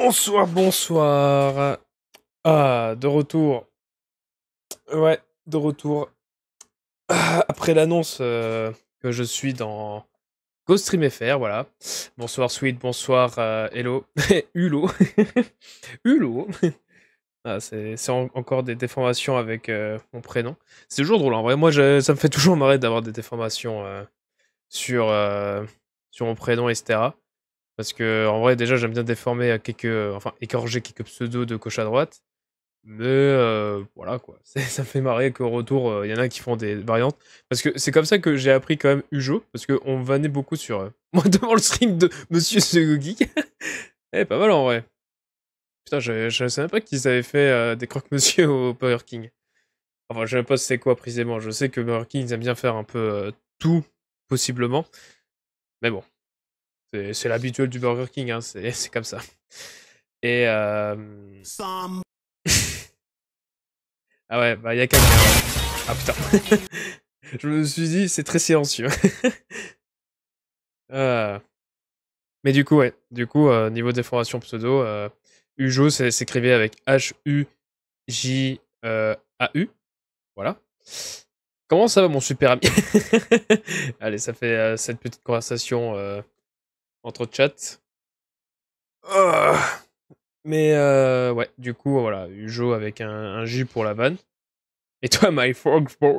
Bonsoir, bonsoir. Ah, de retour. Ouais, de retour. Après l'annonce que je suis dans Ghost Stream FR, voilà. Bonsoir Sweet, bonsoir Hello. Hulot. Hulot. Ah, c'est encore des déformations avec mon prénom. C'est toujours drôle, en vrai. Moi, ça me fait toujours marrer d'avoir des déformations sur, euh, sur mon prénom, etc. Parce que, en vrai, déjà, j'aime bien déformer enfin, écorger quelques pseudos de gauche à droite. Mais voilà quoi, ça me fait marrer qu'au retour, il y en a qui font des variantes. Parce que c'est comme ça que j'ai appris quand même Ujo, parce qu'on me vannait beaucoup sur moi devant le stream de Monsieur Geek. Eh, pas mal en vrai. Putain, je savais pas qu'ils avaient fait des croque-monsieur au Burger King. Enfin, je sais même pas c'est quoi précisément. Je sais que Burger King, ils aiment bien faire un peu tout, possiblement. Mais bon, c'est l'habituel du Burger King, hein, c'est comme ça. Et ah ouais, bah y a quelqu'un. Ah putain. Je me suis dit, c'est très silencieux. Euh, Mais du coup, ouais. Du coup, niveau déformation pseudo, Ujo s'écrivait avec H-U-J-A-U. Voilà. Comment ça va, mon super ami? Allez, ça fait cette petite conversation entre chats. Ah. Mais ouais, du coup, voilà. Ujo avec un J pour la vanne. Et toi, my frog bro.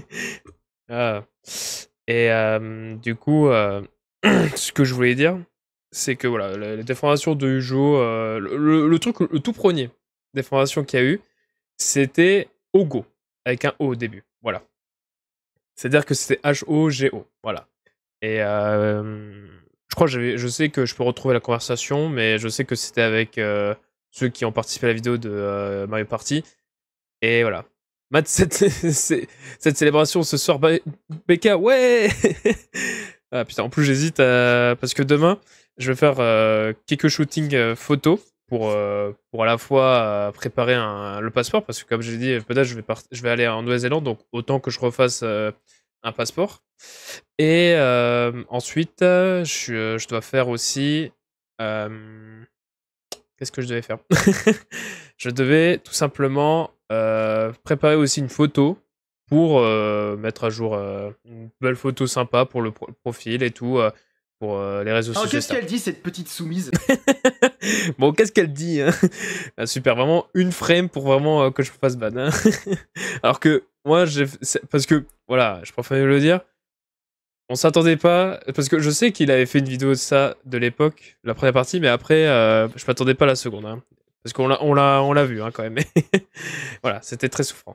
Ah. Et du coup, ce que je voulais dire, c'est que voilà, la déformation de Ujo, le truc, le tout premier déformation qu'il y a eu, c'était Ogo, avec un O au début. Voilà. C'est-à-dire que c'était H-O-G-O. Voilà. Et je crois que je sais que je peux retrouver la conversation, mais je sais que c'était avec ceux qui ont participé à la vidéo de Mario Party. Et voilà. Matt, cette célébration ce soir, BK, ouais. Ah putain, en plus j'hésite parce que demain, je vais faire quelques shootings photos pour à la fois préparer le passeport, parce que comme j'ai dit, peut-être je vais aller en Nouvelle-Zélande, donc autant que je refasse un passeport. Et ensuite, je dois faire aussi... Qu'est-ce que je devais faire? Je devais tout simplement préparer aussi une photo pour mettre à jour une belle photo sympa pour le profil et tout, pour les réseaux Alors sociaux. qu'est-ce qu'elle dit, cette petite soumise? Bon, qu'est-ce qu'elle dit hein? Ah, super, vraiment une frame pour vraiment que je me fasse ban. Hein. Alors que moi, parce que, voilà, je préfère le dire, on s'attendait pas, parce que je sais qu'il avait fait une vidéo de ça de l'époque, la première partie, mais après, je m'attendais pas à la seconde. Hein. Parce on l'a vu hein, quand même. Voilà, c'était très souffrant.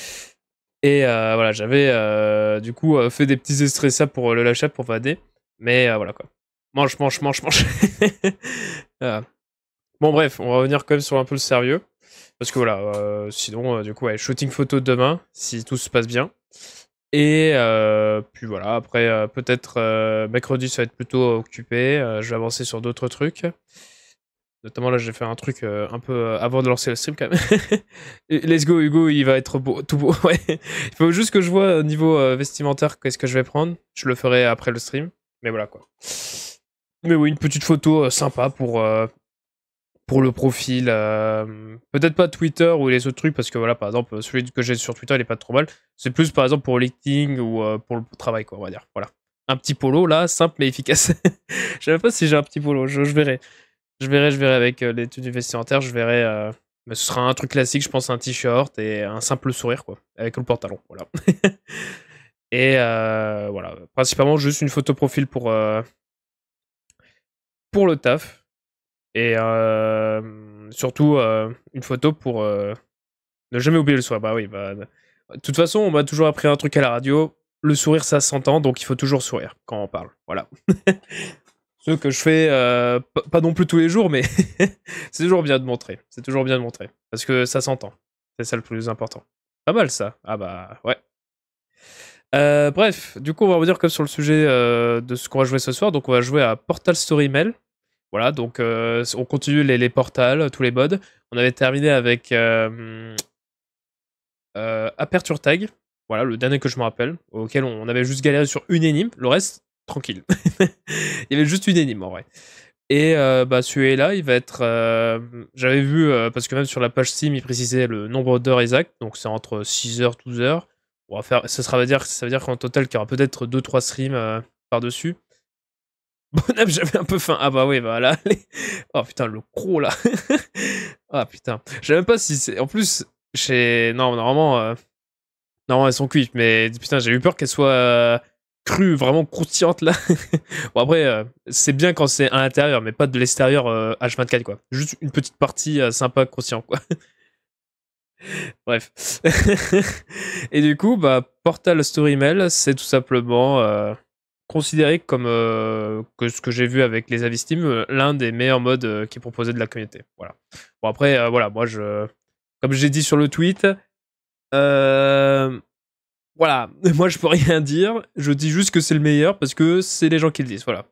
Et voilà, j'avais du coup fait des petits extraits ça pour le lâcher pour vader. Mais voilà quoi. Mange, mange, mange, mange. Voilà. Bon bref, on va revenir quand même sur un peu le sérieux. Parce que voilà, sinon du coup, ouais, shooting photo demain, si tout se passe bien. Et puis voilà, après peut-être mercredi ça va être plutôt occupé. Je vais avancer sur d'autres trucs. Notamment là, je vais faire un truc un peu avant de lancer le stream quand même. Let's go, Hugo, il va être beau, tout beau. Ouais. Il faut juste que je vois au niveau vestimentaire qu'est-ce que je vais prendre. Je le ferai après le stream. Mais voilà quoi. Mais oui, une petite photo sympa pour le profil. Peut-être pas Twitter ou les autres trucs parce que voilà, par exemple, celui que j'ai sur Twitter, il est pas trop mal. C'est plus par exemple pour LinkedIn ou pour le travail quoi, on va dire. Voilà. Un petit polo là, simple mais efficace. Je sais même pas si j'ai un petit polo, je verrai. Je verrai avec les tenues vestimentaires, je verrai. Mais ce sera un truc classique, je pense, un t-shirt et un simple sourire, quoi, avec le pantalon, voilà. Et voilà, principalement juste une photo profil pour le taf. Et surtout une photo pour ne jamais oublier le sourire. Bah oui, bah. De toute façon, on m'a toujours appris un truc à la radio. Le sourire, ça s'entend, donc il faut toujours sourire quand on parle. Voilà. Ce que je fais pas non plus tous les jours, mais c'est toujours bien de montrer. C'est toujours bien de montrer. Parce que ça s'entend. C'est ça le plus important. Pas mal ça. Ah bah ouais. Bref, du coup on va revenir comme sur le sujet de ce qu'on va jouer ce soir. Donc on va jouer à Portal Story Mail. Voilà, donc on continue les portals, tous les modes. On avait terminé avec Aperture Tag. Voilà, le dernier que je me rappelle. Auquel on avait juste galéré sur une énigme. Le reste, tranquille. Il y avait juste une énigme en vrai. Et bah, celui-là, il va être... J'avais vu, parce que même sur la page Steam, il précisait le nombre d'heures exact, donc c'est entre 6 heures, 12 heures. On va faire... Ça veut dire qu'en total, qu'il y aura peut-être 2-3 streams par-dessus. Bonhomme, j'avais un peu faim. Ah bah oui, bah là, oh putain, le croc, là. Ah putain. Je sais même pas si c'est... En plus, non, normalement... Non, elles sont cuites, mais putain, j'ai eu peur qu'elles soient crues, vraiment croustillantes là. Bon, après, c'est bien quand c'est à l'intérieur, mais pas de l'extérieur H24, quoi. Juste une petite partie sympa, croustillante, quoi. Bref. Et du coup, bah, Portal Story Mail, c'est tout simplement considéré comme que ce que j'ai vu avec les avis Steam, l'un des meilleurs modes qui est proposé de la communauté. Voilà. Bon, après, voilà, moi, comme j'ai dit sur le tweet, voilà, moi je peux rien dire, je dis juste que c'est le meilleur parce que c'est les gens qui le disent, voilà.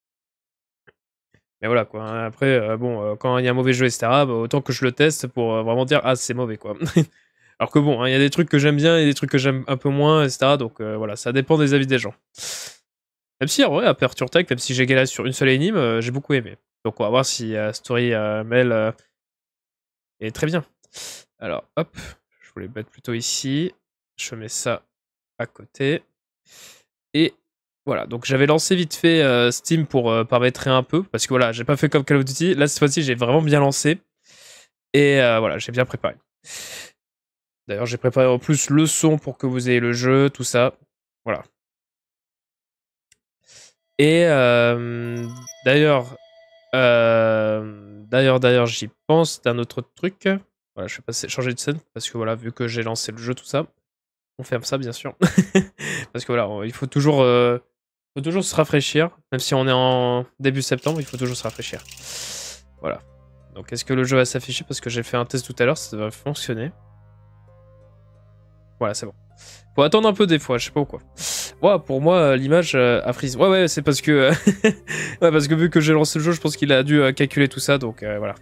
Mais voilà quoi, hein. Après, bon, quand il y a un mauvais jeu, etc., bah, autant que je le teste pour vraiment dire ah c'est mauvais quoi. Alors que bon, hein, il y a des trucs que j'aime bien et des trucs que j'aime un peu moins, etc., donc voilà, ça dépend des avis des gens. Même si en vrai, Aperture Tech, même si j'ai galéré sur une seule énigme, j'ai beaucoup aimé. Donc on va voir si Story Mail est très bien. Alors hop, je voulais mettre plutôt ici, je mets ça à côté. Et voilà, donc j'avais lancé vite fait Steam pour paramétrer un peu, parce que voilà, j'ai pas fait comme Call of Duty. Là, cette fois-ci, j'ai vraiment bien lancé. Et voilà, j'ai bien préparé. D'ailleurs, j'ai préparé en plus le son pour que vous ayez le jeu, tout ça. Voilà. Et d'ailleurs, j'y pense d'un autre truc. Voilà, je vais changer de scène, parce que voilà, vu que j'ai lancé le jeu, tout ça, on ferme ça, bien sûr. Parce que voilà, il faut toujours se rafraîchir. Même si on est en début septembre, il faut toujours se rafraîchir. Voilà. Donc est-ce que le jeu va s'afficher? Parce que j'ai fait un test tout à l'heure, ça va fonctionner. Voilà, c'est bon. Faut attendre un peu des fois, je sais pas pourquoi. Ouais, pour moi, l'image a freeze. Ouais, c'est parce que... ouais, parce que vu que j'ai lancé le jeu, je pense qu'il a dû calculer tout ça, donc voilà.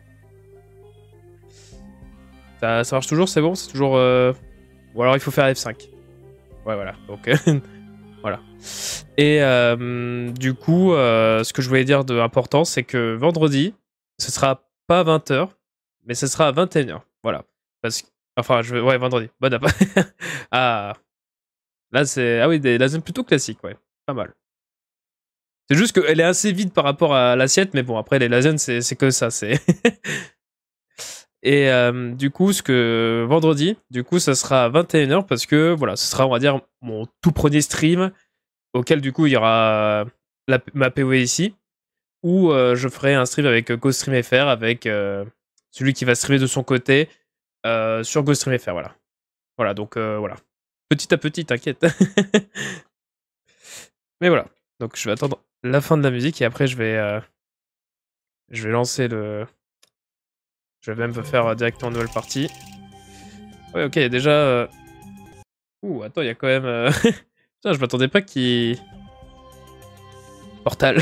Ça marche toujours, c'est bon? C'est toujours... Ou alors il faut faire F5. Ouais, voilà. Donc... Voilà. Et du coup, ce que je voulais dire d'important, c'est que vendredi, ce sera pas à 20h, mais ce sera à 21h. Voilà. Enfin, ouais, vendredi. Bonne app. Ah. Là, c'est... Ah oui, des lasagnes plutôt classiques, ouais. Pas mal. C'est juste qu'elle est assez vide par rapport à l'assiette, mais bon, après, les lasagnes, c'est que ça, c'est... Et du coup, vendredi, du coup, ça sera à 21h, parce que, voilà, ce sera, on va dire, mon tout premier stream, auquel du coup il y aura ma PoE ici, où je ferai un stream avec GoStreamFR, avec celui qui va streamer de son côté sur GoStreamFR, voilà. Voilà, donc voilà. Petit à petit, t'inquiète. Mais voilà, donc je vais attendre la fin de la musique et après je vais lancer le... Je vais même faire directement une nouvelle partie. Ouais, ok, déjà... Ouh, attends, il y a quand même... Putain, je m'attendais pas qu'il... Portal.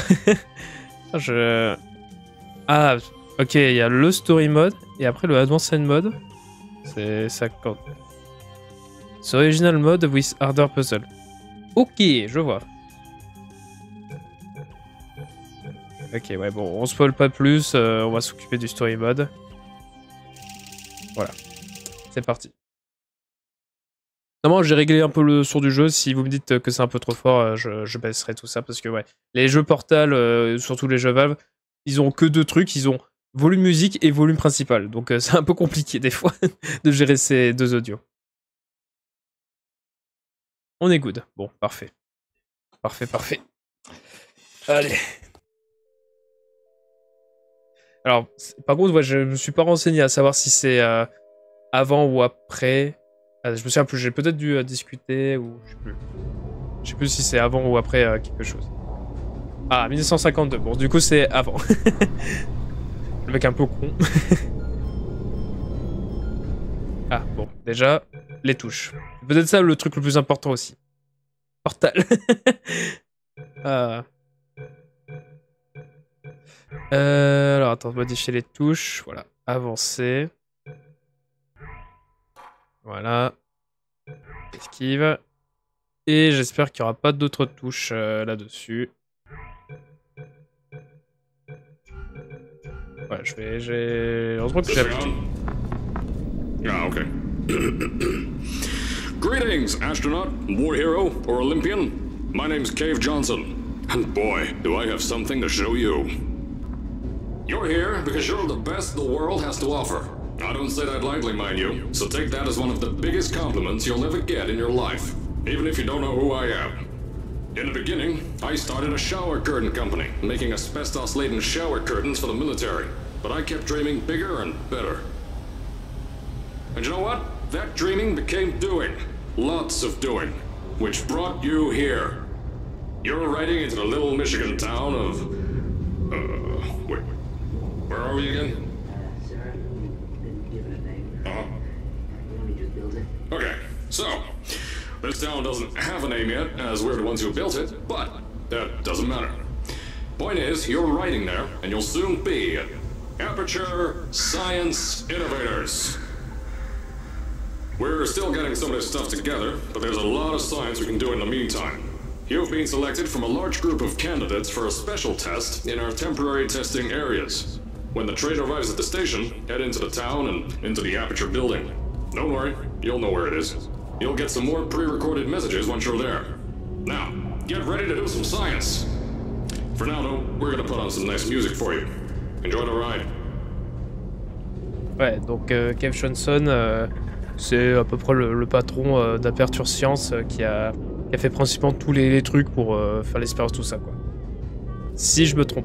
Ah, ok, il y a le story mode et après le advanced mode. C'est ça compte. C'est original mode with harder puzzle. Ok, je vois. Ok, ouais, bon, on spoil pas plus, on va s'occuper du story mode. Voilà, c'est parti. Normalement, j'ai réglé un peu le son du jeu. Si vous me dites que c'est un peu trop fort, je baisserai tout ça parce que, ouais, les jeux Portal, surtout les jeux Valve, ils ont que deux trucs. Ils ont volume musique et volume principal. Donc, c'est un peu compliqué des fois de gérer ces deux audios. On est good. Bon, parfait. Parfait. Allez. Alors, par contre, ouais, je me suis pas renseigné à savoir si c'est avant ou après. Je me souviens plus, j'ai peut-être dû discuter ou je sais plus. Je sais plus si c'est avant ou après quelque chose. Ah, 1952. Bon, du coup, c'est avant. Le mec un peu con. Ah, bon, déjà, les touches. Peut-être ça le truc le plus important aussi. Portal. Ah. Alors, attends, modifier les touches. Voilà, avancer. Voilà. Esquive. Et j'espère qu'il n'y aura pas d'autres touches là-dessus. Ouais, j'ai... Heureusement que j'ai... Ah, okay. Greetings, astronaut, war hero, or Olympian. My name's Cave Johnson. And boy, do I have something to show you. You're here because you're the best the world has to offer. I don't say that lightly, mind you, so take that as one of the biggest compliments you'll ever get in your life, even if you don't know who I am. In the beginning, I started a shower curtain company, making asbestos-laden shower curtains for the military, but I kept dreaming bigger and better. And you know what? That dreaming became doing. Lots of doing. Which brought you here. You're riding into the little Michigan town of... wait. Where are we again? Sir, we didn't give it a name. We only just built it. Okay, so... This town doesn't have a name yet, as we're the ones who built it, but that doesn't matter. Point is, you're riding there, and you'll soon be at Aperture Science Innovators. We're still getting some of this stuff together, but there's a lot of science we can do in the meantime. You've been selected from a large group of candidates for a special test in our temporary testing areas. When the train arrives at the station, head into the town and into the Aperture building. Don't worry, you'll know where it is. You'll get some more pre-recorded messages once you're there. Now, get ready to do some science. For now, though, we're gonna put on some nice music for you. Enjoy the ride. Ouais, donc Cave Johnson, c'est à peu près le patron d'Aperture Science qui a fait principalement tous les trucs pour faire l'expérience, tout ça, quoi. Si je me trompe.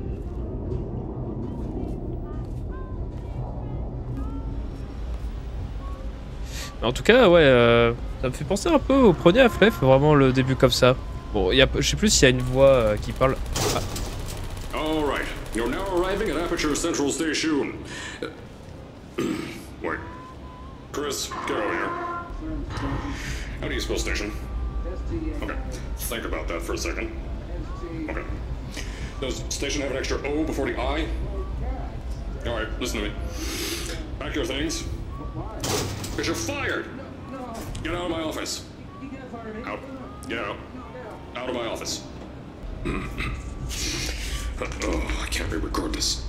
En tout cas, ouais, ça me fait penser un peu au premier Half-Life, vraiment le début comme ça. Bon, je sais plus s'il y a une voix qui parle. Ah. Alright, you're now arriving at Aperture Central Station. Wait. Chris, get over here. How do you spell station? Okay, think about that for a second. Okay. Does station have an extra O before the I? Alright, listen to me. Pack your things. Because you're fired! Get out of my office. Out. Get out. Out of my office. Oh, I can't re-record this.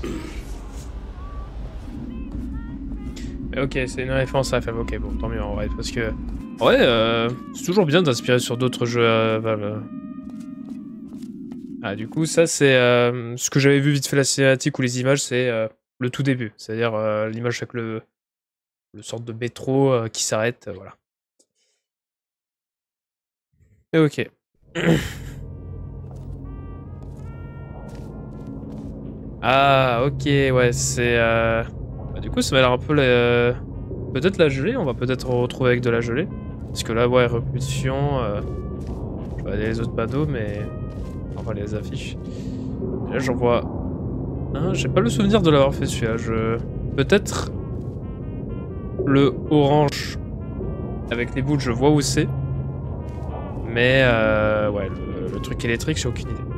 Ok, c'est une référence à FF, ok, bon, tant mieux en vrai, parce que... Ouais, c'est toujours bien d'inspirer sur d'autres jeux Valve. Ah, du coup, ça c'est... ce que j'avais vu vite fait la cinématique ou les images, c'est le tout début. C'est-à-dire l'image avec le sorte de métro qui s'arrête, voilà. Et ok. Ah, ok, ouais, c'est... Bah, du coup, ça m'a l'air un peu... Peut-être la gelée, on va peut-être retrouver avec de la gelée. Parce que là, ouais, répulsion... Je vais aller les autres panneaux, mais... On va les affiches. Et là, j'en vois... Hein, j'ai pas le souvenir de l'avoir fait celui-là, Peut-être... Le orange avec les bouts, je vois où c'est. Mais ouais, le truc électrique, j'ai aucune idée.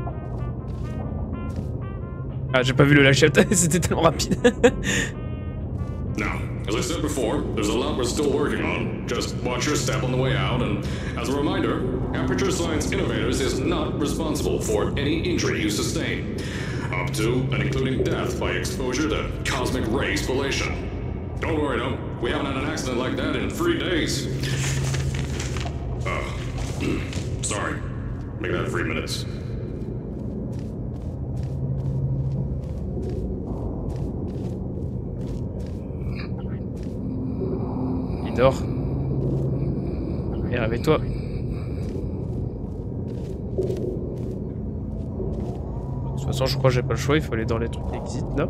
Ah, j'ai pas vu le lâcher, c'était tellement rapide. Now, as I said before, there's a lot we're still working on. Just watch your step on the way out, and as a reminder, Aperture Science Innovators is not responsible for any injury you sustain, up to and including death by exposure to cosmic ray spallation. Don't worry, though. We haven't had an accident like that in 3 days. Sorry. Make that 3 minutes. Il dort. Et réveille-toi. De toute façon, je crois que j'ai pas le choix, il faut aller dans les trucs exit là.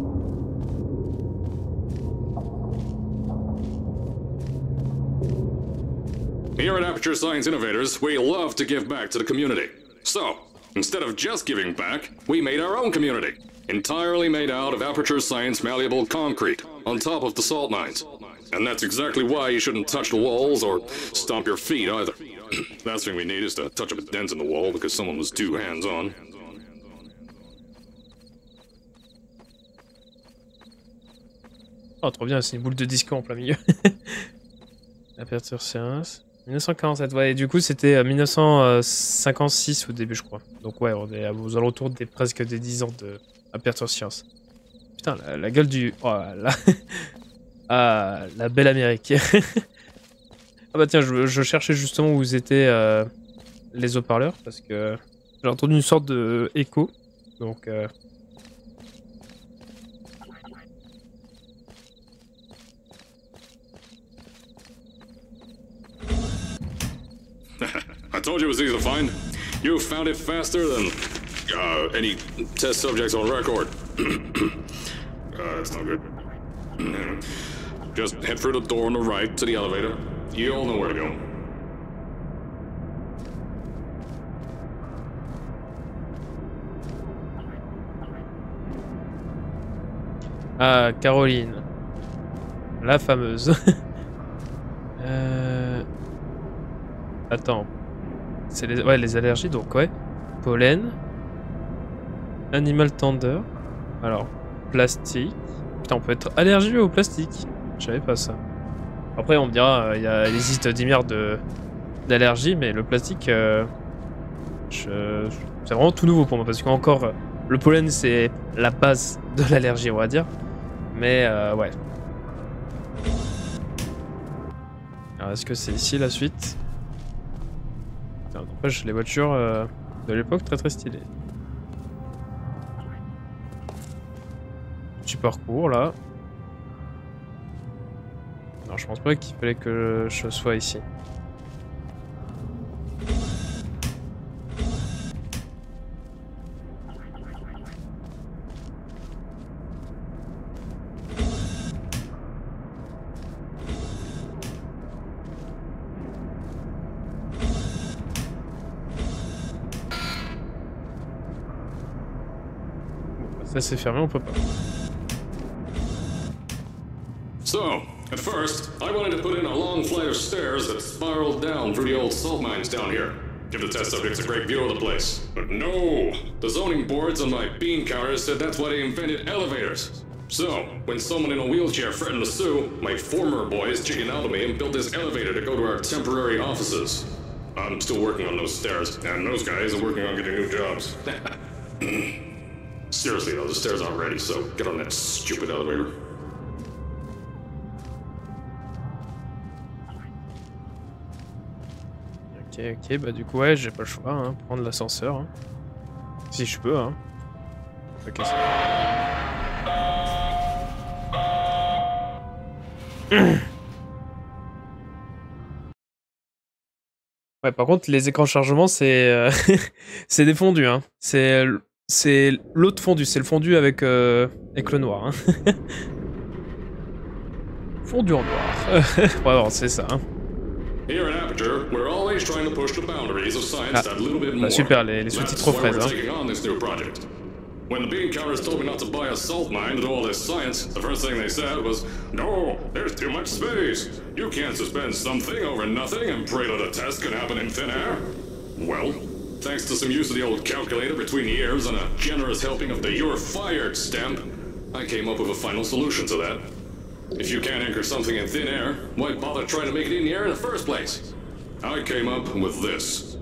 Here at Aperture Science Innovators, we love to give back to the community. So, instead of just giving back, we made our own community. Entirely made out of Aperture Science malleable concrete, on top of the salt mines. And that's exactly why you shouldn't touch the walls or stomp your feet either. Last thing we need is to touch up a dent in the wall because someone was too hands-on. Oh, trop bien, c'est une boule de disco en plein milieu. Aperture Science. 1947, ouais, et du coup c'était 1956 au début, je crois. Donc ouais, on est aux alentours presque des 10 ans de Aperture Science. Putain, la gueule du... Oh là. Ah, la belle Amérique. Ah bah tiens, je cherchais justement où étaient les haut-parleurs, parce que j'ai entendu une sorte de écho. Donc... I told you it was easy to find. You found it faster than any test subjects on record. That's not good. Just head through the door on the right to the elevator. You all know where to go. Ah, Caroline. La fameuse. Attends. C'est les allergies, donc ouais. Pollen. Animal tender. Alors, plastique. Putain, on peut être allergique au plastique. Je savais pas ça. Après, on me dira, il existe 10 milliards d'allergies, mais le plastique, c'est vraiment tout nouveau pour moi. Parce qu'encore, le pollen, c'est la base de l'allergie, on va dire. Mais, ouais. Alors, est-ce que c'est ici la suite? N'empêche, les voitures de l'époque, très très stylées. Petit parcours là. Alors je pense pas qu'il fallait que je sois ici. Ça c'est fermé, on peut pas. So, at first, I wanted to put in a long flight of stairs that spiraled down through the old salt mines down here. Give the test subjects a great view of the place. But no! The zoning boards on my bean counters said that's why they invented elevators. So, when someone in a wheelchair threatened to sue, my former boys chickened out of me and built this elevator to go to our temporary offices. I'm still working on those stairs, and those guys are working on getting new jobs. Seriously though, the stairs aren't ready, so get on that stupid elevator. Ok, bah du coup ouais, j'ai pas le choix, hein, prendre l'ascenseur. Hein. Si je peux, hein. Ok, ça. Ouais, par contre, les écrans de chargement, c'est c'est des fondus, hein. C'est l'autre fondu, c'est le fondu avec le noir. Hein. Fondu en noir. Ouais, c'est ça. Hein. Here at Aperture, we're always trying to push the boundaries of science that little bit more. Super, les sous-titres aux fraises. Hein. Taking on this new project. When the bean counters told me not to buy a salt mine to do all this science, the first thing they said was, "No, there's too much space. You can't suspend something over nothing and pray that a test can happen in thin air." Well, thanks to some use of the old calculator between the ears and a generous helping of the "You're fired" stamp, I came up with a final solution to that. If you can't anchor something in thin air, why bother trying to make it in the air in the first place? I came up with this.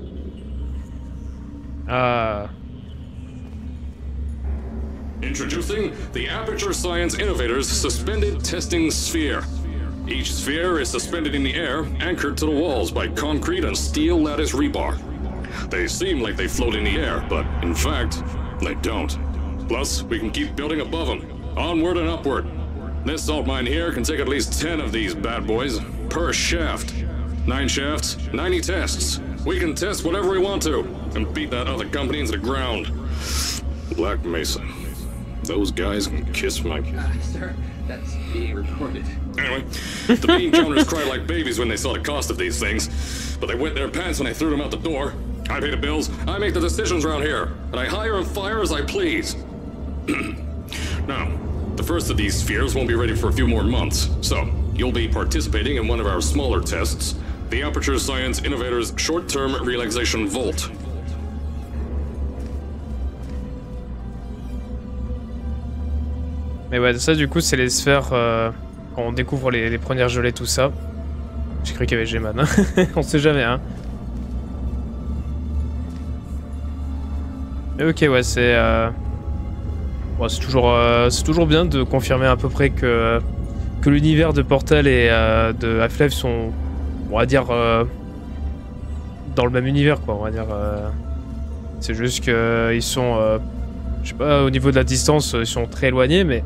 Introducing the Aperture Science Innovators Suspended Testing Sphere. Each sphere is suspended in the air, anchored to the walls by concrete and steel lattice rebar. They seem like they float in the air, but in fact, they don't. Plus, we can keep building above them, onward and upward. This salt mine here can take at least 10 of these bad boys per shaft. 9 shafts, 90 tests. We can test whatever we want to and beat that other company into the ground. Black Mesa. Those guys can kiss my... Sir, that's being recorded. Anyway, the bean counters cried like babies when they saw the cost of these things, but they wet their pants when I threw them out the door. I pay the bills, I make the decisions around here, and I hire and fire as I please. Now, the first of these spheres won't be ready for a few more months, so you'll be participating in one of our smaller tests, the Aperture Science Innovators Short-Term Relaxation Volt. Mais ouais, ça du coup, c'est les sphères quand on découvre les premières gelées, tout ça. J'ai cru qu'il y avait G-Man, hein. On sait jamais, hein. Mais ok, ouais, c'est... Bon, c'est toujours bien de confirmer à peu près que l'univers de Portal et de Half-Life sont, on va dire, dans le même univers, quoi. On va dire. C'est juste qu'ils sont, je sais pas, au niveau de la distance, ils sont très éloignés, mais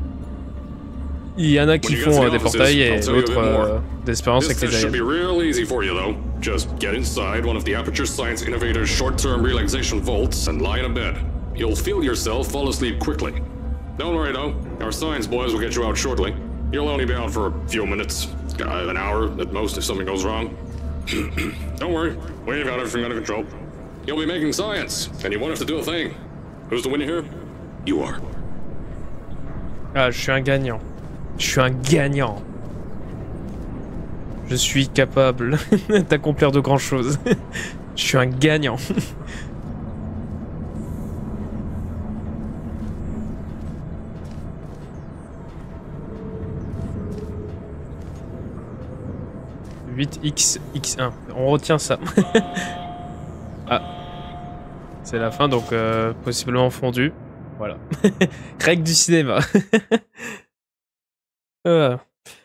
il y en a qui font des portails et d'autres des expériences avec les aliens. Just get inside one of the Aperture Science Innovators short-term relaxation vaults and lie in a bed. You'll feel yourself fall asleep quickly. Don't worry though, our science boys will get you out shortly. You'll only be out for a few minutes, an hour at most if something goes wrong. Don't worry, we've got everything under control. You'll be making science, and you won't have to do a thing. Who's the winner here? You are. Ah, je suis un gagnant. Je suis un gagnant. Je suis capable d'accomplir de grandes choses. Je suis un gagnant. X1. On retient ça. Ah. C'est la fin, donc possiblement fondu. Voilà. Règle du cinéma. Ouais,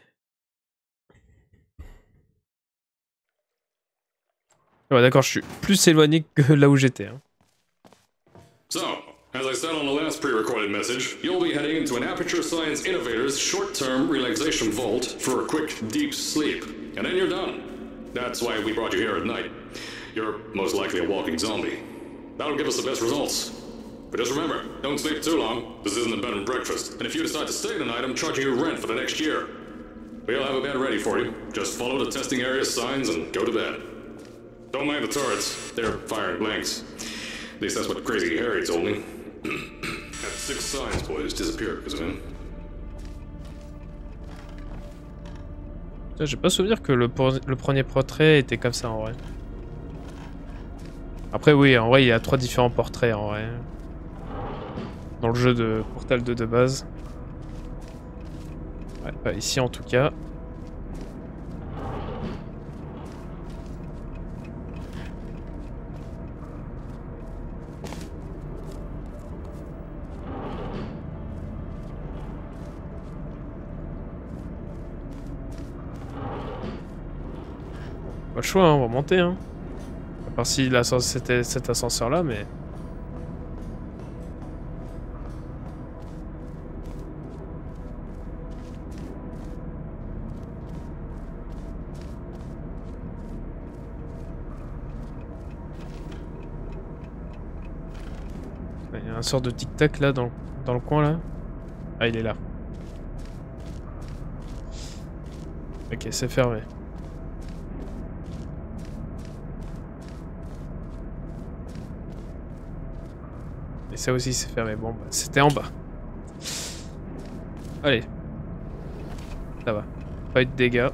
d'accord, je suis plus éloigné que là où j'étais. Hein. So, as I said on the last pre-recorded message, you'll be heading into an Aperture Science Innovators short-term relaxation vault for a quick, deep sleep. And then you're done. That's why we brought you here at night. You're most likely a walking zombie. That'll give us the best results. But just remember, don't sleep too long. This isn't a bed and breakfast. And if you decide to stay tonight, I'm charging you rent for the next year. We'll have a bed ready for you. Just follow the testing area signs and go to bed. Don't mind the turrets. They're firing blanks. At least that's what Crazy Harry told me. Had 6 science boys disappear because of him. J'ai pas souvenir que le premier portrait était comme ça en vrai. Après oui, en vrai il y a 3 différents portraits en vrai. Dans le jeu de Portal 2 de base. Ouais, pas ici en tout cas. Pas le choix, hein, on va monter. Hein. À part si c'était cet ascenseur là, mais. Il y a un sort de tic-tac là dans le coin là. Ah, il est là. Ok, c'est fermé. Et ça aussi c'est fermé. Bon, bah, c'était en bas. Allez. Ça va. Pas eu de dégâts.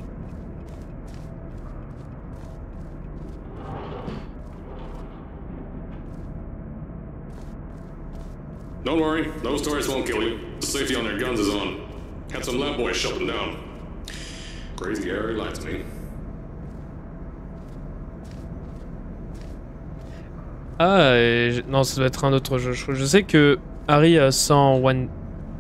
Don't worry, those turrets won't kill you. The safety on their guns is on. Had some lab boys shut them down. Crazy Harry lied to me. Ah, non, ça doit être un autre jeu. Je sais que Harry 101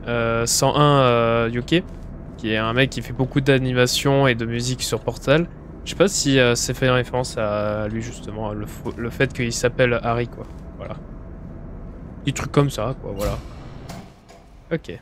UK, qui est un mec qui fait beaucoup d'animation et de musique sur Portal. Je sais pas si c'est fait référence à lui justement, le fait qu'il s'appelle Harry quoi. Voilà. Des trucs comme ça quoi, voilà. Ok.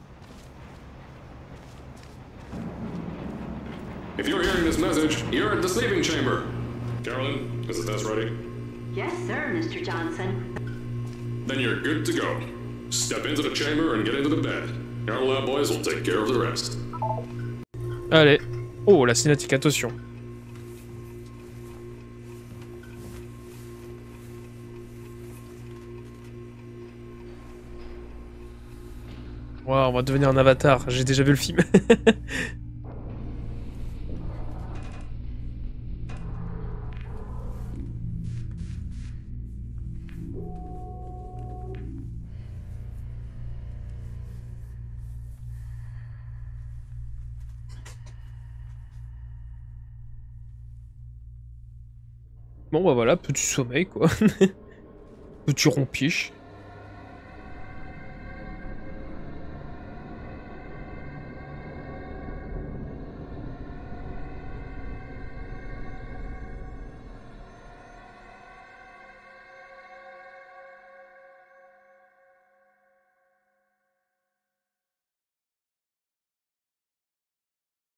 If you're hearing this message, you're at the sleeping chamber. Carolyn, is the test ready? Yes, sir, Mr. Johnson. Then you're good to go. Step into the chamber and get into the bed. Our lab boys will take care of the rest. Allez. Oh, la cinématique, attention. Wow, on va devenir un avatar. J'ai déjà vu le film. Bon bah voilà, petit sommeil quoi. Petit rompiche.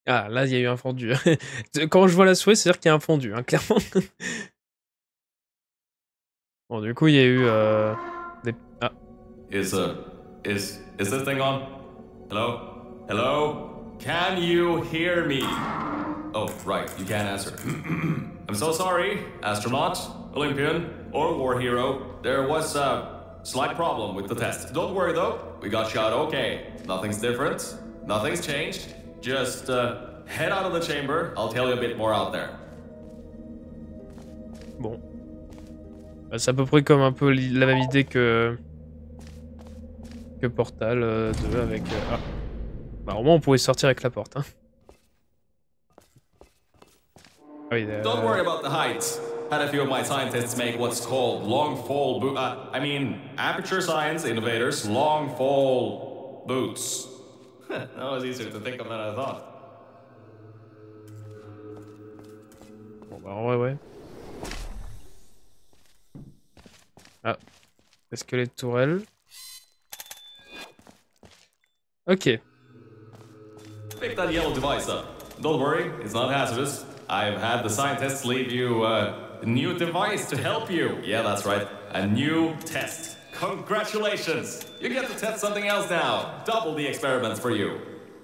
Ah, là, il y a eu un fondu. Quand je vois la souris, c'est-à-dire qu'il y a un fondu, hein, clairement. Bon, du coup, il y a eu des... Ah, Is this thing on? Hello? Hello? Can you hear me? Oh, right, you can't answer. I'm so sorry, astronaut, Olympian, or war hero. There was a slight problem with the test. Don't worry though, we got shot okay. Nothing's different, nothing's changed. Just head out of the chamber, I'll tell you a bit more out there. bon. Bah, c'est à peu près comme un peu la même idée que Portal 2 avec... Ah. Bah, au moins, on pouvait sortir avec la porte, hein. Ah oui, Don't worry about the height. Had a few of my scientists make what's called long fall aperture science innovators, long fall boots. That was easier to think of than I thought. Bon, bah, en vrai, ouais. Ah. Est-ce que les tourelles... Ok. Pick that yellow device up. Don't worry, it's not hazardous. I've had the scientists leave you a new device to help you. Yeah, that's right. A new test. Congratulations! You get to test something else now. Double the experiments for you.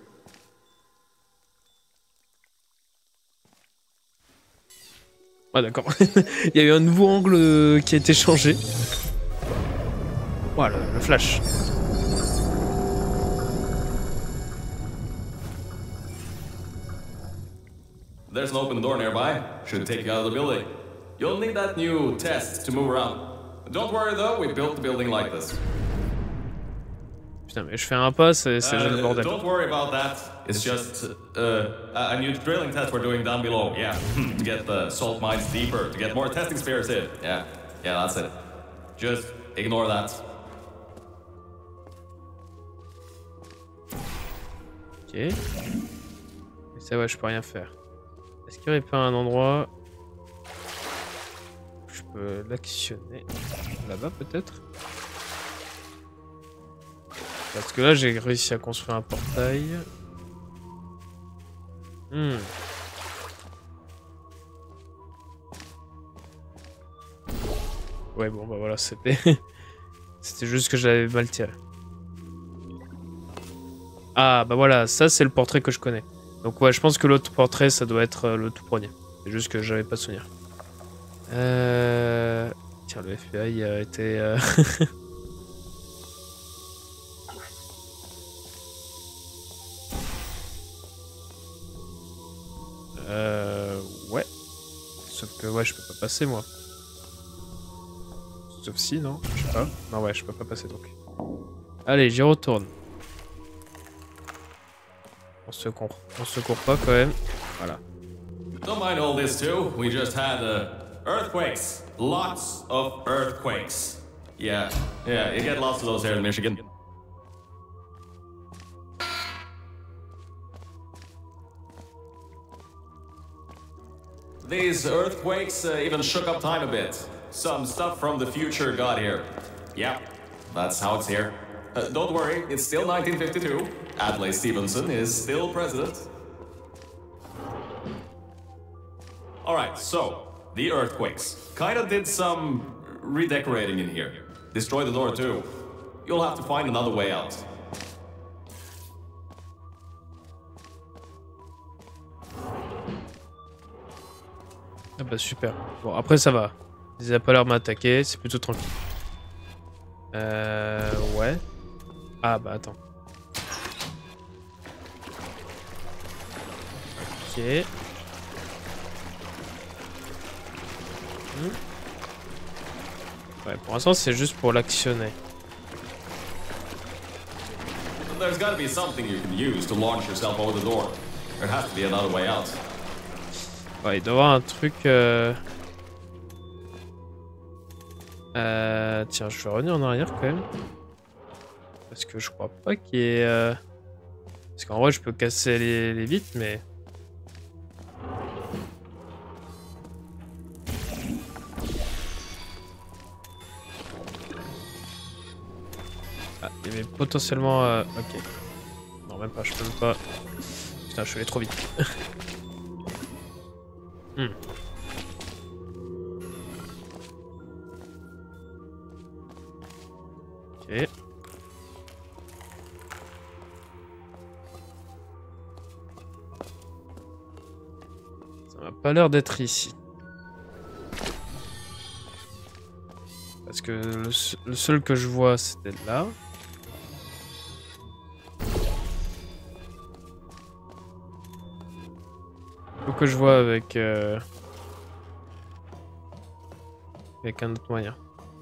Ah d'accord. Il y a eu un nouveau angle qui a été changé. Voilà, le flash. There's an open door nearby. Should take you out of the building. You'll need that new test to move around. Don't worry though, we built the building like this. Putain, mais je fais un pas, c'est déjà le bordel. Don't worry about that. It's just a new drilling test we're doing down below. Yeah, to get the salt mines deeper, to get more testing spheres in. Yeah, that's it. Just ignore that. Ok. Et ça, ouais, je peux rien faire. Est-ce qu'il n'y aurait pas un endroit où je peux l'actionner? Là-bas, peut-être? Parce que là, j'ai réussi à construire un portail. Ouais, bon, bah voilà, c'était... C'était juste que j'avais mal tiré. Ah, bah voilà, ça, c'est le portrait que je connais. Donc ouais, je pense que l'autre portrait, ça doit être le tout premier. C'est juste que j'avais pas souvenir. Tiens, le FBI a été... Ouais. Sauf que ouais, je peux pas passer, moi. Sauf si, non? Je sais pas. Non, ouais, je peux pas passer, donc. Allez, j'y retourne. On se court pas, quand même. Voilà. Don't mind all this too. We just had earthquakes. Lots of earthquakes. Yeah, you get lots of those here in Michigan. These earthquakes even shook up time a bit. Some stuff from the future got here. Yeah, that's how it's here. Don't worry, it's still 1952. Adlai Stevenson is still president. Alright, so, the earthquakes. Kinda did some redecorating in here. Destroyed the door too. You'll have to find another way out. Ah bah super. Bon, après ça va. Ils n'ont pas l'air de m'attaquer, c'est plutôt tranquille. Ouais. Ah bah attends. Ok. Ouais, pour l'instant c'est juste pour l'actionner. There's gotta be something you can use to launch yourself over the door. There has to be another way out. Ouais, il doit y avoir un truc... Tiens, je vais revenir en arrière quand même. Parce que je crois pas qu'il y ait... Parce qu'en vrai, je peux casser les vitres, mais... Ah, il y avait potentiellement... Ok. Non, même pas, je peux pas... Putain, je suis allé trop vite. Hmm. Ok. Ça m'a pas l'air d'être ici. Parce que le seul que je vois, c'était là. Faut que je vois avec un autre moyen.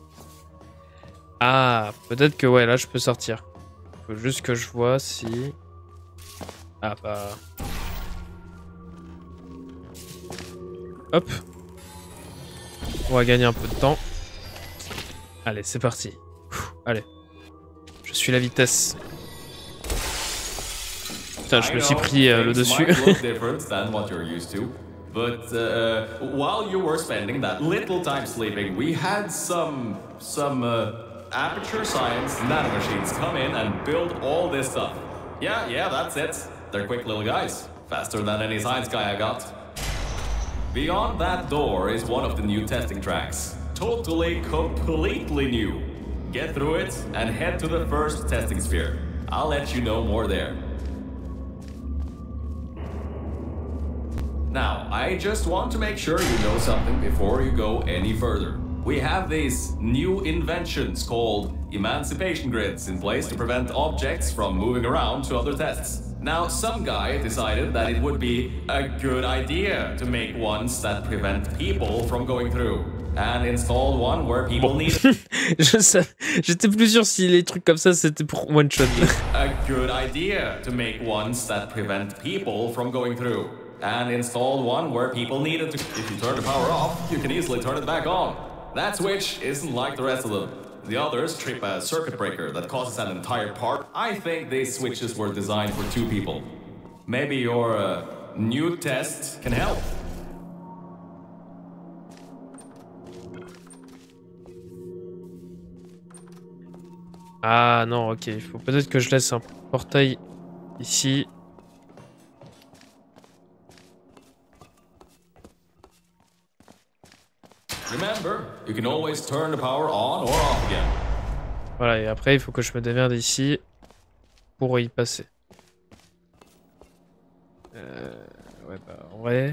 Ah, peut-être que ouais, là je peux sortir. Faut juste que je vois si... Ah bah... Hop. On va gagner un peu de temps. Allez, c'est parti. Allez. Je suis la vitesse. Putain, je me suis pris le dessus. But while you were spending that little time sleeping, we had some aperture science nanomachines come in and build all this stuff. Yeah, that's it. They're quick little guys. Faster than any science guy I got. Beyond that door is one of the new testing tracks. Totally, completely new. Get through it and head to the first testing sphere. I'll let you know more there. Now, I just want to make sure you know something before you go any further. We have these new inventions called emancipation grids in place to prevent objects from moving around to other tests. Now, some guy decided that it would be a good idea to make ones that prevent people from going through. And installed one where people need... J'étais plus sûr si les trucs comme ça c'était pour one shot. A good idea to make ones that prevent people from going through. And installed one where people needed to... If you turn the power off, you can easily turn it back on. That switch isn't like the rest of them. The others trip a circuit breaker that causes an entire part. I think these switches were designed for 2 people. Maybe your new test can help. Ah non, ok. Il faut peut-être que je laisse un portail ici. Remember, you can always turn the power on or off again. Voilà, et après il faut que je me démerde ici pour y passer. Ouais, bah en vrai.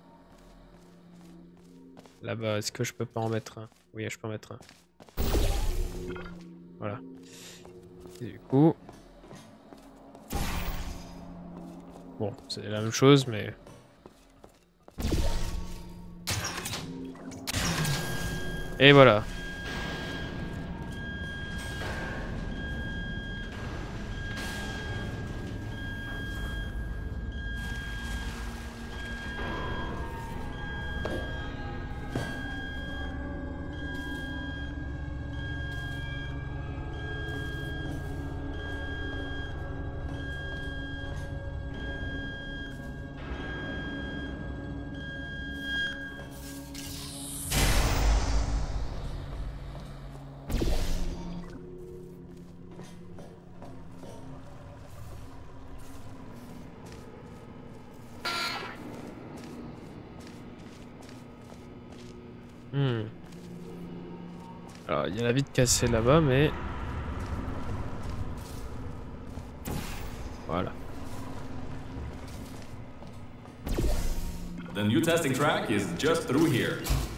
Là-bas, est-ce que je peux pas en mettre un? Oui, je peux en mettre un. Voilà. Et du coup... Bon, c'est la même chose, mais... Et voilà. Alors, il y a la vitre cassée là-bas, mais... Voilà. The new testing track is just through here.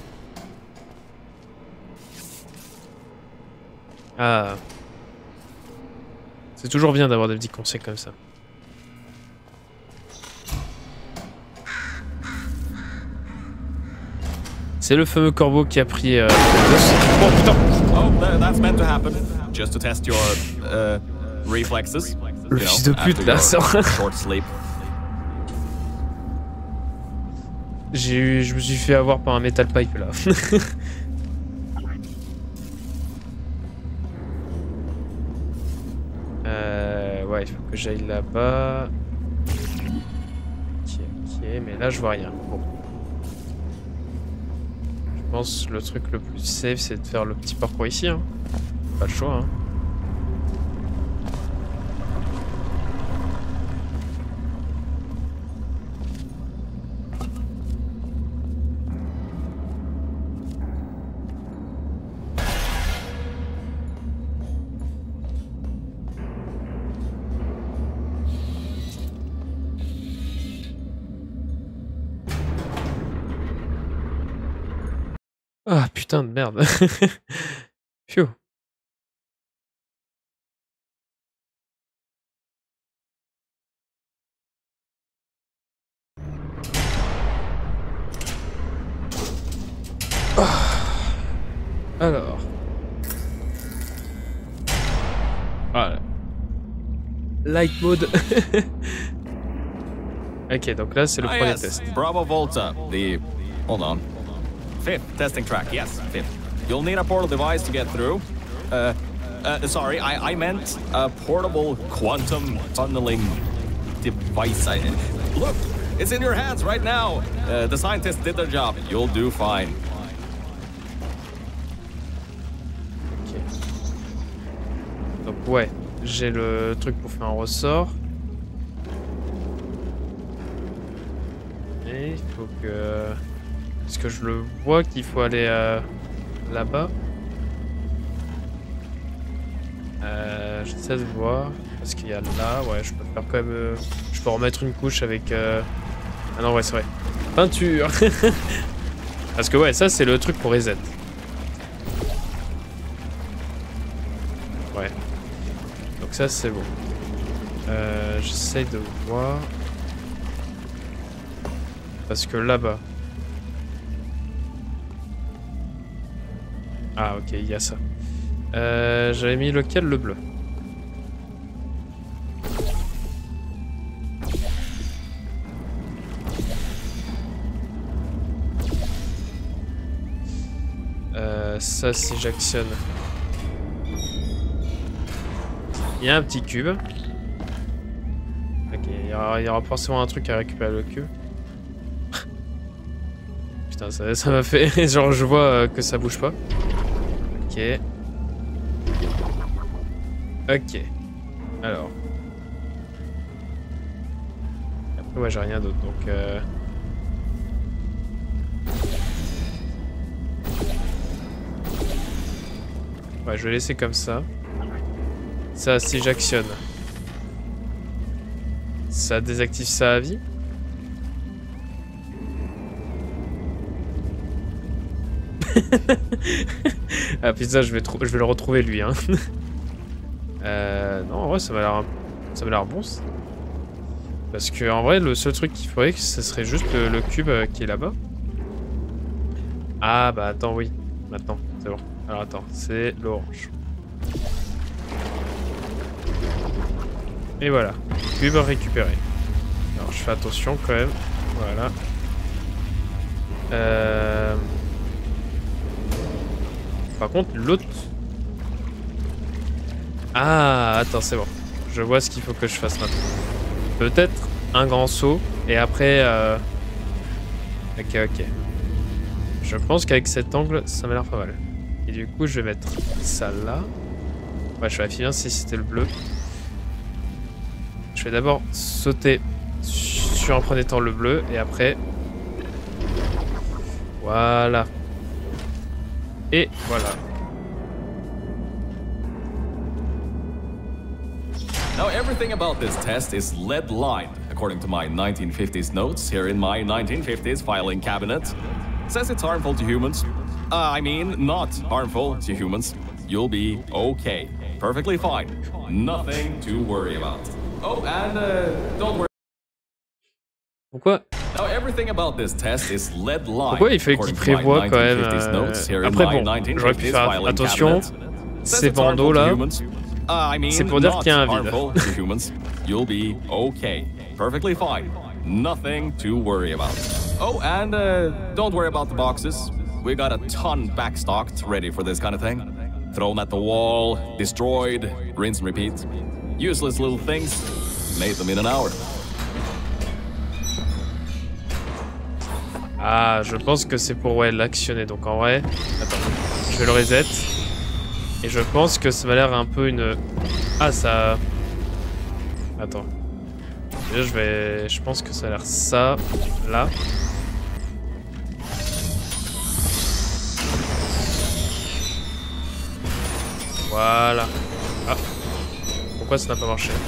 Ah. C'est toujours bien d'avoir des petits conseils comme ça. C'est le fameux corbeau qui a pris... Oh putain! Oh, that's meant to happen. Just to test your reflexes. Le fils de pute là, ça. Short sleep. Je me suis fait avoir par un metal pipe là. Ouais, il faut que j'aille là-bas. Ok, mais là je vois rien. Bon. Je pense que le truc le plus safe c'est de faire le petit parcours ici. Hein. Pas le choix. Hein. Ah putain de merde. Phew. Alors. Voilà. Light mode. Ok, donc là c'est le premier test. Bravo Volta, the... Hold on. Fifth testing track, yes, fifth. You'll need a portal device to get through. Sorry, I meant a portable quantum tunneling device. Look, it's in your hands right now. The scientists did their job. You'll do fine. Ok. Donc ouais, j'ai le truc pour faire un ressort. Et il faut que... Est-ce que je le vois qu'il faut aller là-bas? J'essaie de voir. Parce qu'il y a là, ouais, je peux faire quand même... je peux remettre une couche avec... Ah non, ouais, c'est vrai. Peinture. Parce que ouais, ça c'est le truc pour reset. Ouais. Donc ça c'est bon. J'essaie de voir... Parce que là-bas... Ah ok, il y a ça. J'avais mis lequel? Le bleu. Ça si j'actionne. Il y a un petit cube. Ok, il y aura forcément un truc à récupérer le cube. Putain, ça m'a fait... Genre je vois que ça bouge pas. Ok. Ok. Alors. Après ouais j'ai rien d'autre donc ouais je vais laisser comme ça. Ça si j'actionne. Ça désactive ça à vie. Ah putain je vais le retrouver lui hein. Non en vrai ça m'a l'air bon. Parce que en vrai le seul truc qu'il faudrait ce serait juste le cube qui est là-bas. Ah bah attends oui. Maintenant c'est bon. Alors attends c'est l'orange. Et voilà. Cube récupéré. Alors je fais attention quand même. Voilà. Par contre, l'autre... Ah, attends, c'est bon. Je vois ce qu'il faut que je fasse maintenant. Peut-être un grand saut, et après... Ok, ok. Je pense qu'avec cet angle, ça m'a l'air pas mal. Et du coup, je vais mettre ça là. Ouais, je vérifie bien si c'était le bleu. Je vais d'abord sauter sur un premier temps le bleu, et après... Voilà. Et voilà. Now everything about this test is lead-lined, according to my 1950s notes here in my 1950s filing cabinet. Says it's harmful to humans. I mean, not harmful to humans. You'll be okay. Perfectly fine. Nothing to worry about. Oh, and don't worry. Pourquoi? Now everything about this test is lead-lined. Pourquoi il fait qu'il prévoit quand même Après bon, j'aurais pu faire attention. Ces bandeaux là, c'est pour dire qu'il y a un vide. You'll be okay. Perfectly fine. Nothing to worry about. Oh, and don't worry about the boxes. We got a ton backstocked, ready for this kind of thing. Thrown at the wall, destroyed, rinse and repeat. Useless little things. Made them in an hour. Ah, je pense que c'est pour ouais, l'actionner. Donc en vrai, attends, je vais le reset. Et je pense que ça m'a l'air un peu une... Ah, ça... Attends. Déjà, je pense que ça a l'air ça, là. Voilà. Ah. Pourquoi ça n'a pas marché?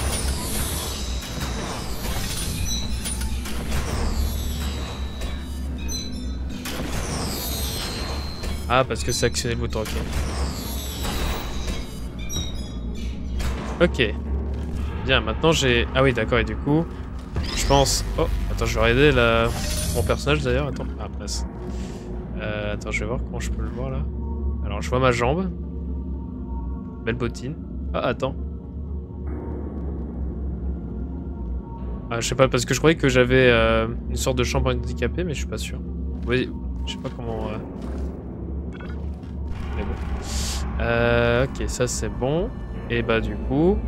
Ah, parce que c'est actionner le bouton, ok. Ok. Bien, maintenant j'ai... Ah oui, d'accord, et du coup... Je pense... Oh, attends, je vais aider mon personnage d'ailleurs, attends. Ah, mince. Attends, je vais voir comment je peux le voir là. Alors, je vois ma jambe. Belle bottine. Ah, attends. Ah, je sais pas, parce que je croyais que j'avais une sorte de chambre handicapée, mais je suis pas sûr. Oui, je sais pas comment... Mais bon. Ok, ça c'est bon. Et bah du coup...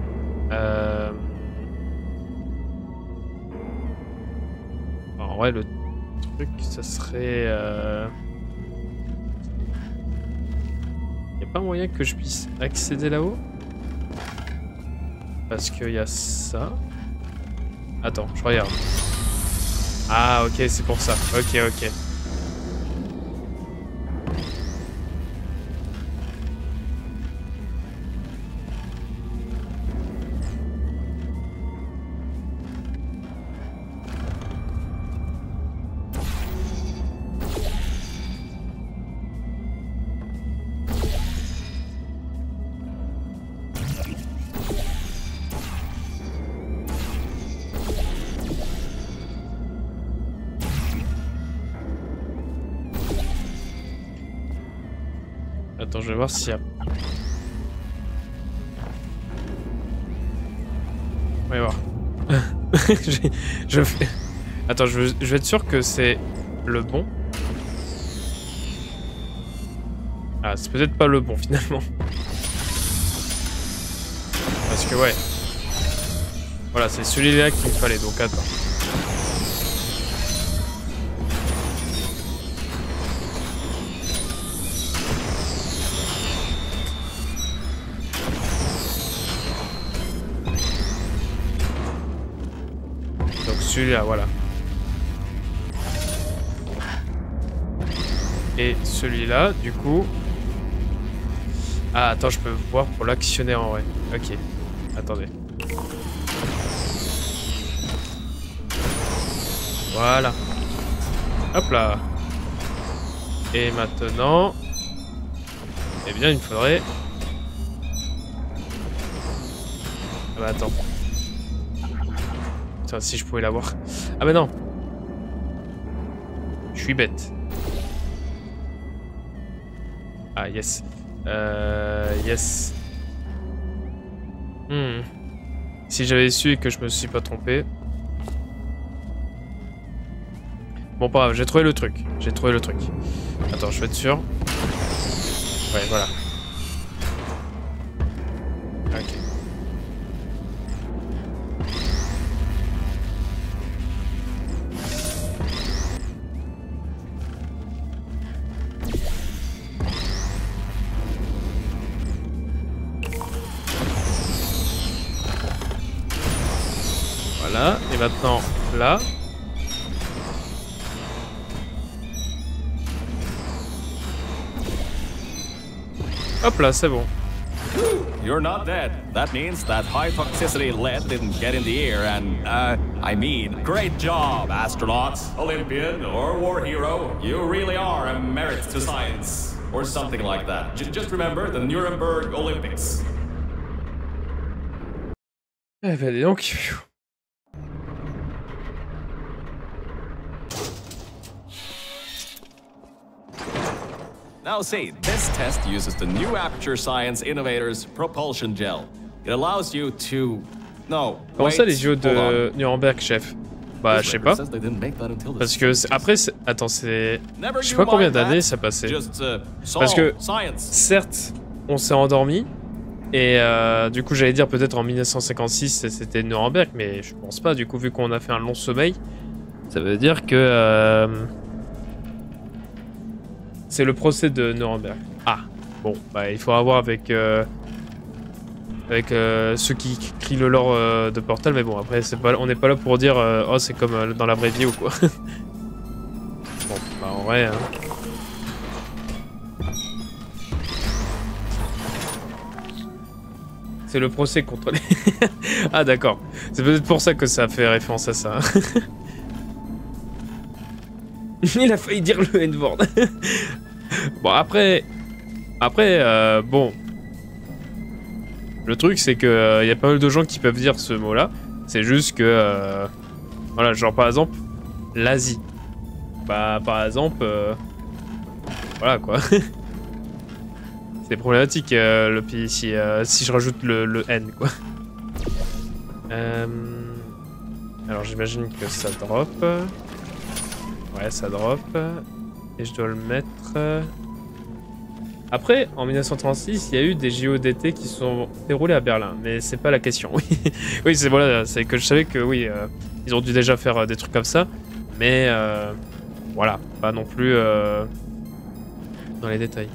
En vrai, le truc, ça serait... Y a pas moyen que je puisse accéder là-haut? Parce qu'il y a ça... Attends, je regarde. Ah, ok, c'est pour ça. Ok, ok. Attends, je vais voir s'il y a... On va voir. je fais... Attends, je vais être sûr que c'est le bon. Ah, c'est peut-être pas le bon finalement. Parce que ouais. Voilà, c'est celui-là qu'il me fallait, donc attends. Celui-là, voilà. Et celui-là, du coup... Ah, attends, je peux voir pour l'actionner en vrai. Ok. Attendez. Voilà. Hop là. Et maintenant... Eh bien, il me faudrait... Ah bah attends. Putain, si je pouvais l'avoir. Ah bah non. Je suis bête. Ah yes. Yes. Si j'avais su et que je me suis pas trompé. Bon, pas grave, j'ai trouvé le truc. J'ai trouvé le truc. Attends, je vais être sûr. Ouais, voilà. Ok. Voilà, et maintenant là. Hop là, c'est bon. You're not dead. That means that high toxicity lead didn't get in the air and, I mean, great job, astronauts, Olympian, or war hero. You really are a merit to science. Or something like that. Just remember the Nuremberg Olympics. Eh ben dis donc. Now see, this test uses the new Aperture Science Innovators Propulsion Gel. It allows you to... No, Comment ça wait, les JO de Nuremberg, chef? Bah je sais pas. Parce que après, attends, c'est... Je sais pas combien d'années ça passait. Parce que, certes, on s'est endormi. Et du coup, j'allais dire peut-être en 1956, c'était Nuremberg. Mais je pense pas, du coup, vu qu'on a fait un long sommeil. Ça veut dire que... c'est le procès de Nuremberg. Ah, bon, bah il faudra voir avec ceux qui crient le lore de Portal, mais bon, après, on n'est pas là pour dire oh, c'est comme dans la vraie vie ou quoi. Bon, bah en vrai... Hein. C'est le procès contre les... Ah d'accord, c'est peut-être pour ça que ça fait référence à ça. Il a failli dire le N-word. Bon, après, bon. Le truc, c'est que y a pas mal de gens qui peuvent dire ce mot-là. C'est juste que, voilà, genre par exemple, l'Asie. Bah, par exemple, voilà quoi. C'est problématique le pays ici, si je rajoute le N, quoi. Alors j'imagine que ça drop. Ouais, ça drop. Et je dois le mettre... Après, en 1936, il y a eu des JO d'été qui se sont déroulés à Berlin, mais c'est pas la question. Oui, oui, c'est voilà, c'est que je savais que oui, ils ont dû déjà faire des trucs comme ça, mais voilà, pas non plus dans les détails.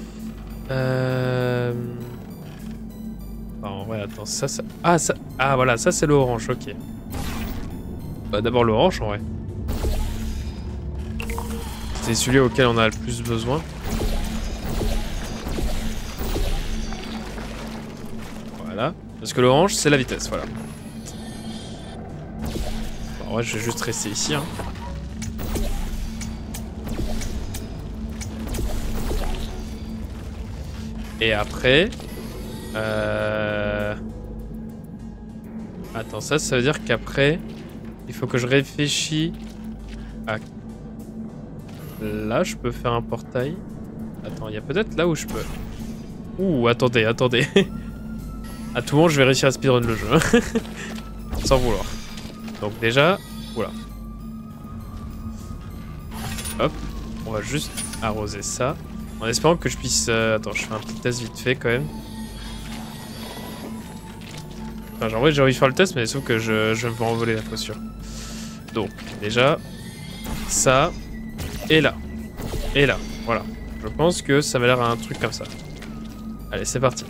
En vrai, attends, ça... Ah, voilà, ça c'est l'orange, ok. Bah, d'abord l'orange, en vrai. C'est celui auquel on a le plus besoin. Voilà. Parce que l'orange, c'est la vitesse, voilà. En vrai, je vais juste rester ici, hein. Et après... Attends, ça veut dire qu'après, il faut que je réfléchisse à... Là, je peux faire un portail. Attends, il y a peut-être là où je peux... Ouh, attendez. À tout moment, je vais réussir à speedrun le jeu. Sans vouloir. Donc déjà, voilà. Hop, on va juste arroser ça. En espérant que je puisse... Attends, je fais un petit test vite fait quand même. Enfin, en vrai, j'ai envie de faire le test, mais sauf que je vais me faire envoler la fois sûre. Donc, déjà, ça, et là. Et là, voilà. Je pense que ça m'a l'air un truc comme ça. Allez, c'est parti.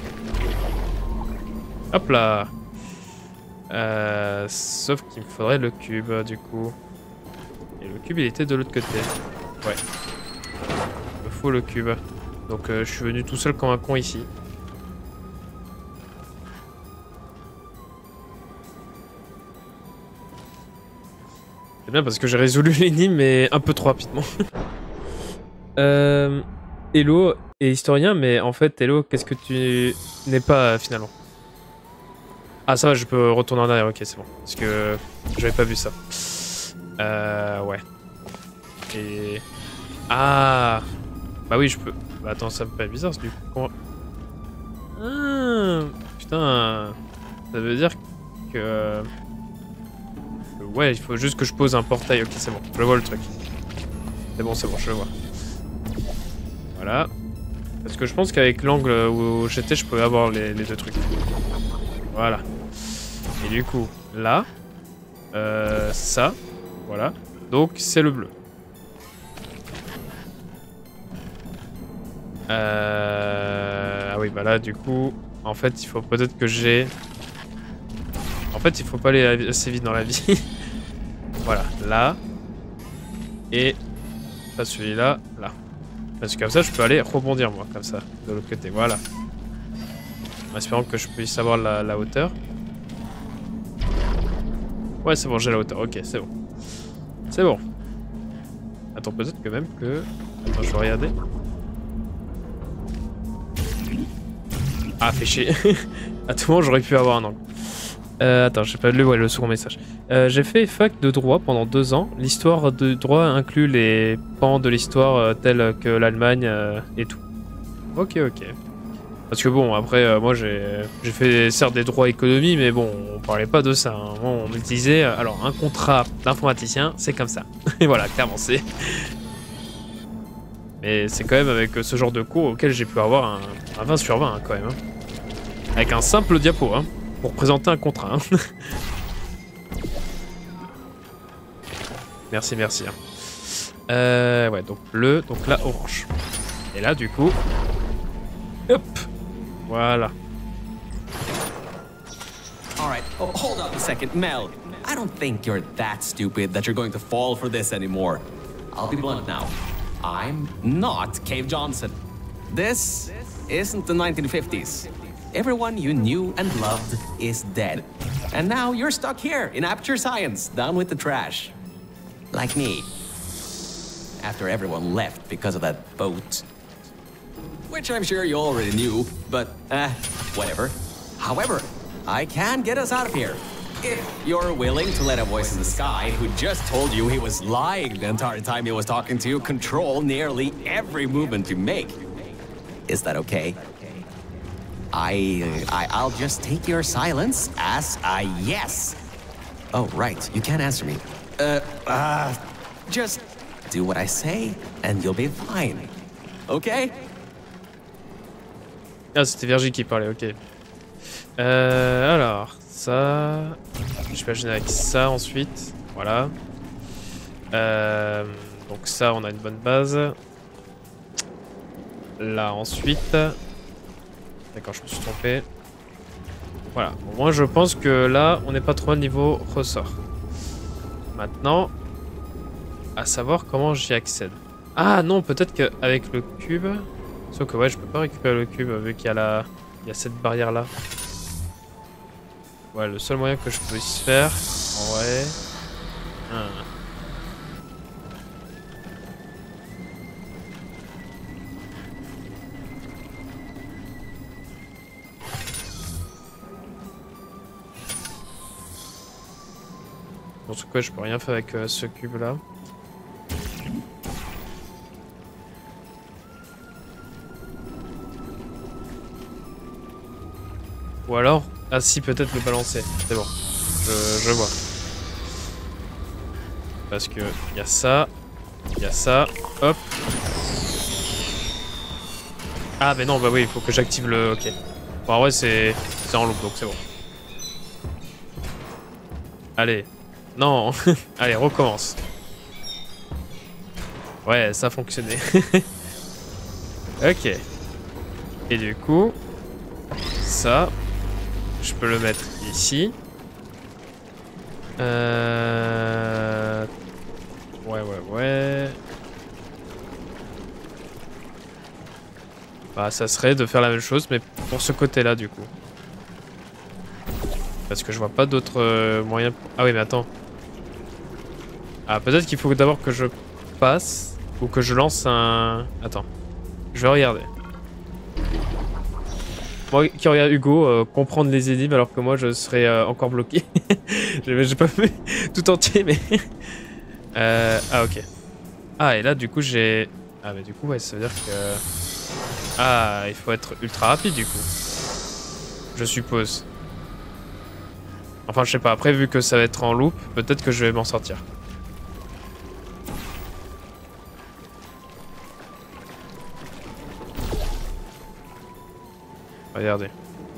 Hop là. Sauf qu'il me faudrait le cube, du coup. Et le cube, il était de l'autre côté. Ouais. Il me faut le cube. Donc, je suis venu tout seul comme un con ici. C'est bien parce que j'ai résolu l'énigme, mais un peu trop rapidement. Hello est historien, mais en fait, Hello, qu'est-ce que tu n'es pas finalement? Ah, ça va, je peux retourner en arrière, ok, c'est bon. Parce que j'avais pas vu ça. Ouais. Et... Ah, bah oui, je peux... Bah attends, ça me paraît bizarre, du coup... Ah, putain... Ça veut dire que... Ouais, il faut juste que je pose un portail, ok, c'est bon. Je vois le truc. C'est bon, je le vois. Voilà. Parce que je pense qu'avec l'angle où j'étais, je pouvais avoir les deux trucs. Voilà. Et du coup, là... ça... Voilà. Donc, c'est le bleu. Ah oui, bah là, du coup... En fait, il faut peut-être que j'ai... En fait, il faut pas aller assez vite dans la vie. Voilà, là. Et... Pas celui-là, là. Parce que comme ça, je peux aller rebondir, moi, comme ça, de l'autre côté. Voilà. En espérant que je puisse avoir la hauteur. Ouais, c'est bon, j'ai la hauteur. Ok, c'est bon. C'est bon. Attends, peut-être que même que... Attends, je vais regarder. Ah, fait chier. À tout moment, j'aurais pu avoir un angle. Attends, j'ai pas lu le second message. J'ai fait fac de droit pendant 2 ans. L'histoire de droit inclut les pans de l'histoire tels que l'Allemagne et tout. Ok. Parce que bon, après, moi j'ai fait certes des droits économie, mais bon, on parlait pas de ça. Hein. On me disait, alors un contrat d'informaticien, c'est comme ça. Et voilà, clairement, c'est... Mais c'est quand même avec ce genre de cours auquel j'ai pu avoir un 20 sur 20 hein, quand même. Hein. Avec un simple diapo, hein. Pour présenter un contrat. Hein. Merci. Hein. Ouais, donc bleu, donc là orange. Et là, du coup... Hop. Voilà. Alright, oh, hold up a second, Mel. I don't think you're that stupid that you're going to fall for this anymore. I'll be blunt now. I'm not Cave Johnson. This isn't the 1950s. Everyone you knew and loved is dead. And now you're stuck here in Aperture Science, down with the trash. Like me. after everyone left because of that boat. Which I'm sure you already knew, but whatever. However, I can get us out of here. If you're willing to let a voice in the sky who just told you he was lying the entire time he was talking to you control nearly every movement you make. Is that okay? I'll just take your silence as a yes. Oh, right, you can't answer me. Just do what I say and you'll be fine. Okay? Ah, c'était Virgie qui parlait, ok. Alors, ça... Je vais imaginer avec ça ensuite. Voilà. Donc ça, on a une bonne base. Là, ensuite... D'accord, je me suis trompé. Voilà. Au moins, je pense que là, on n'est pas trop mal niveau ressort. Maintenant, à savoir comment j'y accède. Ah non, peut-être qu'avec le cube... Sauf que ouais, je peux pas récupérer le cube vu qu'il y a il y a cette barrière là. Ouais, le seul moyen que je puisse faire, en vrai... En tout cas, je peux rien faire avec ce cube là. Ou alors, ah si, peut-être le balancer. C'est bon, je vois. Parce que il y a ça, hop. Ah mais non, bah oui, il faut que j'active le... Ok. Bon, en vrai, c'est en loop, donc c'est bon. Allez. Non. Allez, recommence. Ouais, ça a fonctionné. Ok. Et du coup, ça... Je peux le mettre ici. Ouais. Bah, ça serait de faire la même chose, mais pour ce côté-là, du coup. Parce que je vois pas d'autres moyens... Ah oui, mais attends. Ah, peut-être qu'il faut d'abord que je passe, ou que je lance un... Attends. Je vais regarder. Moi qui regarde Hugo comprendre les énigmes alors que moi je serais encore bloqué. J'ai pas vu tout entier mais... Ah ok. Ah et là du coup j'ai... Ah mais du coup ouais ça veut dire que... Ah il faut être ultra rapide du coup. Je suppose. Enfin je sais pas, après vu que ça va être en loop, peut-être que je vais m'en sortir. Regardez.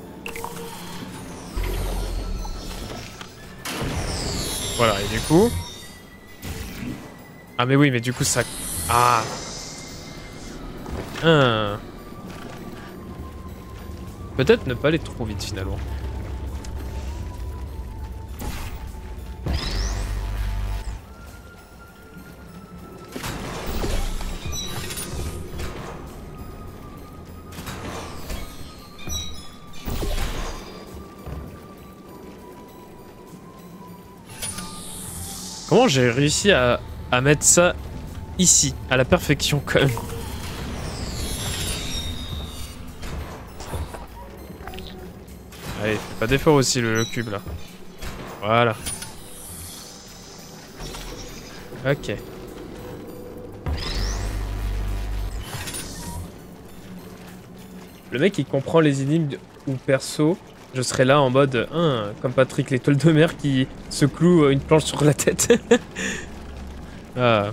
Voilà, et du coup... Ah mais oui, mais du coup ça... Ah Peut-être ne pas aller trop vite finalement. Comment j'ai réussi à mettre ça ici, à la perfection quand même. Allez, fais pas d'effort aussi le cube là. Voilà. Ok. Le mec il comprend les énigmes ou perso. Je serais là en mode, comme Patrick l'étoile de mer qui se cloue une planche sur la tête. Ah.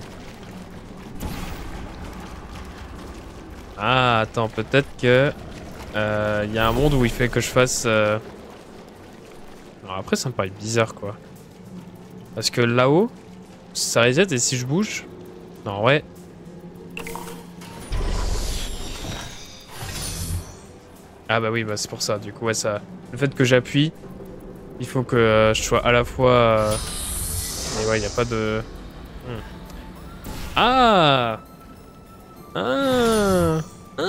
Ah, attends, peut-être que... y a un monde où il fait que je fasse... Alors après, ça me paraît bizarre, quoi. Parce que là-haut, ça reset et si je bouge... Non, ouais. Ah bah oui, bah c'est pour ça. Du coup, ouais, ça... Le fait que j'appuie, il faut que je sois à la fois... Mais ouais, il n'y a pas de... Ah! Ah! Ah!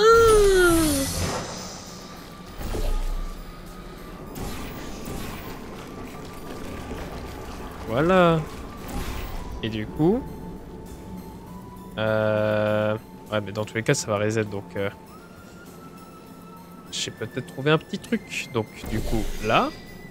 Voilà. Et du coup... Ouais, mais dans tous les cas, ça va reset, donc... J'ai peut-être trouvé un petit truc. Donc, du coup, là...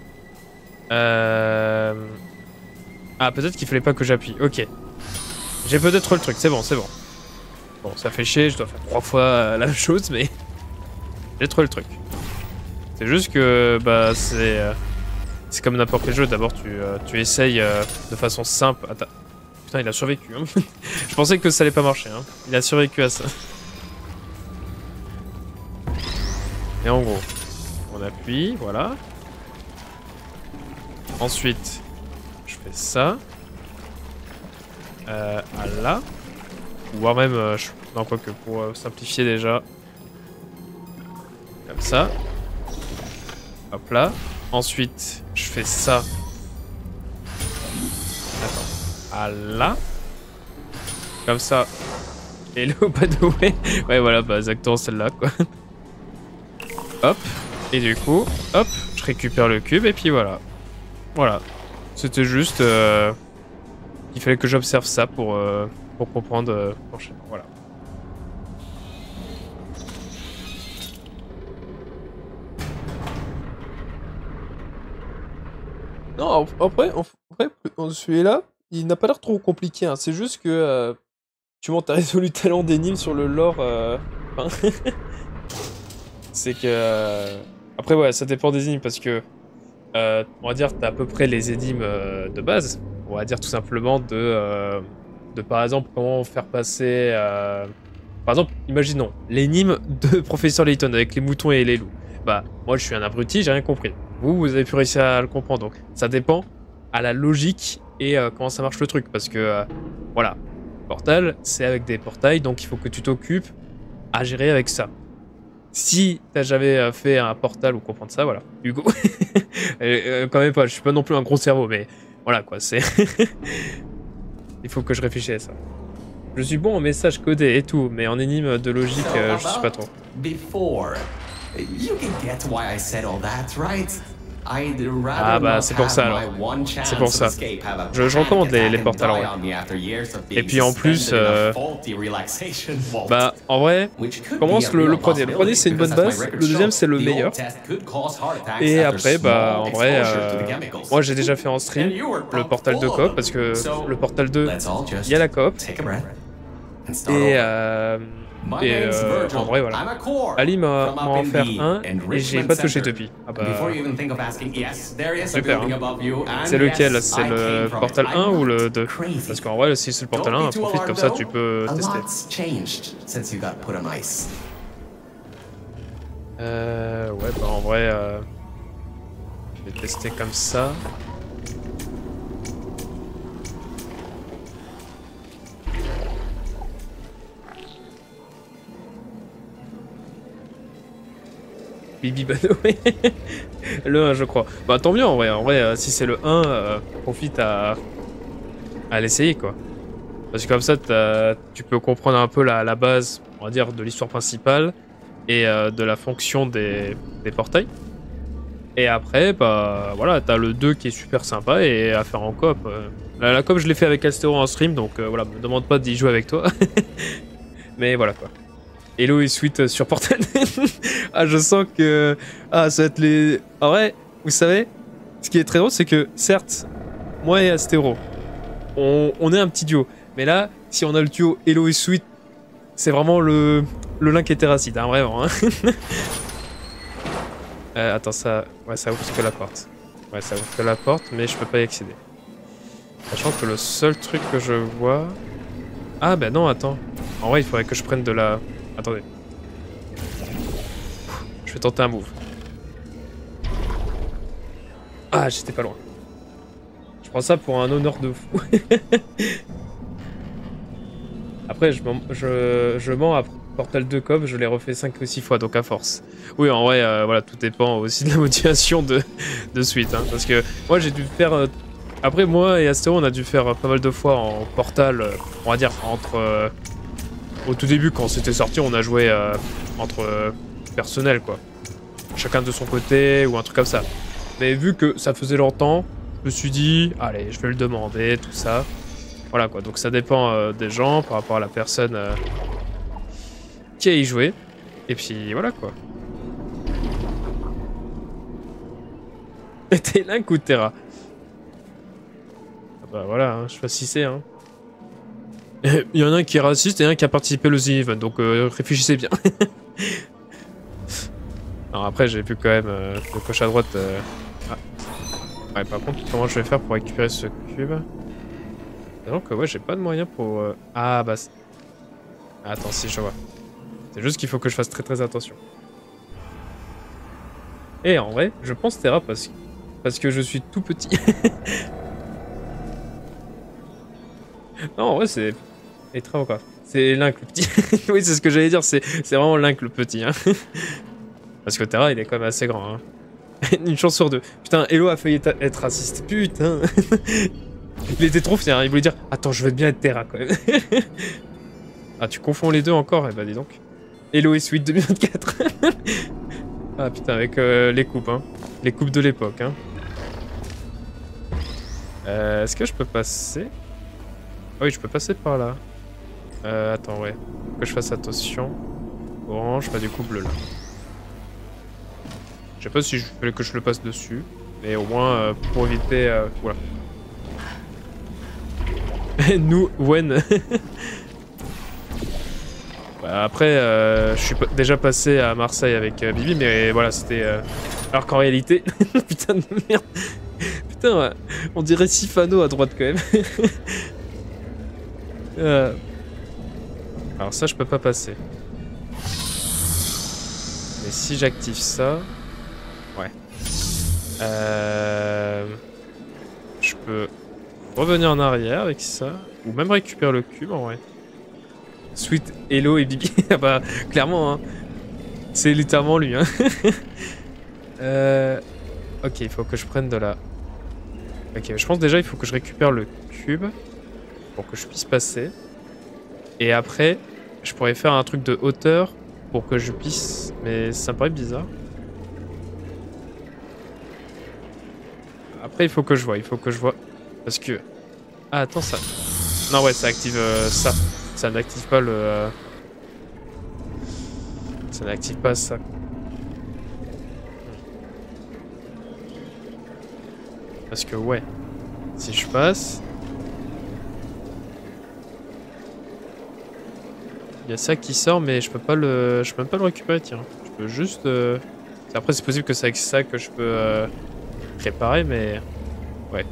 Ah, peut-être qu'il fallait pas que j'appuie. Ok. J'ai peut-être le truc, c'est bon, c'est bon. Bon, ça fait chier, je dois faire 3 fois la même chose, mais... J'ai trouvé le truc. C'est juste que, bah, c'est comme n'importe quel jeu. D'abord, tu essayes de façon simple. Attends. Putain, il a survécu. Hein. Je pensais que ça allait pas marcher. Hein. Il a survécu à ça. Et en gros, on appuie, voilà. Ensuite, je fais ça. À là. Voire même, non, quoique, pour simplifier déjà. Comme ça. Hop là. Ensuite, je fais ça. Attends. À là. Comme ça. Hello, by the way. Ouais, voilà, bah, exactement celle-là, quoi. Hop. Et du coup, hop, je récupère le cube et puis voilà. Voilà. C'était juste... il fallait que j'observe ça pour comprendre l'enchaînement. Voilà. Non, après, celui-là, il n'a pas l'air trop compliqué. Hein. C'est juste que tu montes, t'as résolu tellement d'énigmes sur le lore. C'est que... Après, ouais, ça dépend des énigmes parce que... on va dire, t'as à peu près les énigmes de base. On va dire tout simplement de par exemple, comment faire passer... Par exemple, imaginons, l'énigme de Professeur Layton avec les moutons et les loups. Bah, moi je suis un abruti, j'ai rien compris. Vous avez pu réussir à le comprendre, donc ça dépend à la logique et comment ça marche le truc. Parce que, voilà, portal, c'est avec des portails, donc il faut que tu t'occupes à gérer avec ça. Si t'as jamais fait un portal ou comprendre ça, voilà. Hugo. Quand même pas, je suis pas non plus un gros cerveau, mais voilà quoi, c'est... Il faut que je réfléchisse à ça. Je suis bon en message codé et tout, mais en énigme de logique, je suis pas trop. Before, you can get why I said all that, right? Ah bah c'est pour ça alors. C'est pour ça. Je recommande les portals en vrai. Et puis en plus, bah en vrai, commence le premier. Le premier c'est une bonne base, le deuxième c'est le meilleur. Et après bah en vrai, moi j'ai déjà fait en stream le portal 2 coop parce que le portal 2, il y a la coop. Et en vrai voilà. Ali m'a offert un et j'ai pas touché depuis. Ah bah... Super hein. C'est lequel? C'est le portal 1 ou le 2? Parce qu'en vrai si c'est le portal 1, profite comme ça tu peux tester. Ouais bah en vrai je vais tester comme ça. Bibi Bano, le 1 je crois. Bah tant mieux en vrai si c'est le 1, profite à l'essayer quoi. Parce que comme ça tu peux comprendre un peu la base, on va dire, de l'histoire principale et de la fonction des portails. Et après, bah voilà, t'as le 2 qui est super sympa et à faire en coop. La coop je l'ai fait avec Astero en stream, donc voilà, me demande pas d'y jouer avec toi. Mais voilà quoi. Hello et Sweet sur Portal. Ah, je sens que... Ah, ça va être les... En vrai, vous savez, ce qui est très drôle, c'est que, certes, moi et Astero, on est un petit duo. Mais là, si on a le duo Hello et Sweet, c'est vraiment le Link et Terracide, hein, vraiment. Hein. Attends, ça... Ouais, ça ouvre que la porte. Ouais, ça ouvre que la porte, mais je peux pas y accéder. Sachant que le seul truc que je vois... Ah, bah non, attends. En vrai, il faudrait que je prenne de la... Attendez. Je vais tenter un move. Ah, j'étais pas loin. Je prends ça pour un honneur de fou. Après, je mens à Portal 2 coop, je l'ai refait 5 ou 6 fois, donc à force. Oui, en vrai, voilà, tout dépend aussi de la motivation de Sweet. Hein, parce que moi, j'ai dû faire... Après, moi et Astero, on a dû faire pas mal de fois en Portal, on va dire, entre... Au tout début, quand c'était sorti, on a joué entre personnels, quoi. Chacun de son côté, ou un truc comme ça. Mais vu que ça faisait longtemps, je me suis dit, allez, je vais le demander, tout ça. Voilà quoi, donc ça dépend des gens par rapport à la personne qui a y joué. Et puis voilà quoi. T'es Link ou Terra? Ah bah voilà, hein, choisissez. Hein. Il y en a un qui est raciste et un qui a participé au The Event, donc réfléchissez bien. Alors après j'ai pu quand même de gauche à droite. Ah. Ouais, par contre comment je vais faire pour récupérer ce cube? Donc ouais, j'ai pas de moyen pour... Ah bah... Attends, si je vois. C'est juste qu'il faut que je fasse très attention. Et en vrai, je pense Terra parce que je suis tout petit. Non, en vrai, c'est... Et très quoi. C'est Link le petit. Oui, c'est ce que j'allais dire, c'est vraiment Link le petit. Hein. Parce que Terra, il est quand même assez grand. Hein. Une chance sur deux. Putain, Hello a failli être raciste. Putain. Il était trop fier, hein. Il voulait dire « Attends, je veux bien être Terra, quand même. » Ah, tu confonds les deux encore? Eh bah, dis donc. Hello et Sweet 2024. Ah, putain, avec les coupes, hein. Les coupes de l'époque, hein. Est-ce que je peux passer? Ah oui, je peux passer par là. Attends, ouais. Faut que je fasse attention. Orange, pas du coup bleu, là. Je sais pas si je voulais que je le passe dessus. Mais au moins, pour éviter... voilà. Nous, Wen. Bah, après, je suis déjà passé à Marseille avec Bibi, mais voilà, c'était... Alors qu'en réalité... Putain de merde. Putain, on dirait Sifano à droite quand même. Alors ça, je peux pas passer. Mais si j'active ça... Ouais. Je peux revenir en arrière avec ça. Ou même récupérer le cube en vrai. Sweet, Hello et Bibi. Ah bah, clairement, hein. C'est littéralement lui, hein. Ok, il faut que je prenne de la... Ok, je pense déjà il faut que je récupère le cube. Pour que je puisse passer. Et après, je pourrais faire un truc de hauteur pour que je puisse... Mais ça me paraît bizarre. Après, il faut que je vois, Parce que... Ah, attends, ça... Non, ouais, ça active ça. Ça n'active pas le... Ça n'active pas ça. Parce que, ouais. Si je passe... Il y a ça qui sort, mais je peux pas le... Je peux même pas le récupérer, tiens. Je peux juste... Après, c'est possible que c'est avec ça que je peux réparer, mais... Ouais.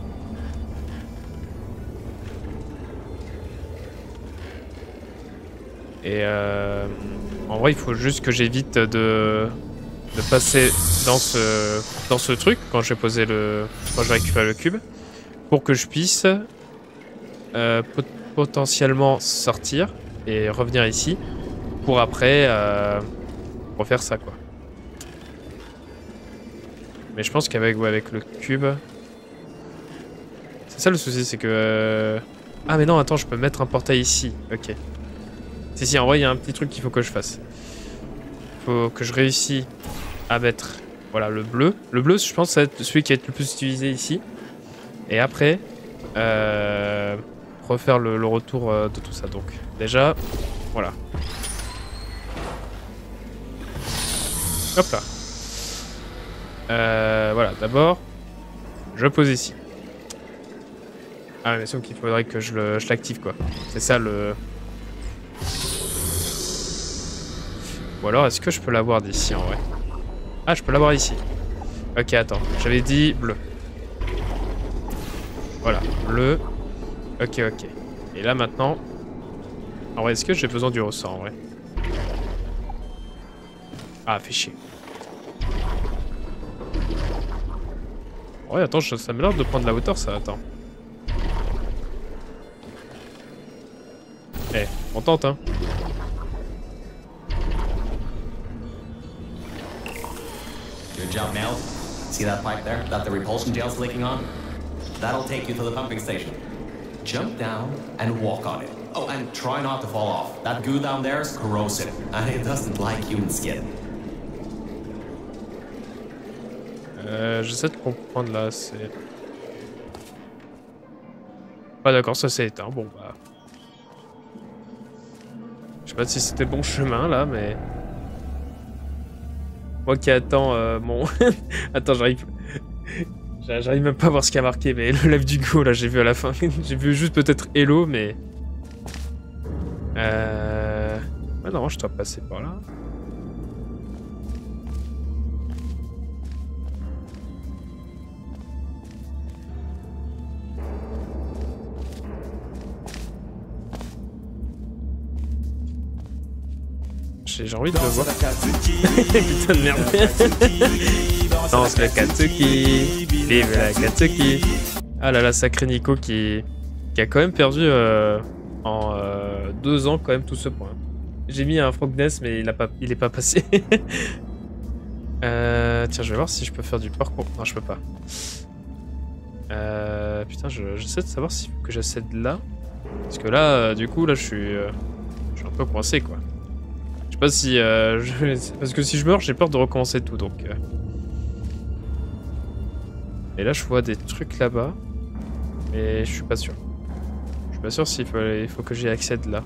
Et en vrai, il faut juste que j'évite de passer dans ce truc quand je vais poser quand je récupère le cube, pour que je puisse potentiellement sortir et revenir ici pour après refaire ça quoi. Mais je pense qu'avec avec le cube, c'est ça le souci, c'est que ah mais non attends, je peux mettre un portail ici. Ok. Si, en vrai, il y a un petit truc qu'il faut que je fasse. Il faut que je réussisse à mettre... Voilà, le bleu. Le bleu, je pense, ça va être celui qui va être le plus utilisé ici. Et après, refaire le retour de tout ça. Donc, déjà, voilà. Hop là. Voilà, d'abord, je pose ici. Ah, mais c'est qu'il faudrait que je l'active, quoi. C'est ça, le... Ou alors, est-ce que je peux l'avoir d'ici, en vrai? Ah, je peux l'avoir ici. Ok, attends. J'avais dit bleu. Voilà, bleu. Ok, ok. Et là, maintenant... En vrai, est-ce que j'ai besoin du ressort, en vrai? Ah, fait chier. Ouais, attends, ça m'a l'air de prendre la hauteur, ça. Attends. Eh, on tente, hein. Good job, Mel. See that pipe there that the repulsion gel's leaking on? That'll take you to the pumping station. Jump down and walk on it. Oh, and try not to fall off. That goo down there is corrosive, and it doesn't like human skin. J'essaie de comprendre là, c'est... Ah d'accord, ça s'est éteint. Bon bah... Je sais pas si c'était bon chemin là, mais... Moi qui attends mon... Attends, j'arrive même pas à voir ce qui a marqué, mais le live du go là, j'ai vu à la fin. J'ai vu juste peut-être Hello, mais... Ouais, non, je dois passer par là. J'ai envie de le voir. Putain de merde. Danse le Katsuki. Vive la Katsuki. Ah là là, sacré Nico qui a quand même perdu en 2 ans quand même tout ce point. J'ai mis un Frogness mais il est pas passé. Tiens, je vais voir si je peux faire du parcours. Non, je peux pas. Putain, j'essaie de savoir s'il faut que j'accède là. Parce que là, du coup, là, je suis un peu coincé, quoi. Je sais pas si... Parce que si je meurs, j'ai peur de recommencer tout, donc... Et là, je vois des trucs là-bas. Mais je suis pas sûr. Je suis pas sûr s'il faut que j'y accède là.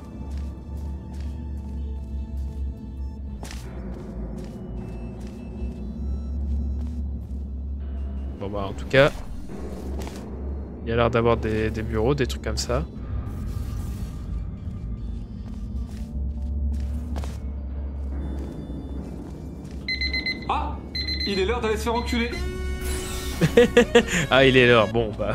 Bon bah, en tout cas... Il y a l'air d'avoir des bureaux, des trucs comme ça. Ah, il est l'heure d'aller se faire enculer. Ah, il est l'heure, bon bah...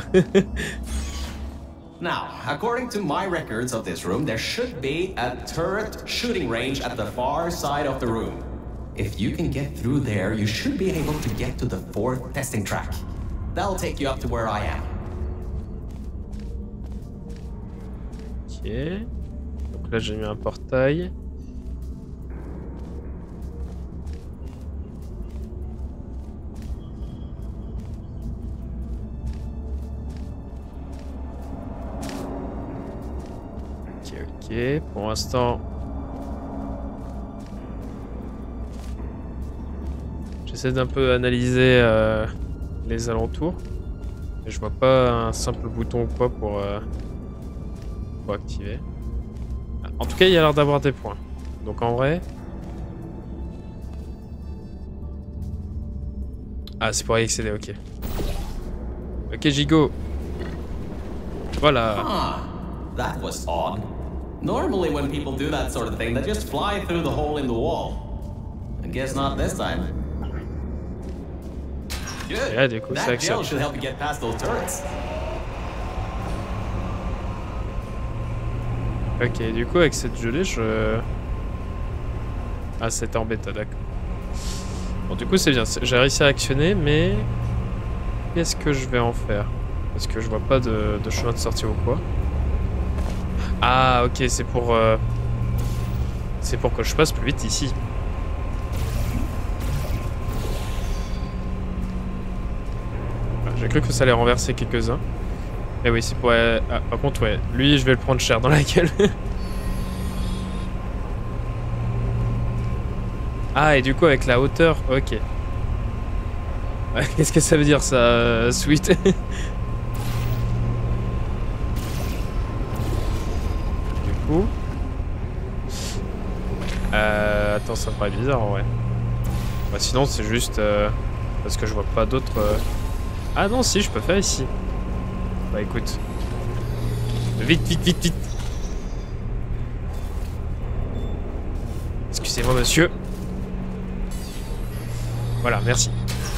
Now, according to my records of this room, there should be a turret shooting range at the far side of the room. If you can get through there, you should be able to get to the 4th testing track. That'll take you up to where I am. Ok. Donc là, j'ai mis un portail. Ok, pour l'instant... J'essaie d'un peu analyser les alentours. Mais je vois pas un simple bouton ou quoi pour activer. En tout cas, il y a l'air d'avoir des points. Donc en vrai... Ah, c'est pour y accéder, ok. Ok, Gigo. Voilà. Ah, that was odd. Normally when people do that sort of thing, they just fly through the hole in the wall. I guess not this time. Good. Yeah, du coup, ça That gel actionne. should help you get past those turrets. Ok, du coup, avec cette gelée, je... Ah, c'était en bêta, d'accord. Bon, du coup, c'est bien. J'ai réussi à actionner, mais... Qu'est-ce que je vais en faire? Parce que je vois pas de chemin de sortie ou quoi. Ah, ok, c'est pour... C'est pour que je passe plus vite ici. J'ai cru que ça allait renverser quelques-uns. Mais oui, c'est pour... Ah, par contre, ouais, lui, je vais le prendre cher dans la gueule. Ah, et du coup, avec la hauteur, ok. Ouais, qu'est-ce que ça veut dire, ça, sweet? Du coup... Attends, ça me paraît bizarre, en vrai. Bah, sinon, c'est juste... parce que je vois pas d'autres... Ah non, si, je peux faire ici. Bah écoute. Vite, vite, vite, vite. Excusez-moi, monsieur. Voilà, merci.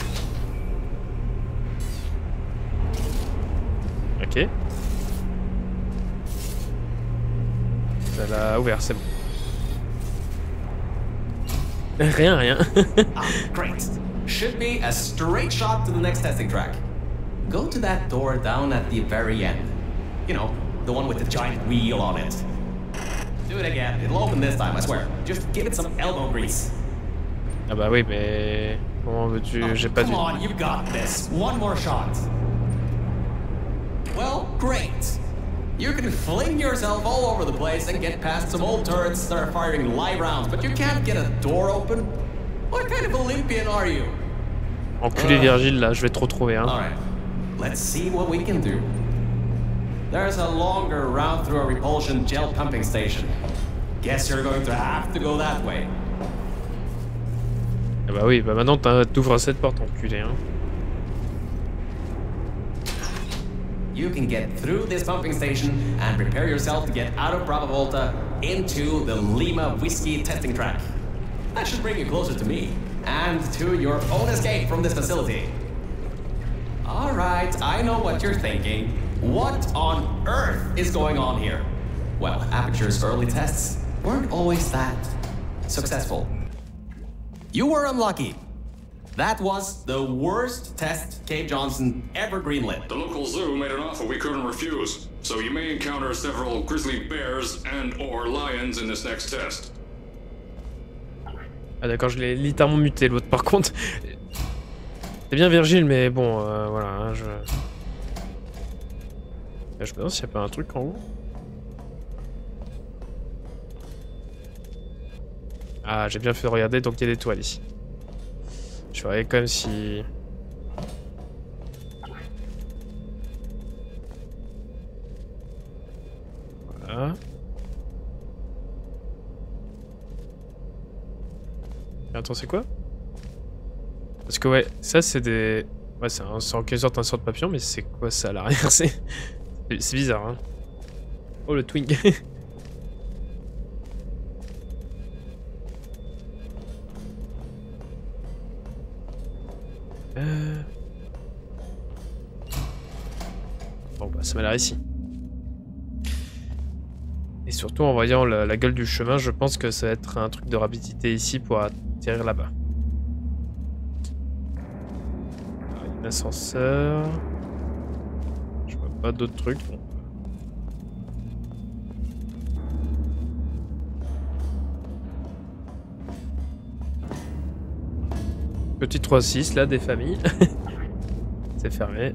Ok. Ça l'a ouvert, c'est bon. Rien, rien. Ah, great. Should be a straight shot to the next testing track. Go to that door down at the very end. You know, the one with the giant wheel on it. Do it again. It'll open this time, I swear. Just give it some elbow grease. Ah bah oui, mais... Comment veux-tu... J'ai pas Come du... on, you got this. One more shot. Well, great. You can fling yourself all over the place and get past some old turrets that are firing live rounds, but you can't get a door open? What kind of Olympian are you? Enculé Virgile, là, je vais te retrouver, hein. Alright, let's see what we can do. there's a longer route through a repulsion gel pumping station. Guess you're going to have to go that way. Ah bah oui, bah maintenant t'ouvres cette porte, enculé, hein. You can get through this pumping station and prepare yourself to get out of Bravo Volta into the Lima Whiskey testing track. That should bring you closer to me and to your own escape from this facility. All right, I know what you're thinking. What on earth is going on here? Well, Aperture's early tests weren't always that successful. You were unlucky. That was the worst test Cave Johnson ever greenlit. The local zoo made an offer we couldn't refuse, so you may encounter several grizzly bears and/or lions in this next test. Ah d'accord, je l'ai littéralement muté l'autre par contre. C'est bien Virgile, mais bon, voilà, hein, je me demande s'il n'y a pas un truc en haut. Ah, j'ai bien fait de regarder, donc il y a des toiles ici. Je verrai quand même si... Voilà. Attends, c'est quoi? Parce que ouais, ça c'est des... Ouais, c'est en quelque sorte un sort de papillon, mais c'est quoi ça à l'arrière? C'est bizarre, hein. Oh, le twing. Bon bah ça m'a l'air ici. Et surtout en voyant la gueule du chemin, je pense que ça va être un truc de rapidité ici pour atterrir là-bas. Un ascenseur. Je vois pas d'autres trucs. Bon. Petit 3-6 là, des familles. C'est fermé.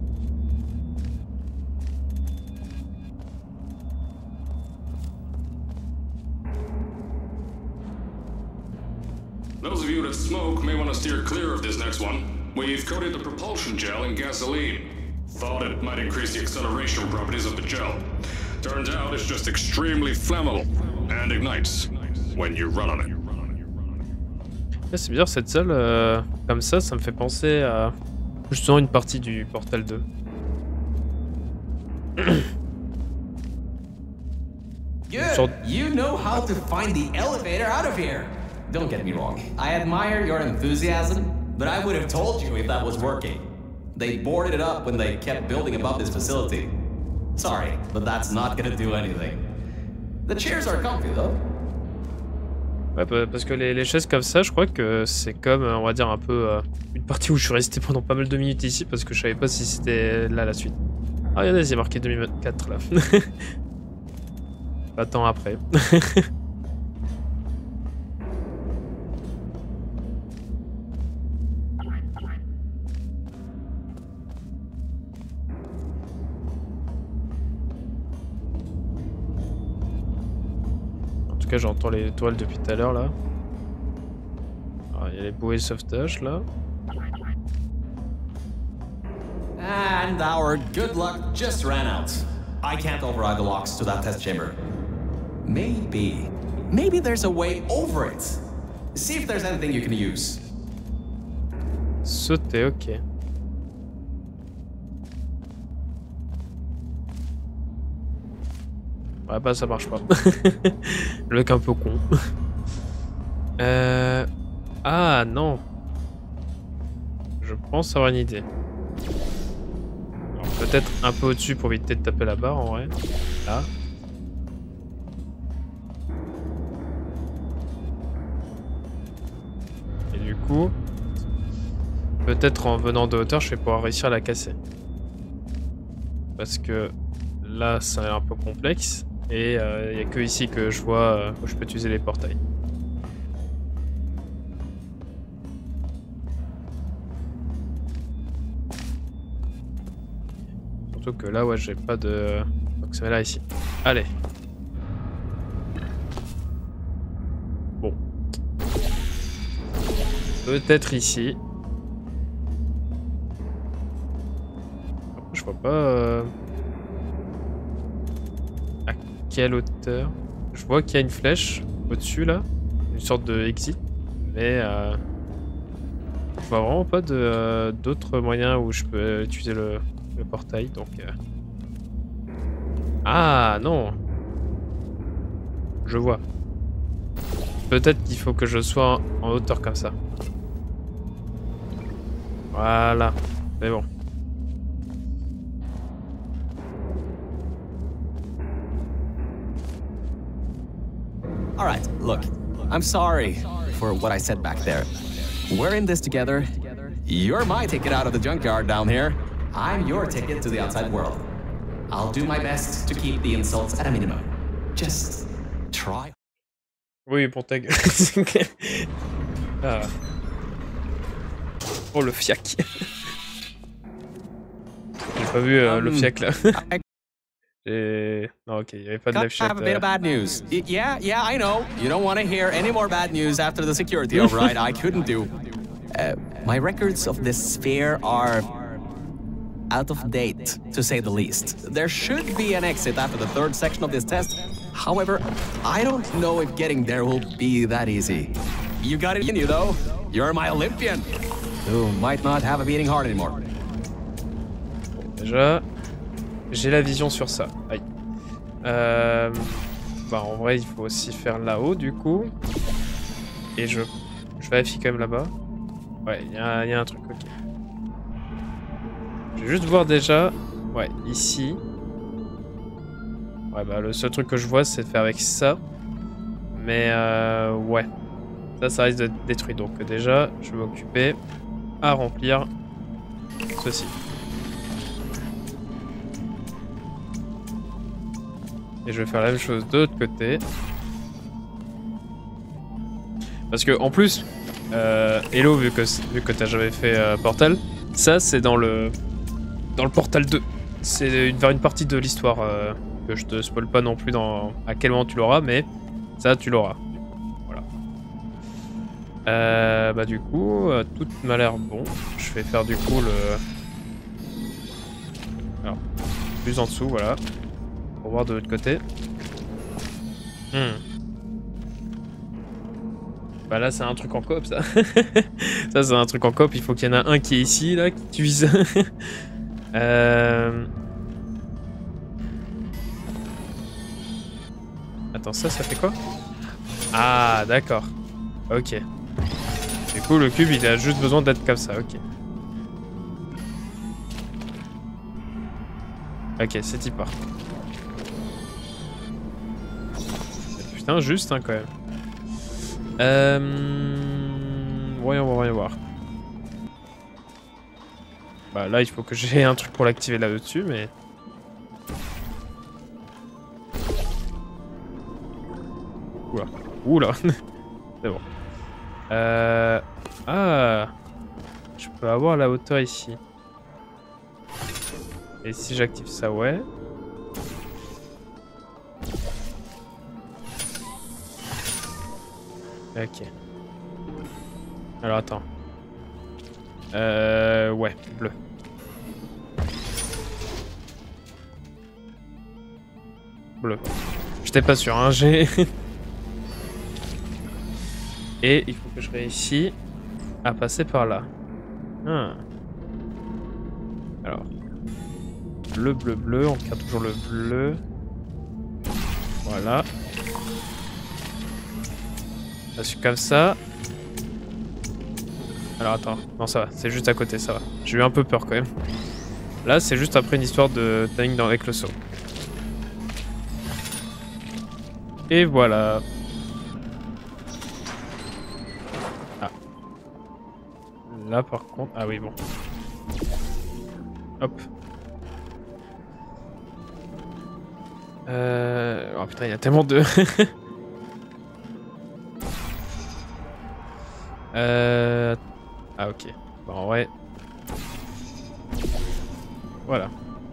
Those of you that smoke may want to steer clear of this next one. We've coated the propulsion gel in gasoline. Thought it might increase the acceleration properties of the gel. Turns out it's just extremely flammable and ignites when you run on it. C'est bizarre cette salle, comme ça me fait penser à justement une partie du Portal 2. Good. You know how to find the elevator out of here. Don't get me wrong. I admire your enthusiasm, but I would have told you if that was working. They boarded it up when they kept building above this facility. Sorry, but that's not gonna do anything. The chairs are comfy though. Ouais, parce que les chaises comme ça, je crois que c'est comme, on va dire, un peu une partie où je suis resté pendant pas mal de minutes ici parce que je savais pas si c'était là la suite. Ah, regardez, c'est marqué 2024 là. Pas tant après. En tout cas, j'entends les étoiles depuis tout à l'heure là. Il y a les bouées de sauvetage là. And our good luck just ran out. I can't override the locks to that test chamber. Maybe there's a way over it. See if there's anything you can use. Sauter, ok. Ouais, bah ça marche pas. Le mec un peu con. Ah non. Je pense avoir une idée. Peut-être un peu au-dessus pour éviter de taper la barre en vrai. Là. Et du coup, peut-être en venant de hauteur, je vais pouvoir réussir à la casser. Parce que là, ça a l'air un peu complexe. Et il n'y a que ici que je vois où je peux utiliser les portails. Surtout que là, ouais, j'ai pas de... Donc ça va là, ici. Allez. Bon. Peut-être ici. Je vois pas... quelle hauteur? Je vois qu'il y a une flèche au-dessus là. Une sorte de exit. Mais je vois vraiment pas d'autres moyens où je peux utiliser le portail. Donc. Ah non! Je vois. Peut-être qu'il faut que je sois en hauteur comme ça. Voilà. Mais bon. All right, look, I'm sorry for what I said back there. We're in this together. You're my ticket out of the junkyard down here. I'm your ticket to the outside world. I'll do my best to keep the insults at a minimum. Just try. Oui, pour ta gueule. Ah. Oh, le fiac. J'ai pas vu le fiac là. Non, ok, il n'y avait pas de live chat. I have a bit of bad news. Yeah, I know. You don't want to hear any more bad news after the security override I couldn't do. My records of this sphere are out of date, to say the least. There should be an exit after the third section of this test. However, I don't know if getting there will be that easy. You got it in you, though. You're my Olympian, who might not have a beating heart anymore. Déjà, j'ai la vision sur ça. Aïe. Bah, en vrai, il faut aussi faire là-haut, du coup. Et je vérifie quand même là-bas. Ouais, il y a un truc, ok. Je vais juste voir déjà. Ouais, ici. Ouais, bah, le seul truc que je vois, c'est de faire avec ça. Mais, ouais. Ça risque d'être détruit. Donc, déjà, je vais m'occuper à remplir ceci. Et je vais faire la même chose de l'autre côté. Parce que en plus, Hello, vu que t'as jamais fait Portal, ça c'est dans le Portal 2. C'est vers une partie de l'histoire que je te spoil pas non plus à quel moment tu l'auras, mais ça tu l'auras. Voilà. Bah du coup, tout m'a l'air bon. Je vais faire du coup alors, plus en dessous, voilà. Pour voir de l'autre côté. Bah là c'est un truc en coop ça. Ça c'est un truc en coop, il faut qu'il y en a un qui est ici là, qui utilise. Attends, ça fait quoi? Ah d'accord. Ok. Du coup le cube il a juste besoin d'être comme ça, ok. Ok, c'est y part. Putain, juste hein, quand même. Voyons voir. Bah là, il faut que j'ai un truc pour l'activer là-dessus, mais... Oula. C'est bon. Ah. Je peux avoir la hauteur ici. Et si j'active ça, ouais. Ok. Alors attends. Ouais, bleu. Bleu. J'étais pas sûr, hein, j'ai... Et il faut que je réussisse à passer par là. Alors. Bleu, on garde toujours le bleu. Voilà. Je suis comme ça. Alors attends, non ça va, c'est juste à côté, ça va. J'ai eu un peu peur quand même. Là c'est juste après une histoire de timing avec le saut. Et voilà. Ah. Là par contre... Ah oui bon. Hop. Oh putain, il y a tellement de... Ah ok. Bon en vrai... Voilà.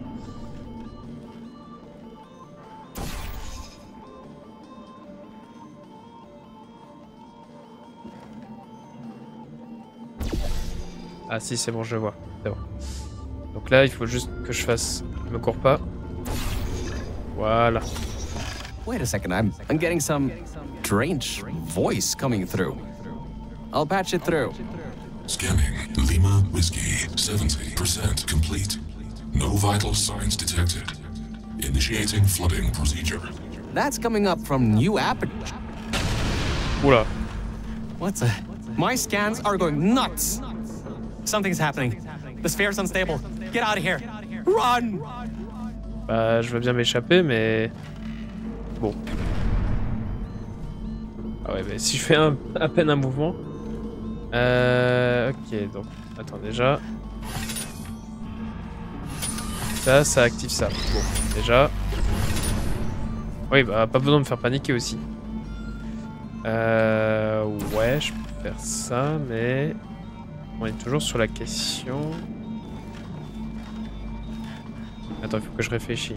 Ah si c'est bon, je vois. C'est bon. Donc là il faut juste que je fasse... Je me cours pas. Voilà. Wait a second, I'm getting some strange voice coming through. I'll patch it through. Scanning. Lima Whiskey. 70% complete. No vital signs detected. Initiating flooding procedure. That's coming up from new app. Oula. What's a... My scans are going nuts. Something's happening. The sphere's unstable. Get out of here. Run! Bah, je veux bien m'échapper, mais... Bon. Ah ouais, mais si je fais à peine un mouvement... Ok, donc... Attends, déjà... Ça active ça. Bon, déjà... Oui, bah, pas besoin de me faire paniquer aussi. Ouais, je peux faire ça, mais... On est toujours sur la question... Attends, il faut que je réfléchisse.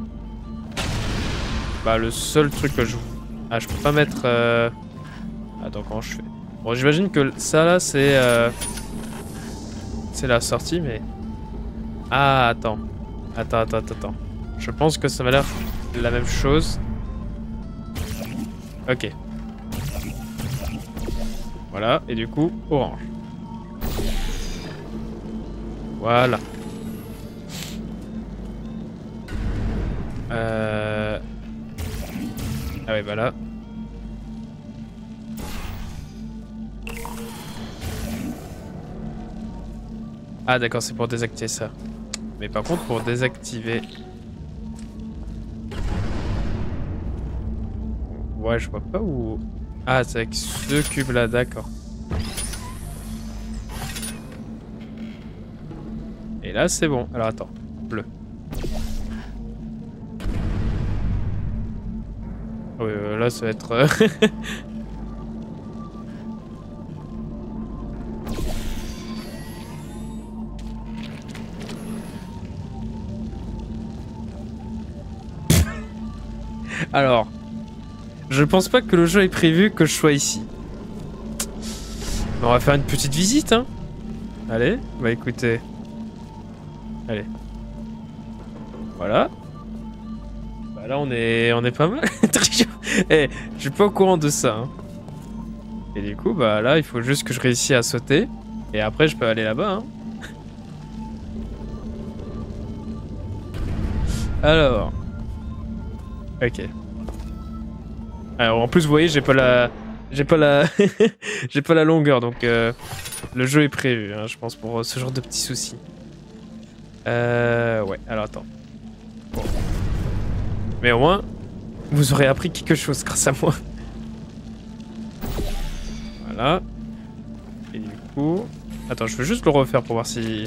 Bah, le seul truc que je... Ah, je peux pas mettre... Attends, comment je fais? Bon, j'imagine que ça, là, c'est... C'est la sortie, mais... Ah, attends. Attends. Je pense que ça m'a l'air la même chose. Ok. Voilà, et du coup, orange. Voilà. Ah ouais, bah là. Ah d'accord, c'est pour désactiver ça. Mais par contre, pour désactiver... Ouais, je vois pas où... Ah, c'est avec ce cube-là, d'accord. Et là, c'est bon. Alors attends, bleu. Oui, là, ça va être... Alors, je pense pas que le jeu ait prévu que je sois ici. Mais on va faire une petite visite, hein. Allez, bah écoutez. Allez. Voilà. Bah là, on est pas mal. Eh, je suis pas au courant de ça, hein. Et du coup, bah là, il faut juste que je réussisse à sauter. Et après, je peux aller là-bas, hein. Alors. Ok. Alors en plus vous voyez j'ai pas la j'ai pas la longueur donc le jeu est prévu hein, je pense pour ce genre de petits soucis. Ouais alors attends. Bon. Mais au moins vous aurez appris quelque chose grâce à moi. Voilà. Et du coup attends je veux juste le refaire pour voir si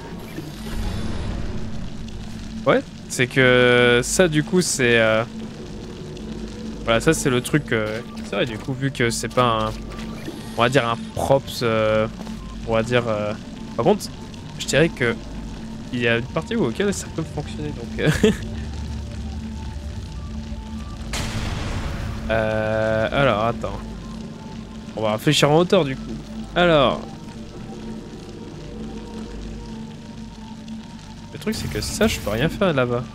ouais c'est que ça du coup c'est voilà, ça c'est le truc. C'est vrai, du coup, vu que c'est pas un. On va dire un props. On va dire. Par contre, je dirais que. Il y a une partie auquel ça peut fonctionner donc. Alors, attends. On va réfléchir en hauteur du coup. Alors. Le truc, c'est que ça, je peux rien faire là-bas.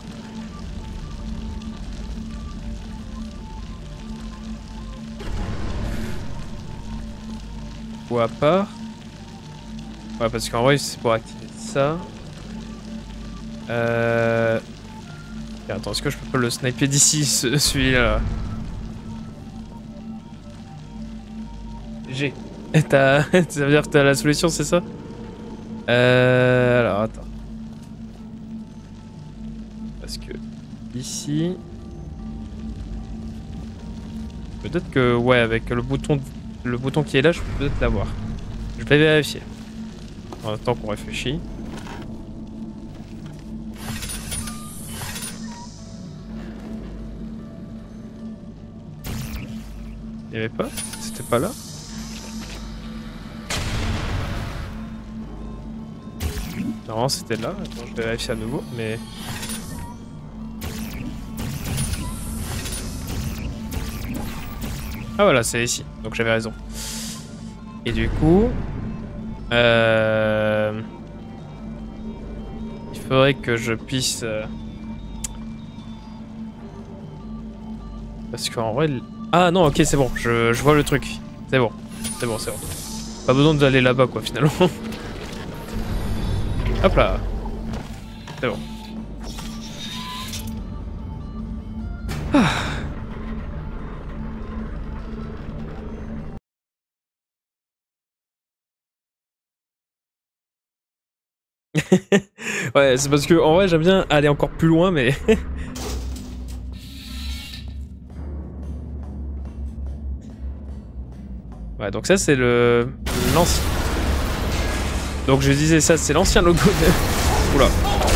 Ou à part. Ouais, parce qu'en vrai, c'est pour activer ça. Et attends, est-ce que je peux pas le sniper d'ici, celui-là? G. Ça veut dire que t'as la solution, c'est ça? Alors, attends. Parce que ici... Peut-être que, ouais, avec le bouton qui est là, je peux peut-être l'avoir. Je vais vérifier. En même temps qu'on réfléchit. Il n'y avait pas? C'était pas là? Normalement c'était là. Attends, je vais vérifier à nouveau, mais... Ah voilà, c'est ici. Donc j'avais raison. Et du coup... il faudrait que je puisse... Parce qu'en vrai... Ah non, ok, c'est bon, je vois le truc. C'est bon, c'est bon, c'est bon. Pas besoin d'aller là-bas, quoi, finalement. Hop là. C'est bon. Ah. Ouais, c'est parce que en vrai j'aime bien aller encore plus loin, mais ouais, donc ça c'est l'ancien. Donc je disais ça, c'est l'ancien logo de... Oula.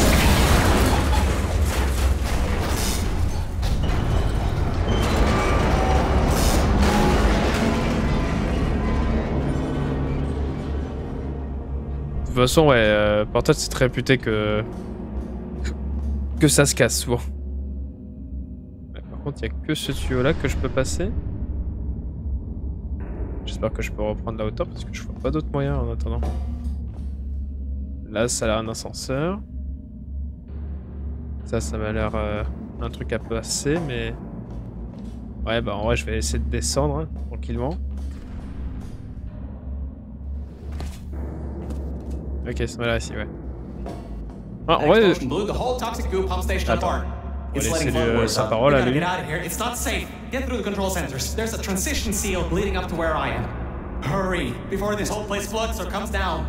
De toute façon, ouais, Portal c'est très réputé que ça se casse souvent. Ouais, par contre, il n'y a que ce tuyau là que je peux passer. J'espère que je peux reprendre la hauteur parce que je vois pas d'autres moyens en attendant. Là, ça a l'air un ascenseur. Ça m'a l'air un truc à passer, mais... Ouais, bah en vrai, je vais essayer de descendre hein, tranquillement. Ok, ça m'a l'air ici, ouais. Ah, en vrai... Attends, on va laisser sa parole à lui. It's not safe. Get through the control centers. There's a transition seal leading up to where I am. Hurry, before this whole place floods or comes down.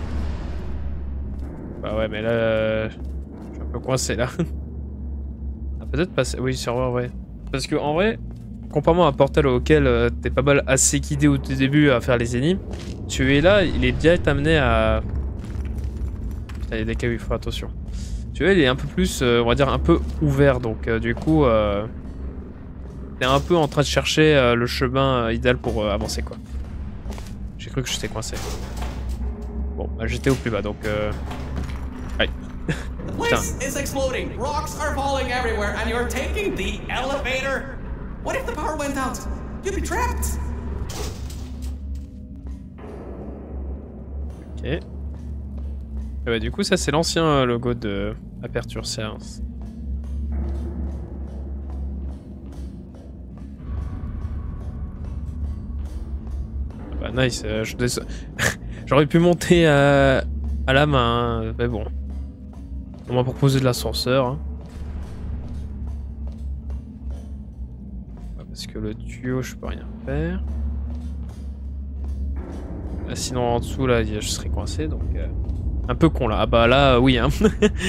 Bah ouais, mais là... je suis un peu coincé, là. Ah, peut-être passer... Oui, serveur, ouais. Parce que, en vrai, contrairement à un Portal auquel t'es pas mal assez guidé au tout début à faire les énigmes, tu es là, il est direct amené à... Putain, il y a des cas où il faut attention. Tu vois, il est un peu plus, on va dire, un peu ouvert, donc du coup... t'es un peu en train de chercher le chemin idéal pour avancer, quoi. J'ai cru que j'étais coincé. Bon, bah, j'étais au plus bas, donc... Aïe. The place is exploding. Rocks are falling everywhere, and you're taking the elevator. What if the power went out? You'd be trapped. Ok. Et ouais, du coup, ça c'est l'ancien logo de Aperture Science. Bah nice. J'aurais pu monter à la main, hein, mais bon. On m'a proposé de l'ascenseur. Hein. Parce que le tuyau, je peux rien faire. Là, sinon, en dessous, là, je serais coincé, donc... Un peu con, là. Ah bah là, oui, hein.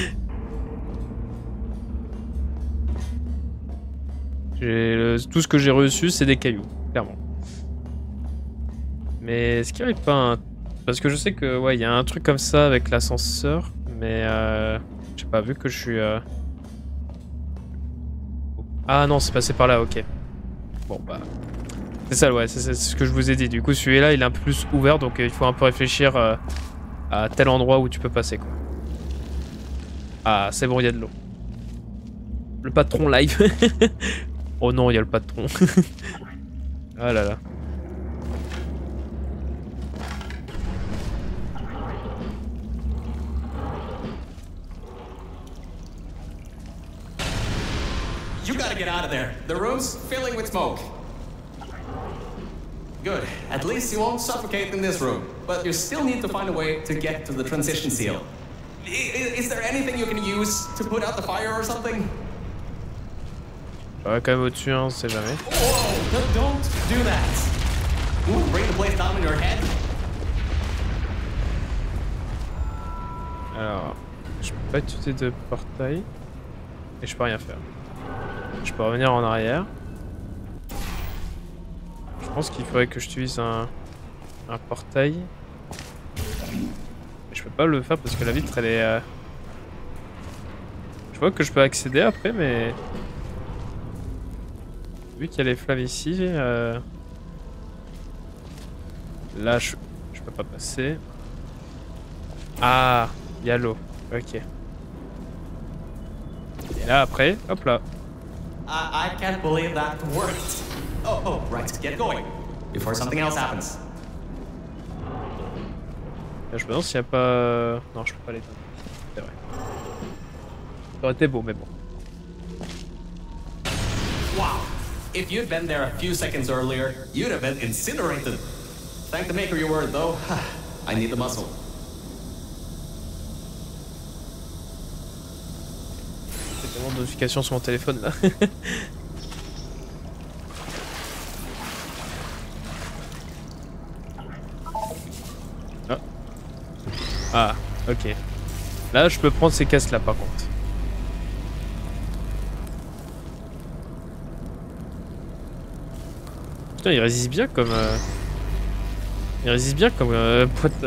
Tout ce que j'ai reçu, c'est des cailloux, clairement. Mais est-ce qu'il n'y aurait pas un... Parce que je sais que, ouais, il y a un truc comme ça avec l'ascenseur, mais j'ai pas vu que je suis... Ah non, c'est passé par là, ok. Bon, bah... C'est ça, ouais, c'est ce que je vous ai dit. Du coup, celui-là, il est un peu plus ouvert, donc il faut un peu réfléchir à tel endroit où tu peux passer, quoi. Ah, c'est bon, il y a de l'eau. Le patron live. Oh non, il y a le patron. Ah là là. You gotta get out of there. The room's filling with smoke. Good. At least you won't suffocate in this room. But you still need to find a way to get to the transition seal. Is there anything you can use to put out the fire or something? Ouais, quand même au-dessus, hein, on sait jamais. Whoa! Don't do that. You won't bring the place down in your head. Alors, je peux pas utiliser de portail. Et je peux rien faire. Je peux revenir en arrière. Je pense qu'il faudrait que j'utilise un portail. Mais je peux pas le faire parce que la vitre elle est... Je vois que je peux accéder après, mais... Vu qu'il y a les flammes ici... Là je peux pas passer. Ah, il y a l'eau. Ok. Et là après, hop là. I can't believe that worked. Oh, right. Get going. Before something else happens. Là, je me demande s'il n'y a pas... Non, je peux pas l'éteindre. C'est vrai. Ça aurait été beau, mais bon. Wow. If you'd been there a few seconds earlier, you'd have been incinerated. Thank the maker you were, though. I need the muscle. J'ai tellement de notifications sur mon téléphone là. Ah. Ah, ok. Là, je peux prendre ces caisses là par contre. Putain, il résiste bien comme. Il résiste bien comme pote.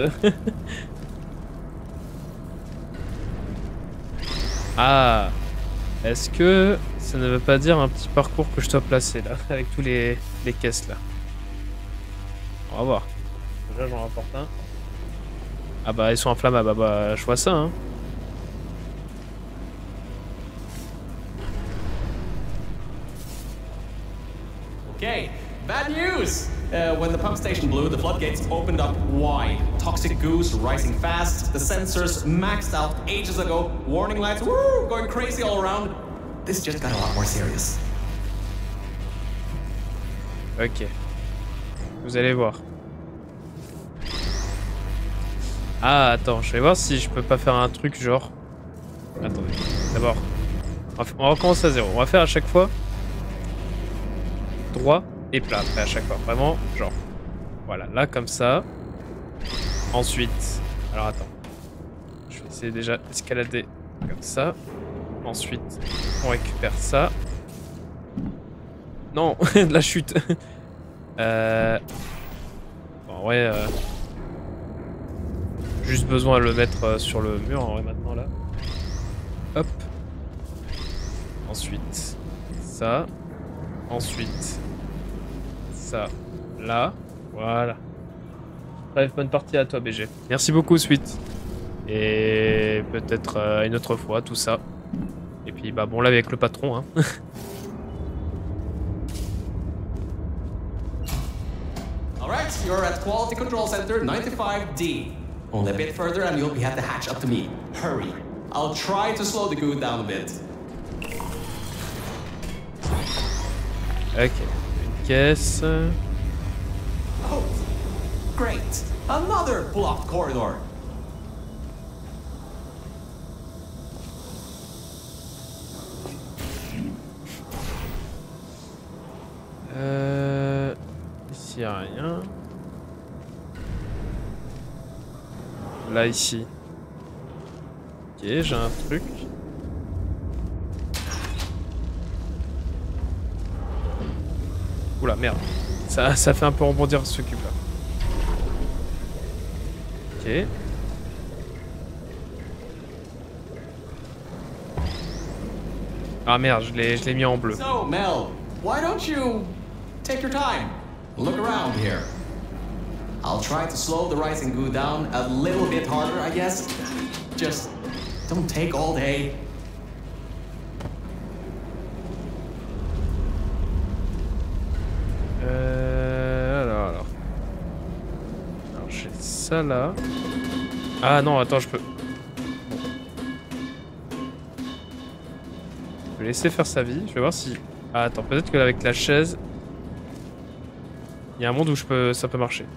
Ah. Est-ce que ça ne veut pas dire un petit parcours que je dois placer là, avec tous les caisses là? On va voir. Déjà, j'en rapporte un. Ah bah, ils sont inflammables. Ah bah, je vois ça, hein. Okay, bad news! When the pump station blew, the floodgates opened up wide. Toxic goose rising fast, the sensors maxed out ages ago, warning lights woo, going crazy all around. This just got a lot more serious. Ok. Vous allez voir. Ah, attends, je vais voir si je peux pas faire un truc genre... Attendez, d'abord, on va recommencer à zéro. On va faire à chaque fois droit et plat après à chaque fois. Vraiment, genre, voilà, là comme ça. Ensuite, alors attends, je vais essayer déjà d'escalader comme ça. Ensuite, on récupère ça. Non, de la chute. Bon, ouais, juste besoin de le mettre sur le mur en vrai maintenant là. Hop. Ensuite, ça. Ensuite, ça, là. Voilà. Bref, bonne partie à toi, BG. Merci beaucoup, Sweet. Et peut-être une autre fois, tout ça. Et puis, bah bon, là, avec le patron, hein. Alright, you're at Quality Control Center 95D. Only a bit further and you'll be at the hatch up to me. Hurry. I'll try to slow the goo down a bit. Ok, une caisse. Oh, great. Another blocked corridor. Ici, y a rien. Là, ici. Ok, j'ai un truc. Oula, merde. Ça fait un peu rebondir ce cube là. Ok. Ah merde, je l'ai mis en bleu. So, Mel, why don't you take your time? Look around here. I'll try to slow the rising goo down a little bit harder, I guess. Just don't take all day. Alors j'ai ça là. Ah non, attends, je peux. Je vais laisser faire sa vie. Je vais voir si. Ah attends, peut-être que avec la chaise, il y a un monde où ça peut marcher.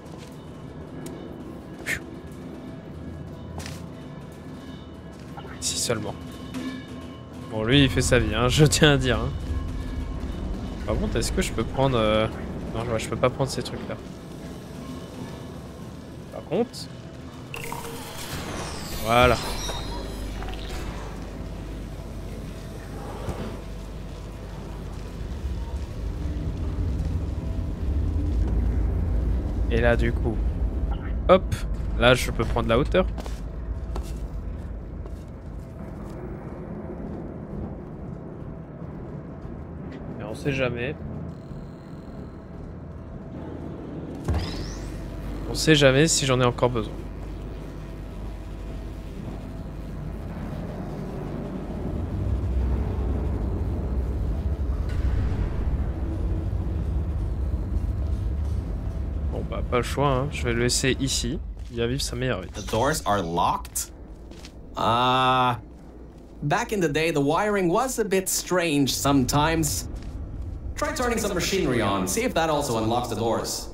Si seulement. Bon, lui, il fait sa vie, hein, je tiens à dire. Hein. Par contre, est-ce que je peux prendre... Non, je peux pas prendre ces trucs-là. Par contre... Voilà. Et là, du coup... Hop. Là, je peux prendre la hauteur. Mais on sait jamais. On sait jamais si j'en ai encore besoin. Bon bah pas le choix, hein. Je vais le laisser ici. Il va vivre sa meilleure vie. The doors are locked? Back in the day, the wiring was a bit strange sometimes. Try turning some machinery on, see if that also unlocks the doors.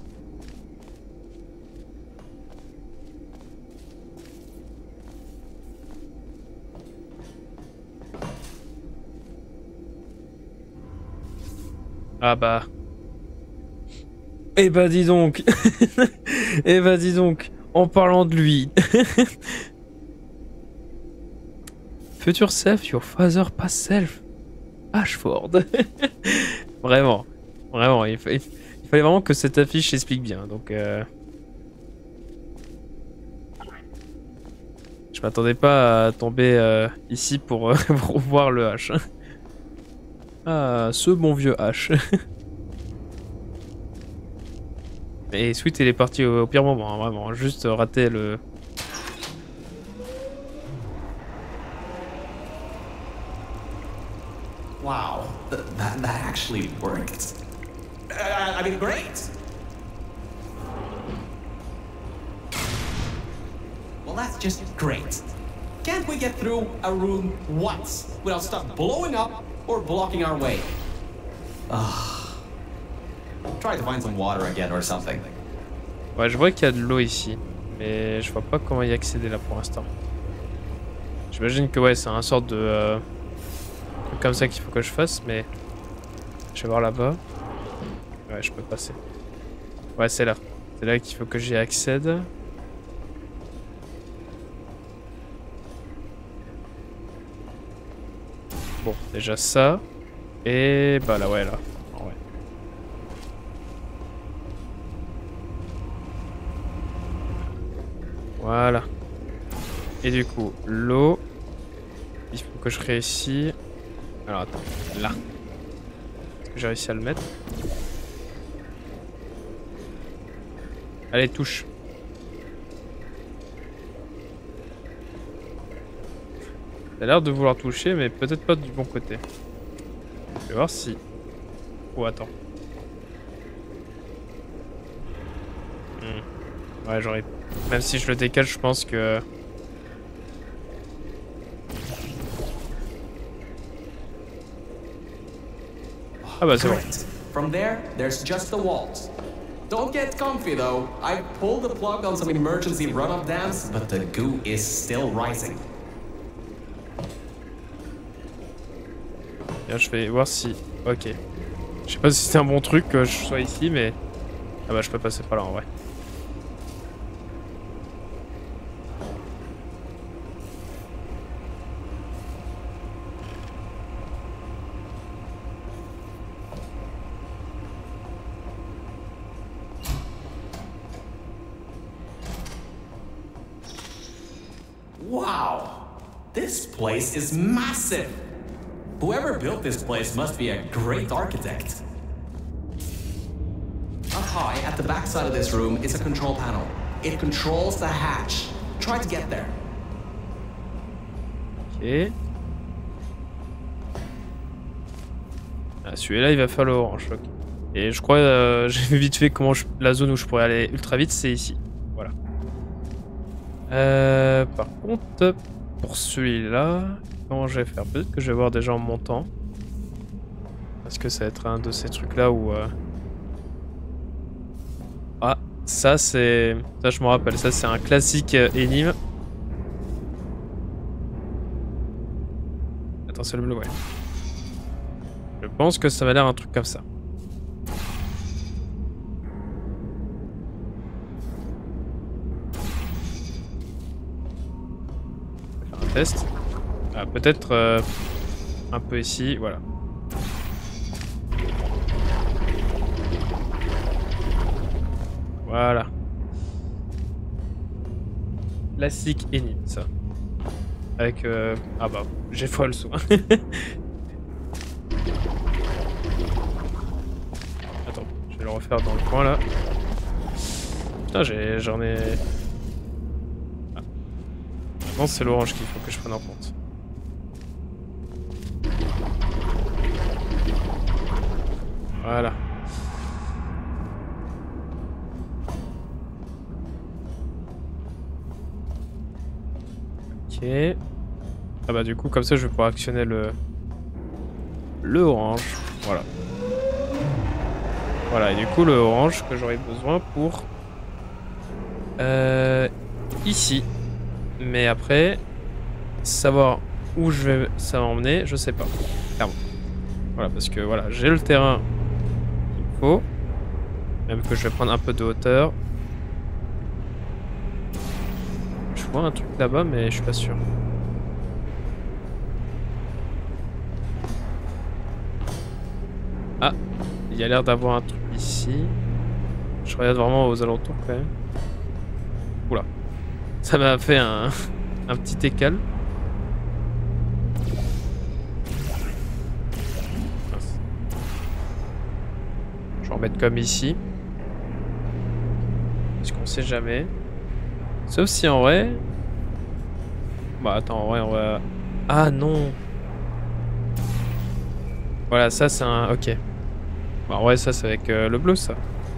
Ah bah. Eh bah dis donc. Eh bah dis donc. En parlant de lui. Future self, your father past self. Ashford. Vraiment. Vraiment. Il fallait vraiment que cette affiche explique bien. Donc je m'attendais pas à tomber ici pour voir le H. Ah, ce bon vieux H. Et Sweet, il est parti au pire moment, hein, vraiment. Juste raté le... Wow, that actually worked. I mean, great. Well, that's just great. Can't we get through a room once without stuff blowing up or blocking our way? Try to find some water again or something. Ouais, je vois qu'il y a de l'eau ici, mais je vois pas comment y accéder là pour l'instant. J'imagine que ouais, c'est un sorte de truc comme ça qu'il faut que je fasse, mais je vais voir là-bas. Ouais, je peux passer. Ouais, c'est là. C'est là qu'il faut que j'y accède. Bon, déjà ça. Et bah là, ouais, là. Ouais. Voilà. Et du coup, l'eau. Il faut que je réussisse. Alors attends, là. Est-ce que j'ai réussi à le mettre? Allez, touche. Ça a l'air de vouloir toucher, mais peut-être pas du bon côté. Je vais voir si... Oh, attends. Ouais, j'aurais... Même si je le décale, je pense que... Ah bah c'est bon. From there, there's just the walls. Don't get comfy though. I pulled the plug on some emergency run-up dams, but the goo is still rising. Bien, je vais voir si... Ok. Je sais pas si c'est un bon truc que je sois ici, mais... Ah bah je peux passer par là en vrai. Wow! This place is massive! Whoever built this place must be a great architect. Up high, at the back side of this room, is a control panel. It controls the hatch. Try to get there. Ok. Ah, celui-là, il va faire le orange. Okay. Et je crois, j'ai vu vite fait comment la zone où je pourrais aller ultra vite, c'est ici. Voilà. Par contre, pour celui-là, comment je vais faire? Peut-être que je vais voir déjà en montant. Parce que ça va être un de ces trucs-là où... Ah, ça c'est... Ça je me rappelle, ça c'est un classique énigme. Attends, c'est le bleu, ouais. Je pense que ça va l'air un truc comme ça. On va faire un test. Ah, peut-être un peu ici, voilà. Voilà. Classique énigme, ça. Avec... Ah bah, j'ai foi le saut. Attends, je vais le refaire dans le coin, là. Putain, j'en ai... Ah. Non, c'est l'orange qu'il faut que je prenne en compte. Voilà. Ok. Ah bah du coup comme ça je vais pouvoir actionner le orange. Voilà. Voilà, et du coup, le orange que j'aurais besoin pour... ici. Mais après, savoir où ça va emmener, je sais pas. Clairement. Voilà, parce que voilà, j'ai le terrain qu'il faut. Même que je vais prendre un peu de hauteur. Je vois un truc là-bas, mais je suis pas sûr. Ah, il y a l'air d'avoir un truc ici. Je regarde vraiment aux alentours quand même. Oula. Ça m'a fait un petit écale. Mince. Je vais en mettre comme ici. Parce qu'on sait jamais. Sauf si en vrai... Bah attends, en vrai on va... Ah non. Voilà, ça c'est un... Ok. Bah en vrai ça c'est avec le bleu ça.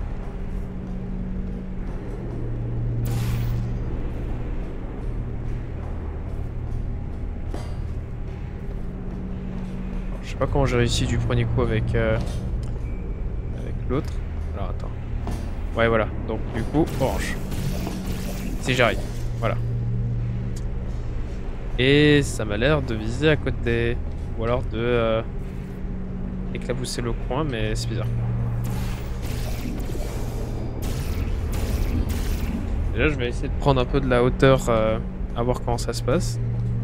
Alors, je sais pas comment j'ai réussi du premier coup avec l'autre. Alors attends. Ouais voilà, donc du coup orange. Si j'arrive, voilà. Et ça m'a l'air de viser à côté. Ou alors de éclabousser le coin, mais c'est bizarre. Déjà, je vais essayer de prendre un peu de la hauteur, à voir comment ça se passe.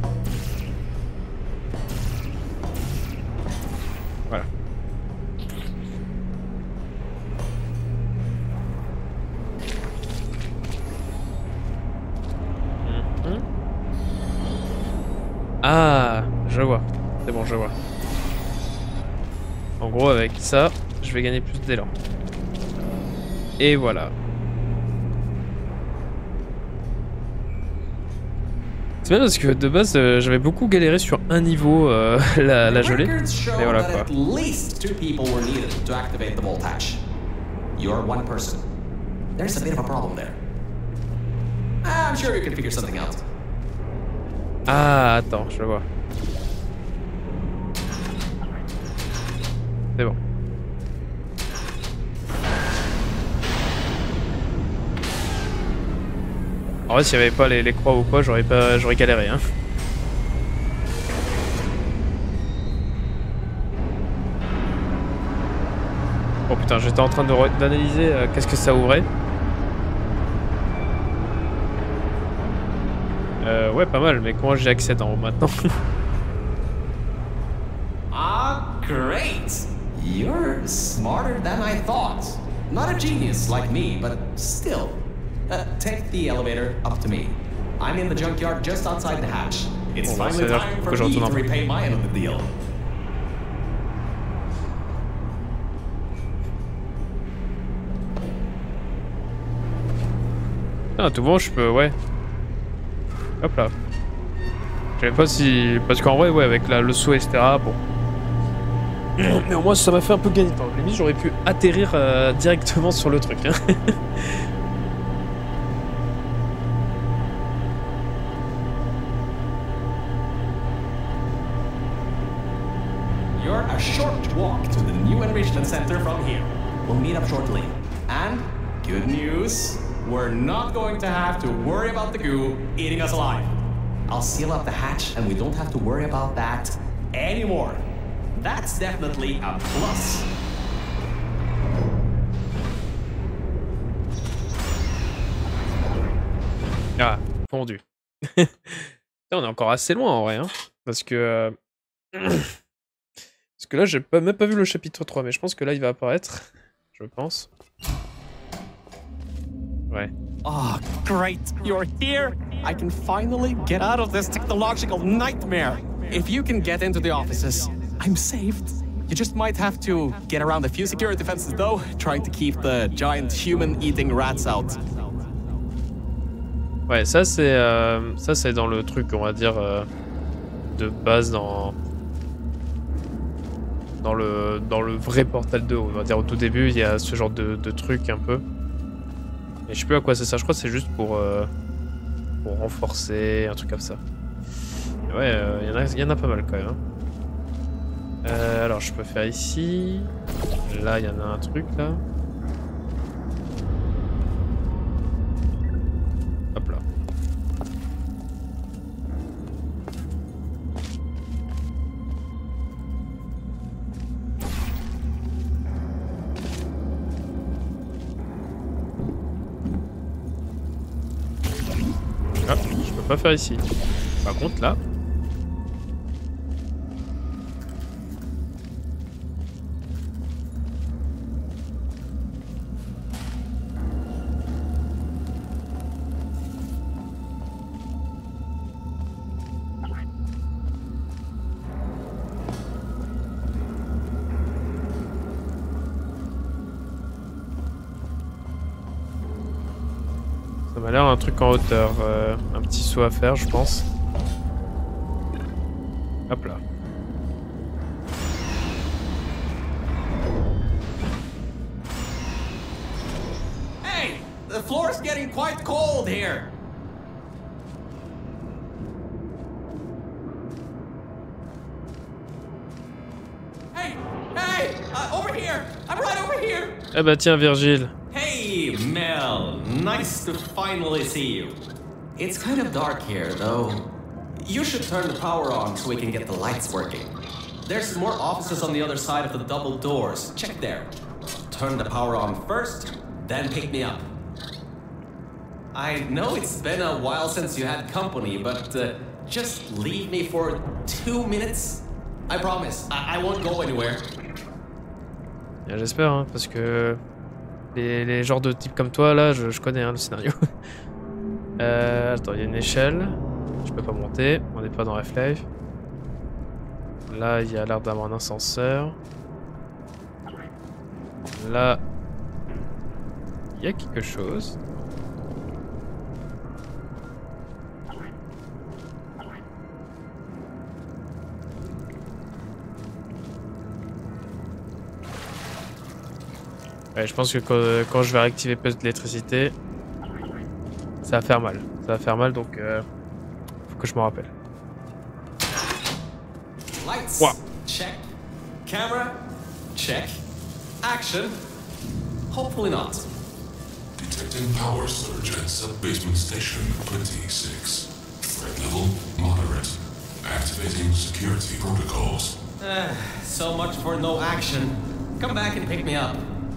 Voilà. Ah, je vois. C'est bon, je vois. En gros, avec ça, je vais gagner plus d'élan. Et voilà. C'est bien parce que de base, j'avais beaucoup galéré sur un niveau, la gelée. Mais voilà quoi. Ah, attends, je vois. C'est bon. En vrai, s'il n'y avait pas les croix ou quoi, j'aurais galéré, hein. Oh putain, j'étais en train d'analyser qu'est-ce que ça ouvrait. Ouais, pas mal, mais comment j'y accède en haut maintenant? Ah, great! You're smarter than I thought. Not a genius like me, but still. Take the elevator up to me. I'm in the junkyard just outside the hatch. It's finally time for me to repay my end of the deal. Ah, tout bon, je peux, ouais. Hop là. Je savais pas si... Parce qu'en vrai, ouais, avec le saut, etc., bon. Mais au moins, ça m'a fait un peu gagner de temps. Limite, j'aurais pu atterrir directement sur le truc. Hein. You're a short walk to the new enrichment center from here. We'll meet up shortly. And, good news, we're not going to have to worry about the goo eating us alive. I'll seal up the hatch and we don't have to worry about that anymore. That's definitely a plus. Ah, fondu. On est encore assez loin en vrai, hein, parce que... Parce que là, j'ai même pas vu le chapitre 3, mais je pense que là, il va apparaître. Je pense. Ouais. Oh, great. You're here. I can finally get out of this technological nightmare. If you can get into the offices, I'm saved. You just might have to get around a few security fences, though, trying to keep the giant human-eating rats out. Ouais, ça c'est dans le truc, on va dire, de base dans le vrai Portal 2, on va dire au tout début, il y a ce genre de truc un peu. Et je sais plus à quoi c'est ça, je crois que c'est juste pour renforcer, un truc comme ça. Et ouais, il y en a pas mal quand même. Hein. Alors je peux faire ici. Là, il y en a un truc là. peux pas faire ici. Par contre, là... Ça m'a l'air un truc en hauteur, un petit saut à faire, je pense. Hop là. Hey, the floor's getting quite cold here. Hey, over here. I'm right over here. Eh bah tiens, Virgile. Hey, Mel. Nice to finally see you. It's kind of dark here, though. You should turn the power on so we can get the lights working. There's more offices on the other side of the double doors. Check there. Turn the power on first, then pick me up. I know it's been a while since you had company, but just leave me for 2 minutes. I promise. I won't go anywhere. J'espère, hein, parce que les genres de types comme toi, là, je connais hein, le scénario. Attends, il y a une échelle. Je peux pas monter, on n'est pas dans Half-Life. Là, il y a l'air d'avoir un ascenseur. Là, il y a quelque chose. Ouais, je pense que quand je vais réactiver plus d'électricité, ça va faire mal. Ça va faire mal, donc faut que je m'en rappelle. Lights. Wow. Check. Camera. Check. Action. Hopefully not. Detecting power surge at sub-basement station 26. Threat level moderate. Activating security protocols. So much for no action. Come back and pick me up.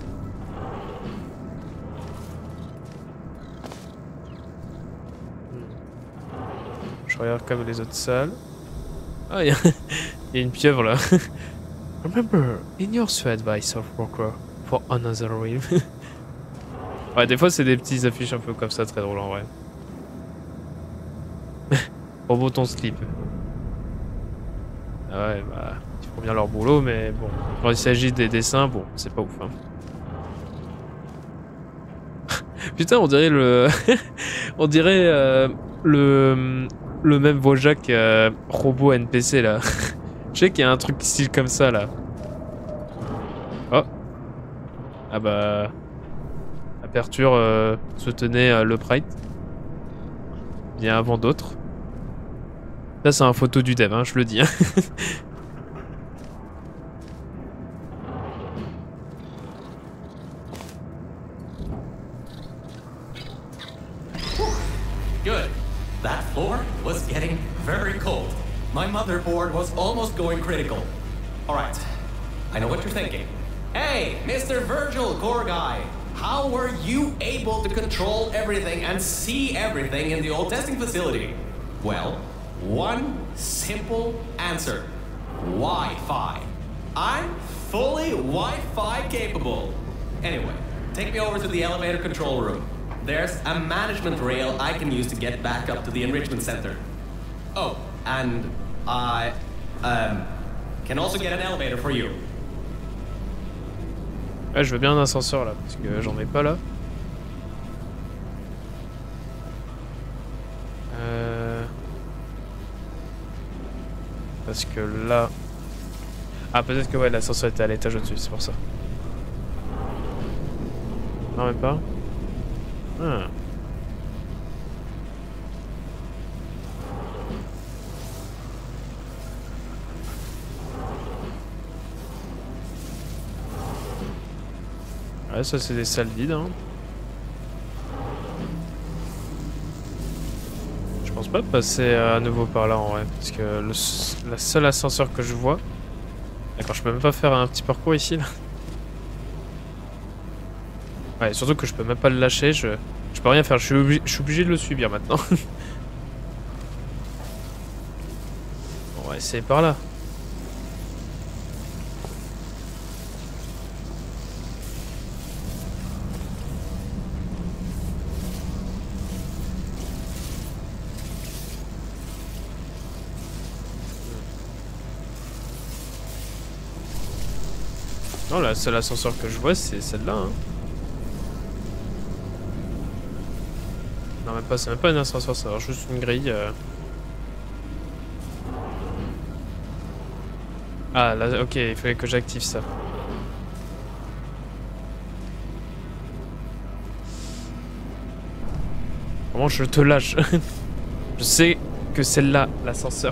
Je regarde comme les autres salles. Ah, il y a une pieuvre là. Remember, in your sweat by Surfwalker for another realm. Ouais, des fois c'est des petites affiches un peu comme ça, très drôles en vrai. Robot ton slip. Ah ouais, bah, ils font bien leur boulot, mais bon, quand il s'agit des dessins, bon, c'est pas ouf. Hein. Putain, on dirait le. On dirait le même Wojak robot NPC là. Je sais qu'il y a un truc style comme ça là. Oh. Ah bah. Aperture se tenait le Pride. Bien avant d'autres. Ça c'est un photo du dev, hein, je le dis. Hein. Good. That floor was getting very cold. My motherboard was almost going critical. All right. I know what you're thinking. Hey, Mr. Virgil, core guy. How were you able to control everything and see everything in the old testing facility? Well, one simple answer. Wi-Fi. I'm fully Wi-Fi capable. Anyway, take me over to the elevator control room. There's a management rail I can use to get back up to the enrichment center. Oh, and I can also get an elevator for you. Ouais, je veux bien un ascenseur là, parce que j'en ai pas là. Parce que là... Ah, peut-être que ouais, l'ascenseur était à l'étage au-dessus, c'est pour ça. Non, même pas. Ah. Ouais, ça c'est des salles vides. Hein. Je pense pas passer à nouveau par là en vrai. Parce que la seule ascenseur que je vois... D'accord, je peux même pas faire un petit parcours ici là. Ouais, surtout que je peux même pas le lâcher, je peux rien faire, je suis obligé de le subir maintenant. va essayer par là. Non, la seule ascenseur que je vois, c'est celle-là. Hein. Non, même pas, c'est même pas une ascenseur, c'est juste une grille. Ah, là, ok, il fallait que j'active ça. Comment je te lâche? Je sais que c'est là, l'ascenseur.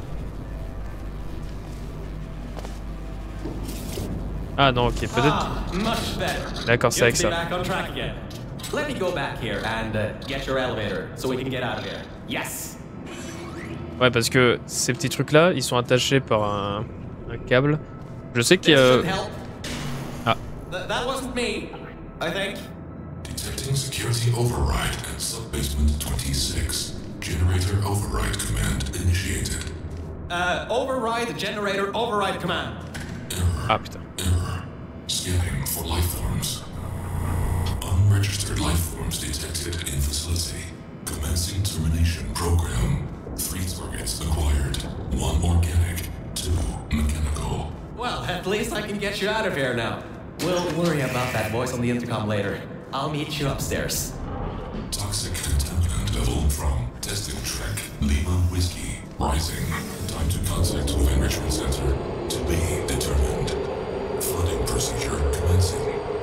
Ah non, ok, peut-être... D'accord, c'est avec ça. Let me go back here and get your elevator so we can get out of here. Yes. Ouais, parce que ces petits trucs-là, ils sont attachés par un câble. Je sais qu'il y a... Ah. That wasn't me, I think. Detecting security override at sub-basement 26. Generator override command initiated. Override generator override command. Error. Ah putain. Error. Scanning for life forms. Unregistered life forms detected in facility. Commencing termination program. 3 targets acquired. 1 organic, 2 mechanical. Well, at least I can get you out of here now. We'll worry about that voice on the intercom later. I'll meet you upstairs. Toxic contaminant level from testing track Lima Whiskey. Rising. Time to contact with enrichment center. To be determined. Flooding procedure commencing.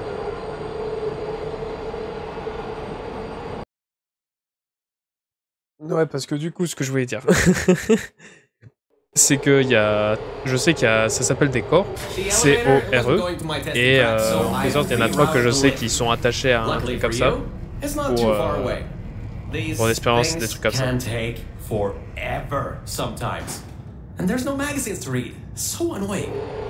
Ouais, parce que du coup, ce que je voulais dire, c'est que il y a... Je sais qu'il y a... Ça s'appelle des corps, C-O-R-E, et les autres, il y en a 3 que je sais qui sont attachés à un truc comme ça, pour l'expérience, des trucs comme ça. Forever sometimes. And there's no magazines to read. So annoying.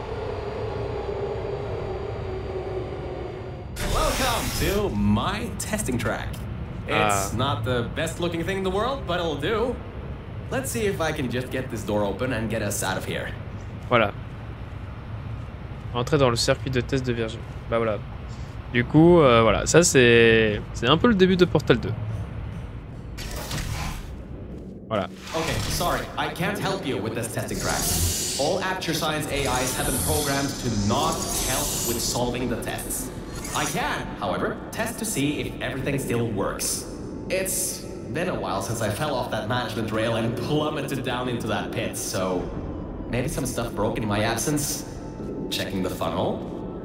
Welcome to my testing track. It's not the best looking thing in the world, but it'll do. Let's see if I can just get this door open and get us out of here. Voilà. Entrer dans le circuit de test de Virgin. Bah voilà. Du coup, voilà. Ça, c'est un peu le début de Portal 2. Voilà. Okay, sorry. I can't help you with this testing track. All Aperture Science AIs have been programmed to not help with solving the tests. I can, however, test to see if everything still works. It's been a while since I fell off that management rail and plummeted down into that pit, so maybe some stuff broke in my absence. Checking the funnel.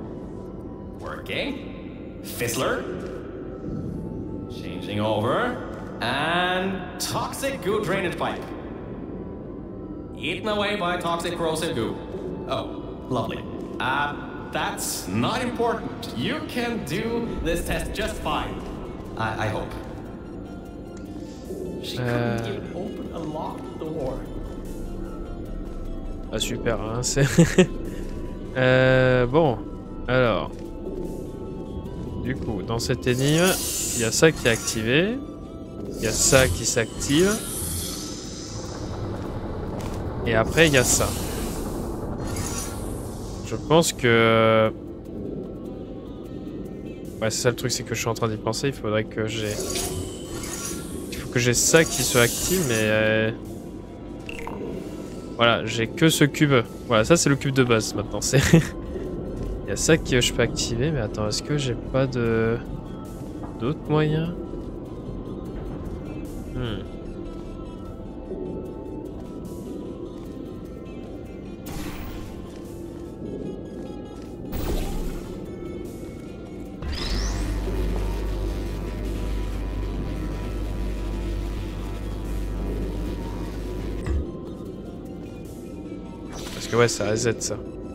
Working. Fizzler. Changing over. And toxic goo drainage pipe. Eaten away by toxic corrosive goo. Oh, lovely. That's not important. You can do this test just fine. I hope. She couldn't even open a locked door. Ah super, hein, c'est... bon, alors... Du coup, dans cette énigme, il y a ça qui est activé. Il y a ça qui s'active. Et après, il y a ça. Je pense que... Ouais, c'est ça le truc, c'est que je suis en train d'y penser. Il faudrait que j'ai... Il faut que j'ai ça qui se active, mais... Voilà, j'ai que ce cube. Voilà, ça c'est le cube de base maintenant. C'est... Il y a ça que je peux activer, mais attends, est-ce que j'ai pas de... d'autres moyens? Parce que ouais, ça reset ça.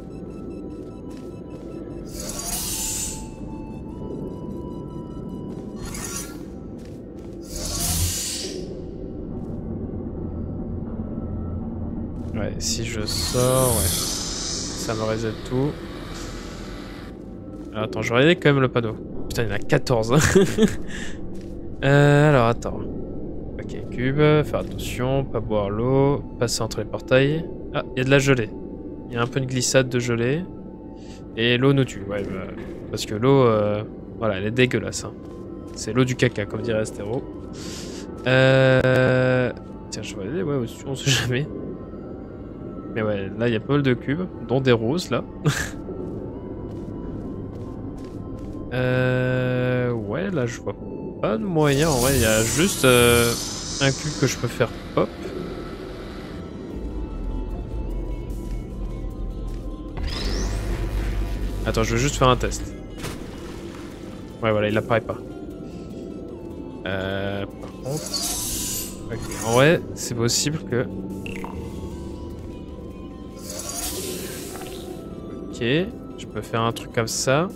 Ouais, si je sors, ouais. Ça me reset tout. Alors, attends, je vais regarder quand même le panneau. Putain, il y en a 14. Alors, attends. Ok, cube, faire attention, pas boire l'eau, passer entre les portails. Ah, il y a de la gelée. Il y a un peu de glissade de gelée. Et l'eau nous tue. Ouais, bah, parce que l'eau, voilà, elle est dégueulasse. Hein. C'est l'eau du caca, comme dirait Astéro. Tiens, je vais aller, ouais, au-dessus, on sait jamais. Mais ouais, là, il y a pas mal de cubes, dont des roses, là. Ouais, là, je vois pas de moyen. En vrai, il y a juste un cube que je peux faire pop. Attends, je veux juste faire un test. Ouais, voilà, il apparaît pas. Par contre... Ok, en vrai, c'est possible que... Ok, je peux faire un truc comme ça.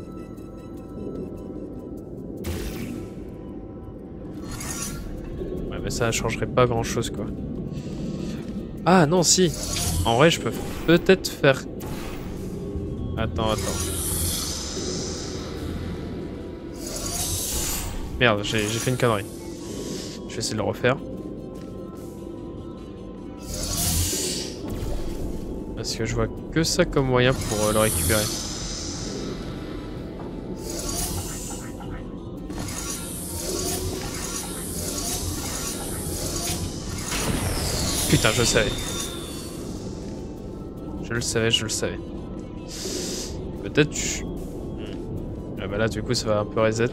Ouais, mais ça changerait pas grand chose, quoi. Ah, non, si. En vrai, je peux peut-être faire... Attends. Merde, j'ai fait une connerie. Je vais essayer de le refaire. Parce que je vois que ça comme moyen pour le récupérer. Putain, je le savais. Je le savais. Peut-être... Ah bah là, du coup, ça va un peu reset.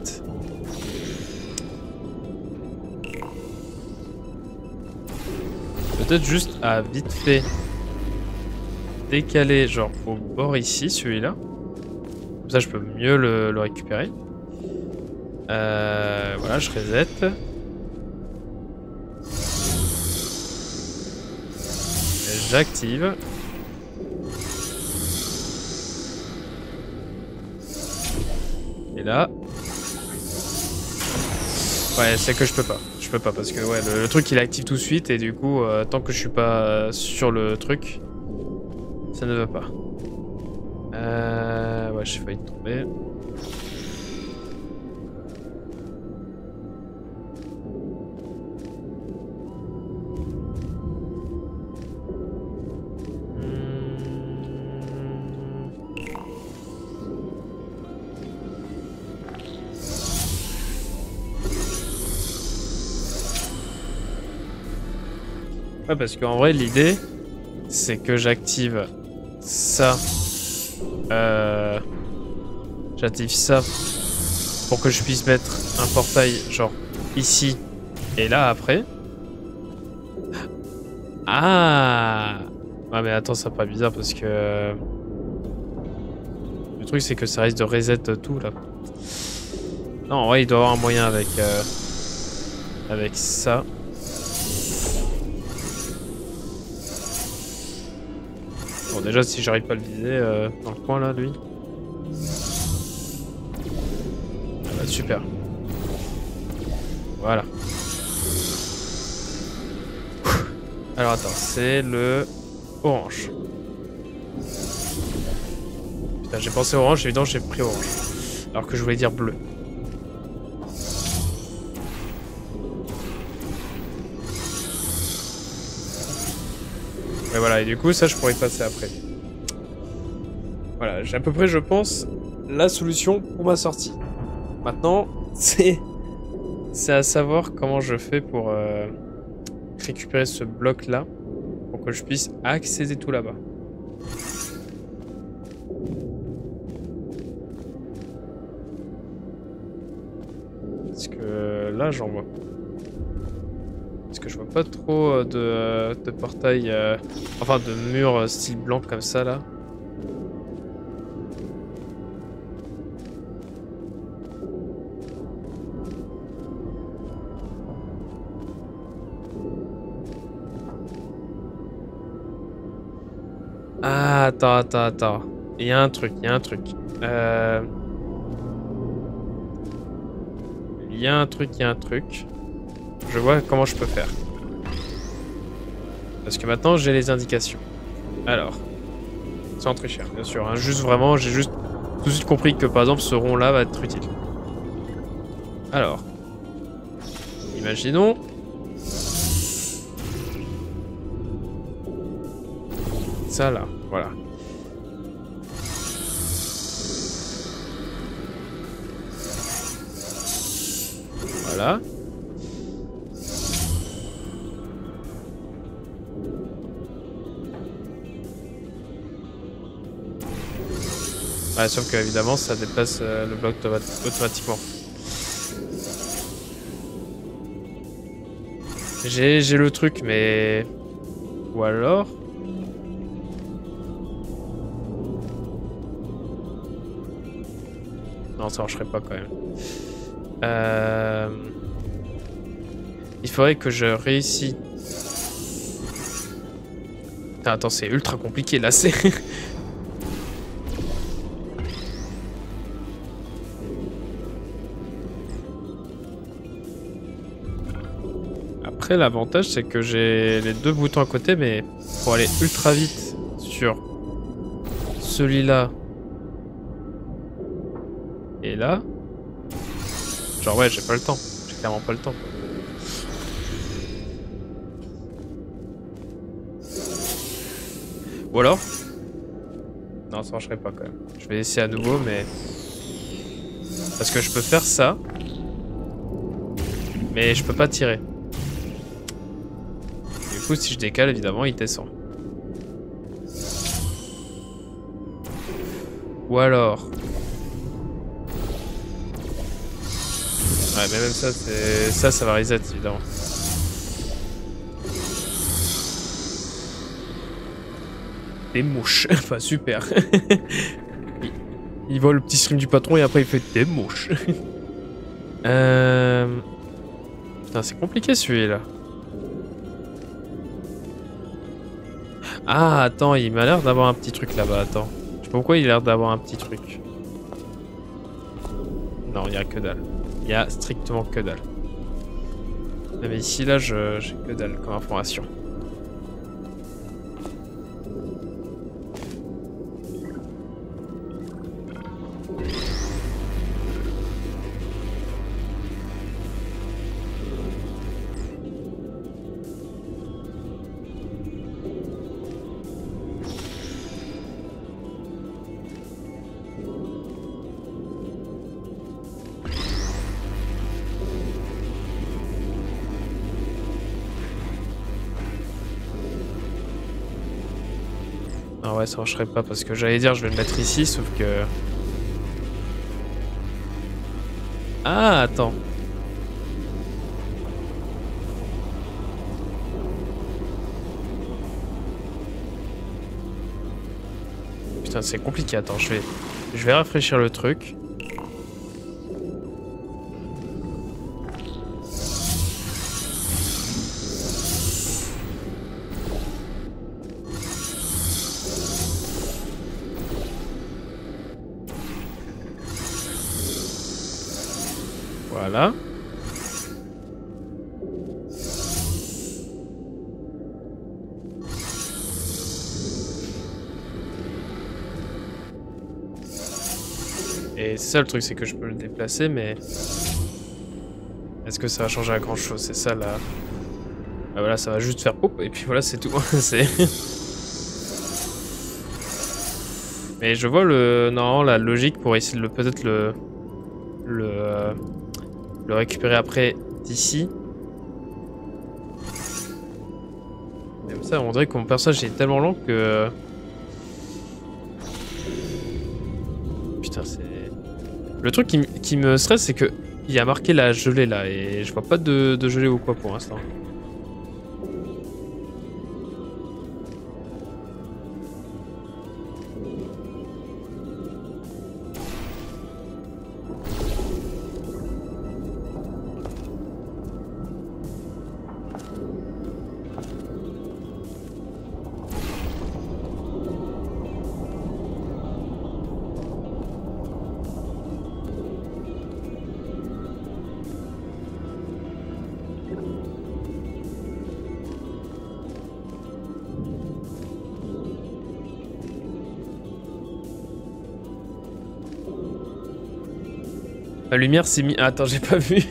Peut-être juste à vite fait décaler genre au bord ici, celui-là. Comme ça, je peux mieux le récupérer. Voilà, je reset. J'active. Et là... Ouais, c'est que je peux pas. Je peux pas parce que ouais, le truc il active tout de suite et du coup, tant que je suis pas sur le truc, ça ne va pas. Ouais, j'ai failli tomber. Ouais, parce qu'en vrai, l'idée, c'est que j'active ça. J'active ça pour que je puisse mettre un portail, genre, ici et là, après. Ah! Ouais, mais attends, ça paraît bizarre parce que... Le truc, c'est que ça risque de reset tout, là. Non, en vrai, il doit y avoir un moyen avec... avec ça. Bon, déjà, si j'arrive pas à le viser dans le coin là, lui. Ah bah, super. Voilà. Alors attends, c'est le orange. Putain, j'ai pensé orange, évidemment, j'ai pris orange. Alors que je voulais dire bleu. Et voilà, et du coup, ça, je pourrais passer après. Voilà, j'ai à peu près, je pense, la solution pour ma sortie. Maintenant, c'est à savoir comment je fais pour récupérer ce bloc-là, pour que je puisse accéder tout là-bas. Parce que là, j'en vois. Parce que je vois pas trop de portail, enfin de murs style blanc comme ça là. Ah, attends. Il y a un truc. Il y a un truc. Je vois comment je peux faire. Parce que maintenant, j'ai les indications. Alors. Sans très cher, bien sûr. Hein. Juste vraiment, j'ai juste tout de suite compris que, par exemple, ce rond-là va être utile. Alors. Imaginons. ça là, voilà. Voilà. Ouais, sauf que évidemment ça déplace le bloc automatiquement. J'ai le truc, mais... Ou alors... Non, ça marcherait pas quand même. Il faudrait que je réussisse... Putain, attends, c'est ultra compliqué là, c'est... Après, l'avantage, c'est que j'ai les deux boutons à côté, mais pour aller ultra vite sur celui-là et là, genre ouais, j'ai pas le temps. J'ai clairement pas le temps. Ou alors... Non, ça marcherait pas quand même. Je vais essayer à nouveau, mais... Parce que je peux faire ça, mais je peux pas tirer. Du coup, si je décale, évidemment, il descend. Ou alors... Ouais, mais même ça, c'est... Ça va reset, évidemment. Des mouches. Enfin, super. Il voit le petit stream du patron et après il fait des mouches. Putain, c'est compliqué celui-là. Ah, attends, il m'a l'air d'avoir un petit truc là-bas, attends. Je sais pas pourquoi il a l'air d'avoir un petit truc. Non, il y a que dalle. Il y a strictement que dalle. Mais ici, là, j'ai que dalle comme information. Ah ouais, ça marcherait pas parce que j'allais dire je vais le mettre ici, sauf que... Ah, attends. Putain, c'est compliqué. Attends, je vais rafraîchir le truc. Voilà. Et c'est ça le truc, c'est que je peux le déplacer, mais... Est-ce que ça va changer à grand chose? C'est ça là. Ah voilà, ça va juste faire pop, et puis voilà, c'est tout. C'est... Mais je vois non, la logique pour essayer de peut-être le récupérer après d'ici. Comme ça, on dirait que mon personnage est tellement lent que... Putain, c'est... Le truc qui me stresse, c'est que il y a marqué la gelée là, et je vois pas de gelée ou quoi pour l'instant. La lumière s'est mise... Attends, j'ai pas vu.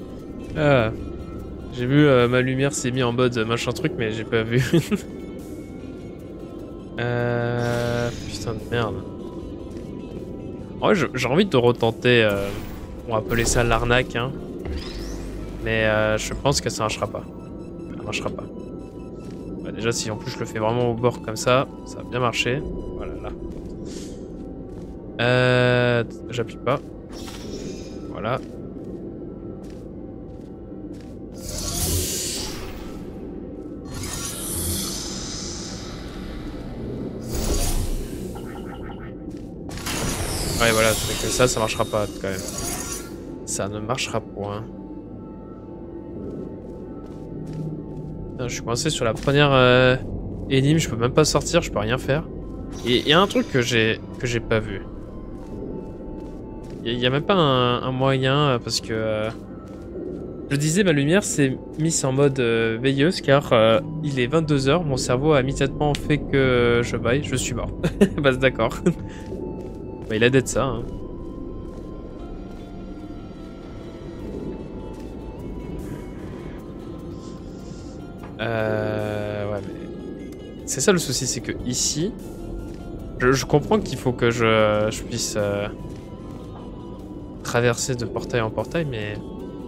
Ah. J'ai vu ma lumière s'est mise en mode machin truc, mais j'ai pas vu. Putain de merde. En vrai, j'ai envie de retenter. On va appeler ça l'arnaque, hein. Mais je pense que ça marchera pas. Ça marchera pas. Bah, déjà, si en plus je le fais vraiment au bord comme ça va bien marcher. Voilà, là. J'appuie pas. Voilà. Ouais, voilà, c'est que ça marchera pas quand même. Ça ne marchera point. Putain, je suis coincé sur la première énigme, je peux même pas sortir, je peux rien faire. Et il y a un truc que j'ai pas vu. Il y a même pas un moyen parce que je disais ma lumière s'est mise en mode veilleuse car il est 22 h, mon cerveau a immédiatement fait que je baille, je suis mort. Bah d'accord. Bah, il a d'être ça. Hein. Ouais, mais c'est ça le souci, c'est que ici, je comprends qu'il faut que je puisse traverser de portail en portail, mais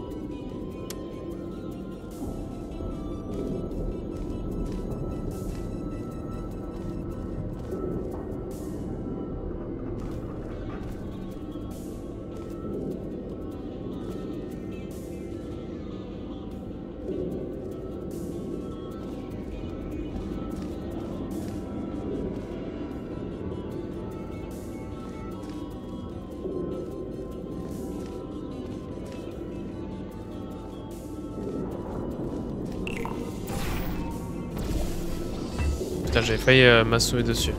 putain, j'ai failli m'assommer dessus.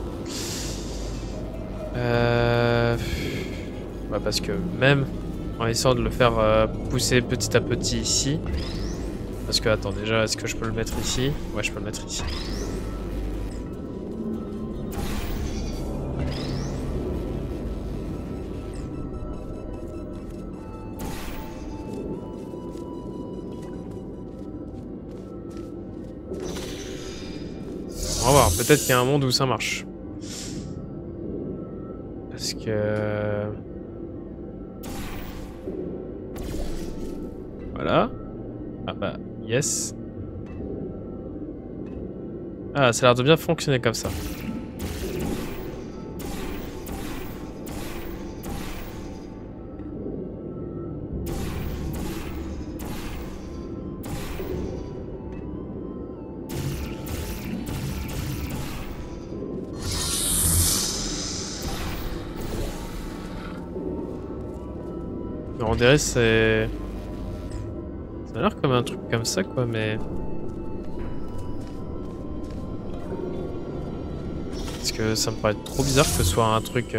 Bah parce que même en essayant de le faire pousser petit à petit ici. Parce que attends, déjà, est-ce que je peux le mettre ici? Ouais, je peux le mettre ici. On va voir, peut-être qu'il y a un monde où ça marche. Parce que... Voilà. Ah bah, yes. Ah, ça a l'air de bien fonctionner comme ça. On dirait c'est... Ça a l'air comme un truc comme ça quoi, mais... Parce que ça me paraît trop bizarre que ce soit un truc...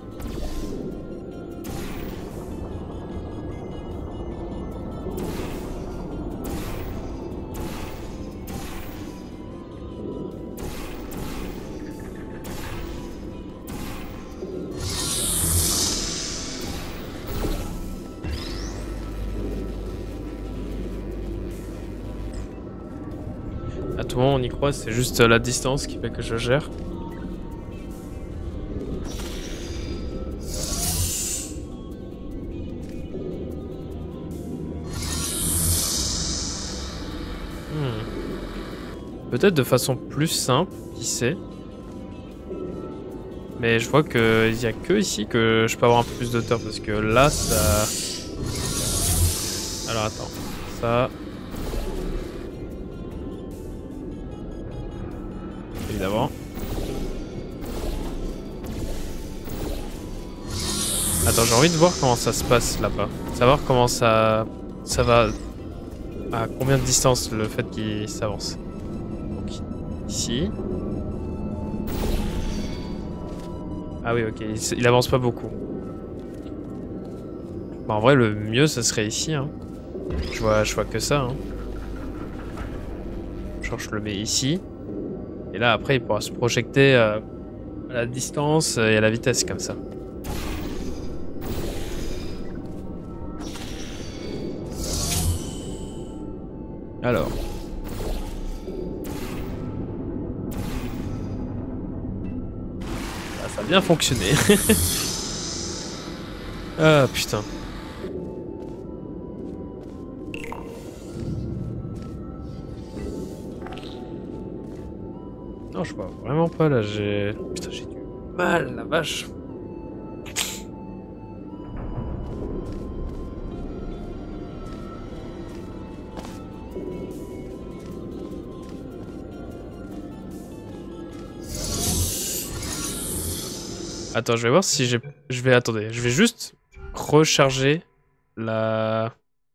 À tout moment on y croit, c'est juste la distance qui fait que je gère. Peut-être de façon plus simple, qui sait. Mais je vois qu'il n'y a que ici que je peux avoir un peu plus d'auteur parce que là ça... Alors attends, ça... Évidemment. Attends, j'ai envie de voir comment ça se passe là-bas. Savoir comment ça va... À combien de distance le fait qu'il s'avance. Donc ici. Ah oui, ok, il avance pas beaucoup. Bah, en vrai, le mieux, ça serait ici. Hein. Je vois que ça. Hein. Genre, je le mets ici. Et là, après, il pourra se projeter à la distance et à la vitesse, comme ça. Alors. bien fonctionné. Ah putain. Non, je vois vraiment pas là, j'ai... Putain, j'ai du mal, la vache. Attends, je vais voir si j'ai... Attendez, je vais juste recharger la...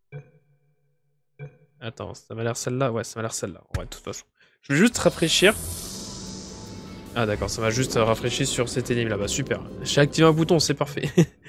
Attends, ça m'a l'air celle-là? Ouais, ça m'a l'air celle-là. Ouais, de toute façon. Je vais juste rafraîchir. Ah d'accord, ça m'a juste rafraîchi sur cette énigme là-bas. Super. J'ai activé un bouton, c'est parfait.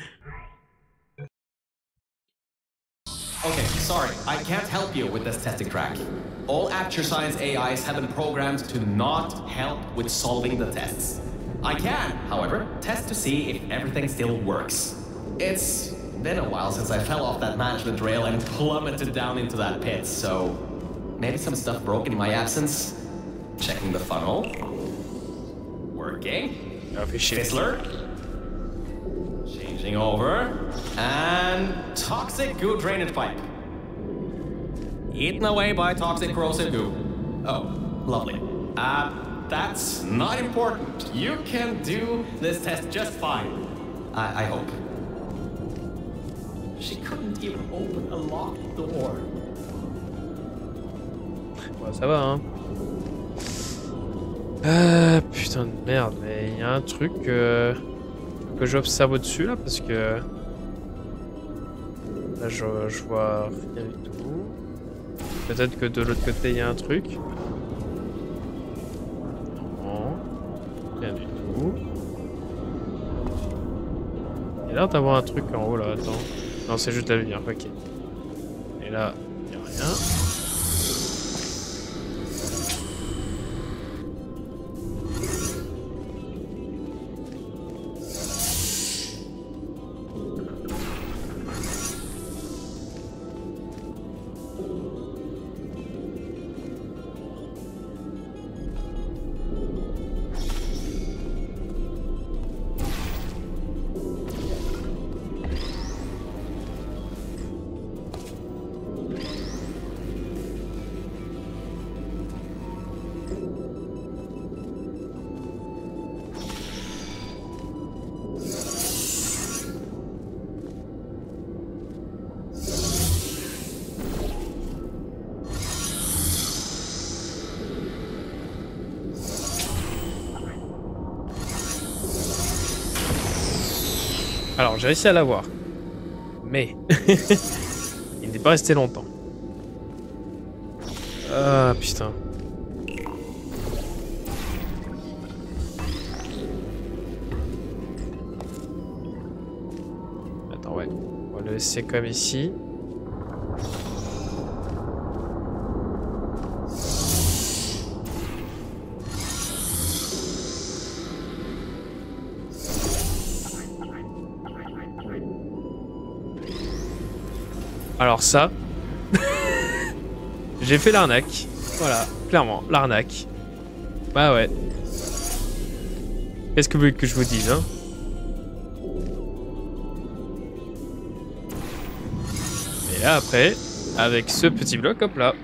Okay, sorry, I can't help you with this testing track. All Aperture Science AIs have been programmed to not help with solving the tests. I can, however, test to see if everything still works. It's been a while since I fell off that management rail and plummeted down into that pit, so maybe some stuff broke in my absence. Checking the funnel. Working. Fizzler. Changing over. And toxic goo drainage pipe. Eaten away by toxic corrosive goo. Oh, lovely. That's not important. You can do this test just fine. I hope. She couldn't even open a locked door. Ouais, ça va, hein. Putain de merde, mais il y a un truc que j'observe au-dessus là, parce que là je vois rien du tout. Peut-être que de l'autre côté il y a un truc. Non, rien du tout. Il y a l'air d'avoir un truc en haut là, attends. Non, c'est juste la lumière, ok. Et là, il n'y a rien. Alors, j'ai réussi à l'avoir. Mais... il n'est pas resté longtemps. Ah, putain. Attends, ouais. On va le laisser comme ici. Alors ça, j'ai fait l'arnaque. Voilà, clairement, l'arnaque. Bah ouais. Qu'est-ce que vous voulez que je vous dise, hein? Et là après, avec ce petit bloc, hop là.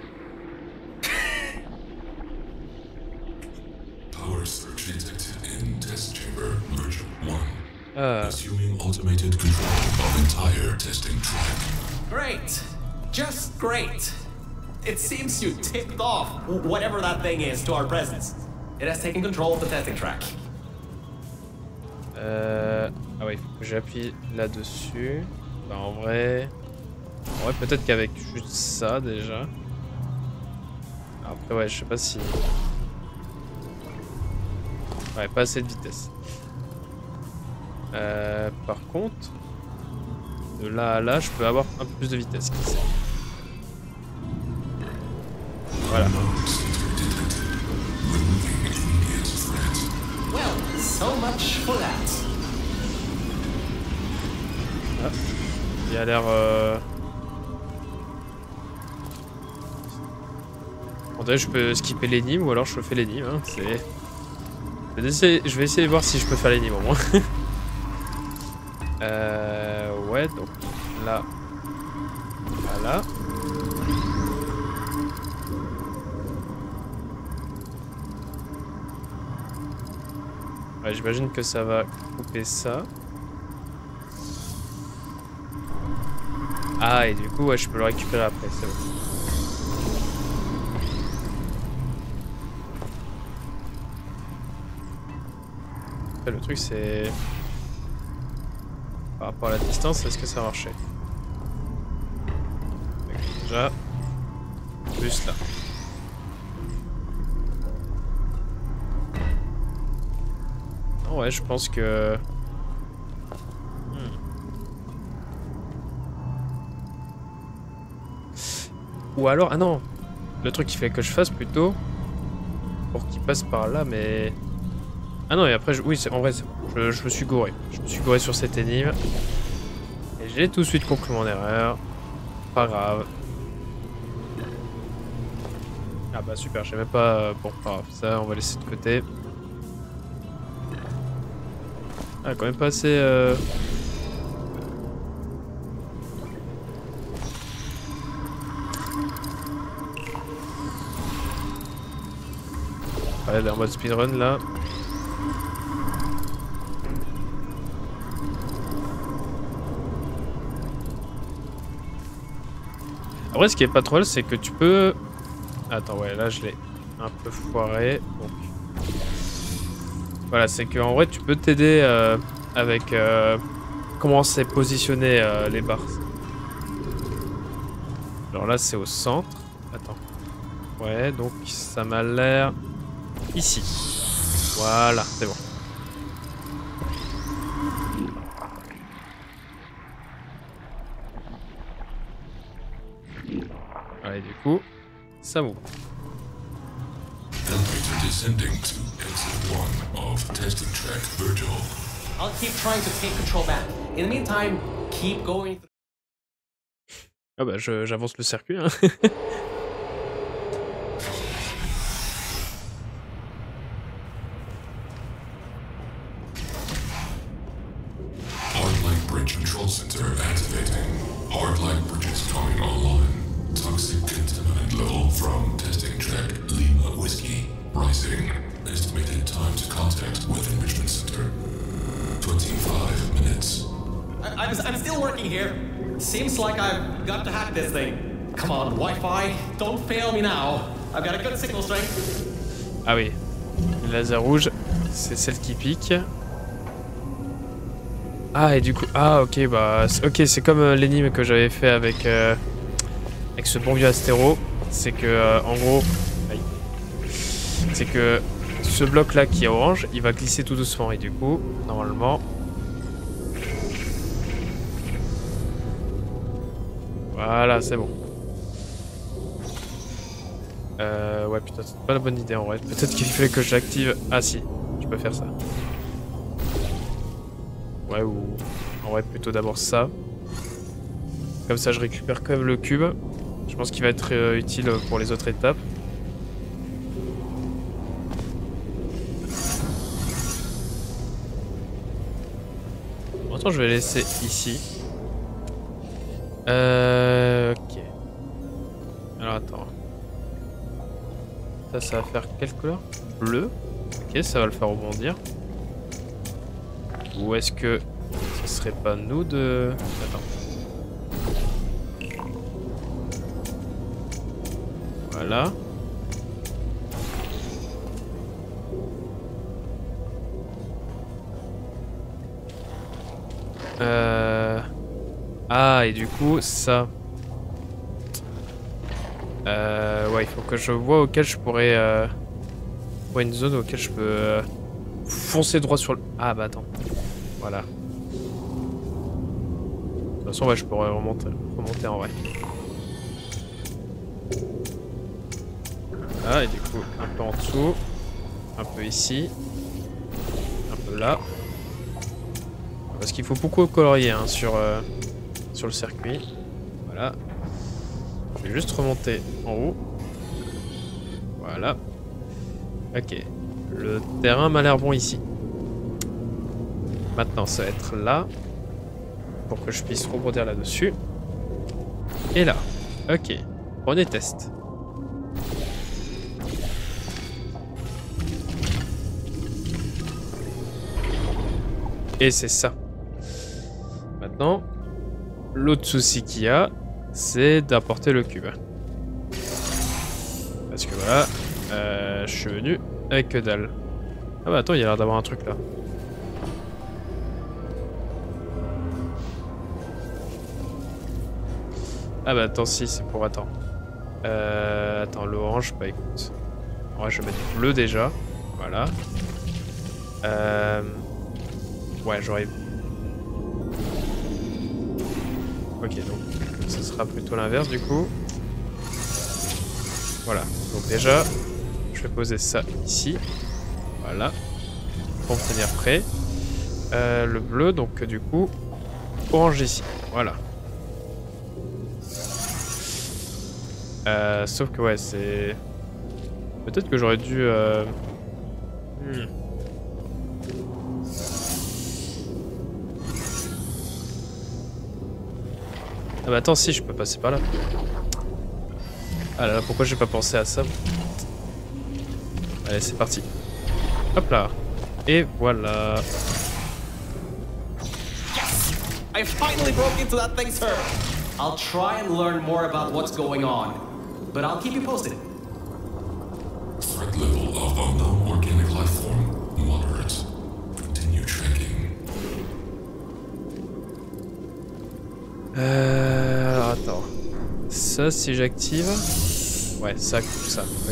Power surge detected in test chamber version 1. Assuming automated control of entire testing track. Great! Just great! It seems you tipped off whatever that thing is to our presence. It has taken control of the testing track. Ah ouais, il faut que j'appuie là-dessus. Bah en vrai peut-être qu'avec juste ça déjà. Après ouais, je sais pas si... Ouais, pas assez de vitesse. Par contre... De là à là, je peux avoir un peu plus de vitesse. Voilà. Well, so much for that. Ah, il a l'air... Attendez, je peux skipper l'énigme ou alors je fais l'énigme. Hein. Je vais essayer de voir si je peux faire les niveaux, moi. Ouais, donc là. Voilà. Ouais, j'imagine que ça va couper ça. Ah, et du coup, ouais, je peux le récupérer après, c'est bon. Après, le truc, c'est... Par rapport à la distance, est-ce que ça marchait? Déjà... Juste là. Non, ouais, je pense que... Ou alors... Ah non! Le truc, il fait que je fasse plutôt... Pour qu'il passe par là, mais... Ah non, et après, oui, en vrai, c'est bon. Je me suis gouré. Je me suis gouré sur cette énigme. Et j'ai tout de suite compris mon erreur. Pas grave. Ah bah super, j'ai même pas... Bon, pas grave. Ça, on va laisser de côté. Ah, quand même pas assez... Ouais, elle est en mode speedrun là. Après, ce qui est pas trop mal, c'est que tu peux... Attends, ouais, là je l'ai un peu foiré. Donc... Voilà, c'est qu'en vrai, tu peux t'aider avec comment c'est positionné les barres. Alors là, c'est au centre. Attends. Ouais, donc ça m'a l'air ici. Voilà, c'est bon. Allez, du coup, ça m'ouvre. Elevator descending to exit 1 of testing track Virgil. I'll keep trying to take control back. In the meantime, keep going. Ah bah, j'avance le circuit, hein. Hardlight Bridge Control Center activating. Hardlight bridges coming online. Toxic contaminant level from testing track Lima Whiskey rising. Estimated time to contact with enrichment center 25 minutes. I'm still working here. Seems like I've got to hack this thing. Come on, Wi-Fi, don't fail me now. I've got a good signal strength. Ah oui, le laser rouge, c'est celle qui pique. Ah, et du coup... Ah, ok, bah... Ok, c'est comme l'énigme que j'avais fait avec ce bon vieux astéro. C'est que, en gros... Aïe. C'est que ce bloc-là qui est orange, il va glisser tout doucement. Et du coup, normalement... Voilà, c'est bon. Ouais, putain, c'est pas la bonne idée en vrai. Peut-être qu'il fallait que j'active... Ah si, tu peux faire ça. Ouais, ou... En vrai, plutôt d'abord ça. Comme ça, je récupère quand même le cube. Je pense qu'il va être utile pour les autres étapes. Bon, attends, je vais laisser ici. Ok. Alors, attends. Ça va faire quelle couleur? Bleu. Ok, ça va le faire rebondir. Ou est-ce que ce serait pas nous de... Attends. Voilà. Ah, et du coup, ça... Ouais, il faut que je vois auquel je pourrais... Ouais, une zone auquel je peux foncer droit sur le... Ah, bah attends. Voilà. De toute façon, ouais, je pourrais remonter en vrai. Voilà, et du coup, un peu en dessous. Un peu ici. Un peu là. Parce qu'il faut beaucoup colorier hein, sur le circuit. Voilà. Je vais juste remonter en haut. Voilà. Ok. Le terrain m'a l'air bon ici. Maintenant, ça va être là. Pour que je puisse rebondir là-dessus. Et là. Ok. Premier test. Et c'est ça. Maintenant, l'autre souci qu'il y a, c'est d'apporter le cube. Parce que voilà, je suis venu avec que dalle. Ah bah attends, il y a l'air d'avoir un truc là. Ah bah attends, si, c'est pour... Attends. Attends, l'orange, bah écoute. Ouais, je vais mettre bleu déjà. Voilà. Ouais, j'aurais... Ok, donc ce sera plutôt l'inverse du coup. Voilà, donc déjà, je vais poser ça ici. Voilà. Pour me tenir prêt. Le bleu, donc du coup, orange ici. Voilà. Sauf que ouais, c'est... Peut-être que j'aurais dû... Ah bah attends, si, je peux passer par là. Ah là là, pourquoi j'ai pas pensé à ça? Allez, c'est parti. Hop là. Et voilà. Yes! I finally broke into that thing, sir. I'll try and learn more about what's going on, but I'll keep you posted. Threat level of unknown organic life form moderate. Continue tracking. Alors attends. Ça, si j'active... Ouais, ça coupe ça. Ok.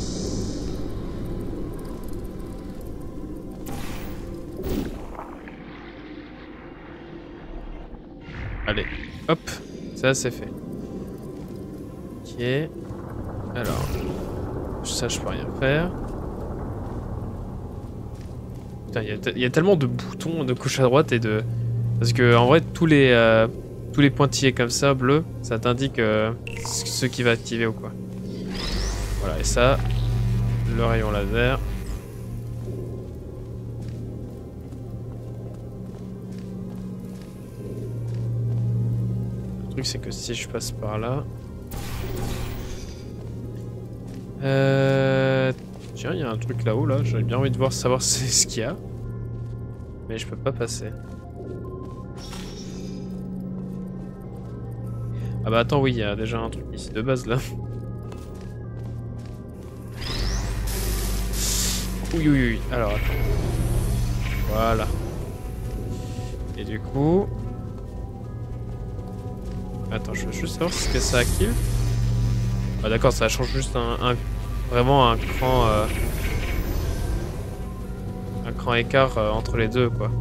Allez, hop. Ça, c'est fait. Ok. Alors. Ça, je peux rien faire. Putain, il y a tellement de boutons de gauche à droite et de... Parce que, en vrai, tous les pointillés comme ça, bleus, ça t'indique ce qui va activer ou quoi. Voilà, et ça, le rayon laser. Le truc, c'est que si je passe par là... Tiens, il y a un truc là-haut, là. J'aurais bien envie de savoir ce qu'il y a. Mais je peux pas passer. Ah bah attends, oui, il y a déjà un truc ici de base, là. Oui, oui, oui. Alors, attends. Voilà. Et du coup... Attends, je veux juste savoir ce que ça active. Ah d'accord, ça change juste vraiment un cran écart entre les deux, quoi.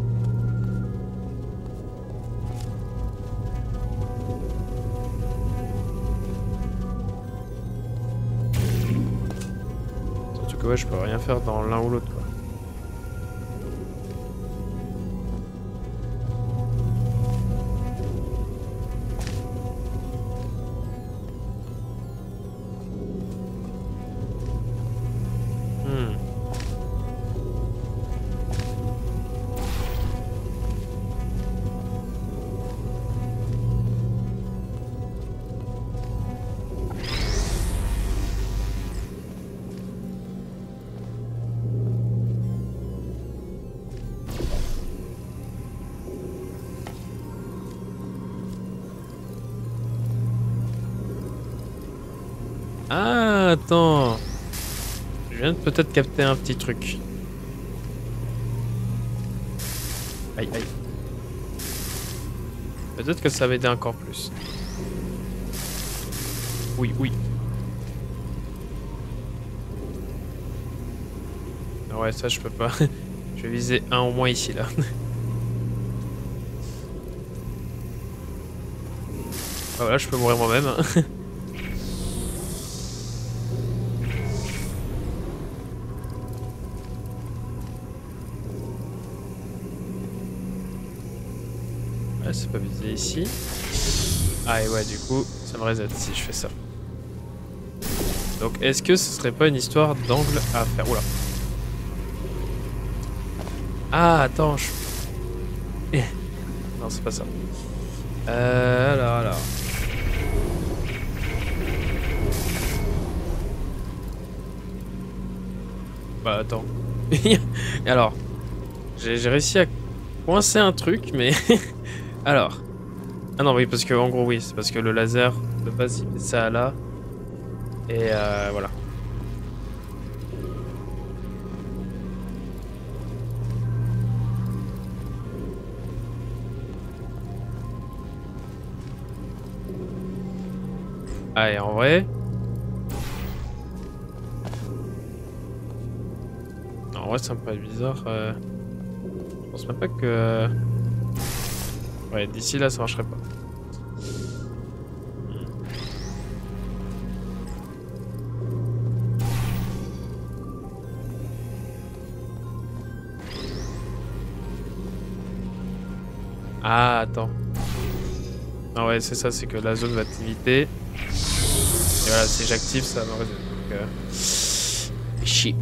Surtout que ouais, je peux rien faire dans l'un ou l'autre, quoi. Ah, attends. Je viens de peut-être capter un petit truc. Aïe, aïe. Peut-être que ça va aider encore plus. Oui, oui. Ah ouais, ça je peux pas. Je vais viser un au moins ici, là. Ah voilà, je peux mourir moi-même. C'est pas visé ici. Ah et ouais, du coup, ça me reset si je fais ça. Donc est-ce que ce serait pas une histoire d'angle à faire? Oula. Ah, attends, je... Non, c'est pas ça. Alors... Bah, attends. Alors, j'ai réussi à coincer un truc, mais... Alors... Ah non, oui, parce que, en gros, oui, c'est parce que le laser, de base, il met ça là. Et voilà. Ah, et en vrai... En vrai, ça me paraît bizarre. Je pense même pas que... Ouais, d'ici là, ça marcherait pas. Ah, attends. Ah ouais, c'est ça, c'est que la zone va être limitée. Et voilà, si j'active, ça va me résoudre. Donc, chier.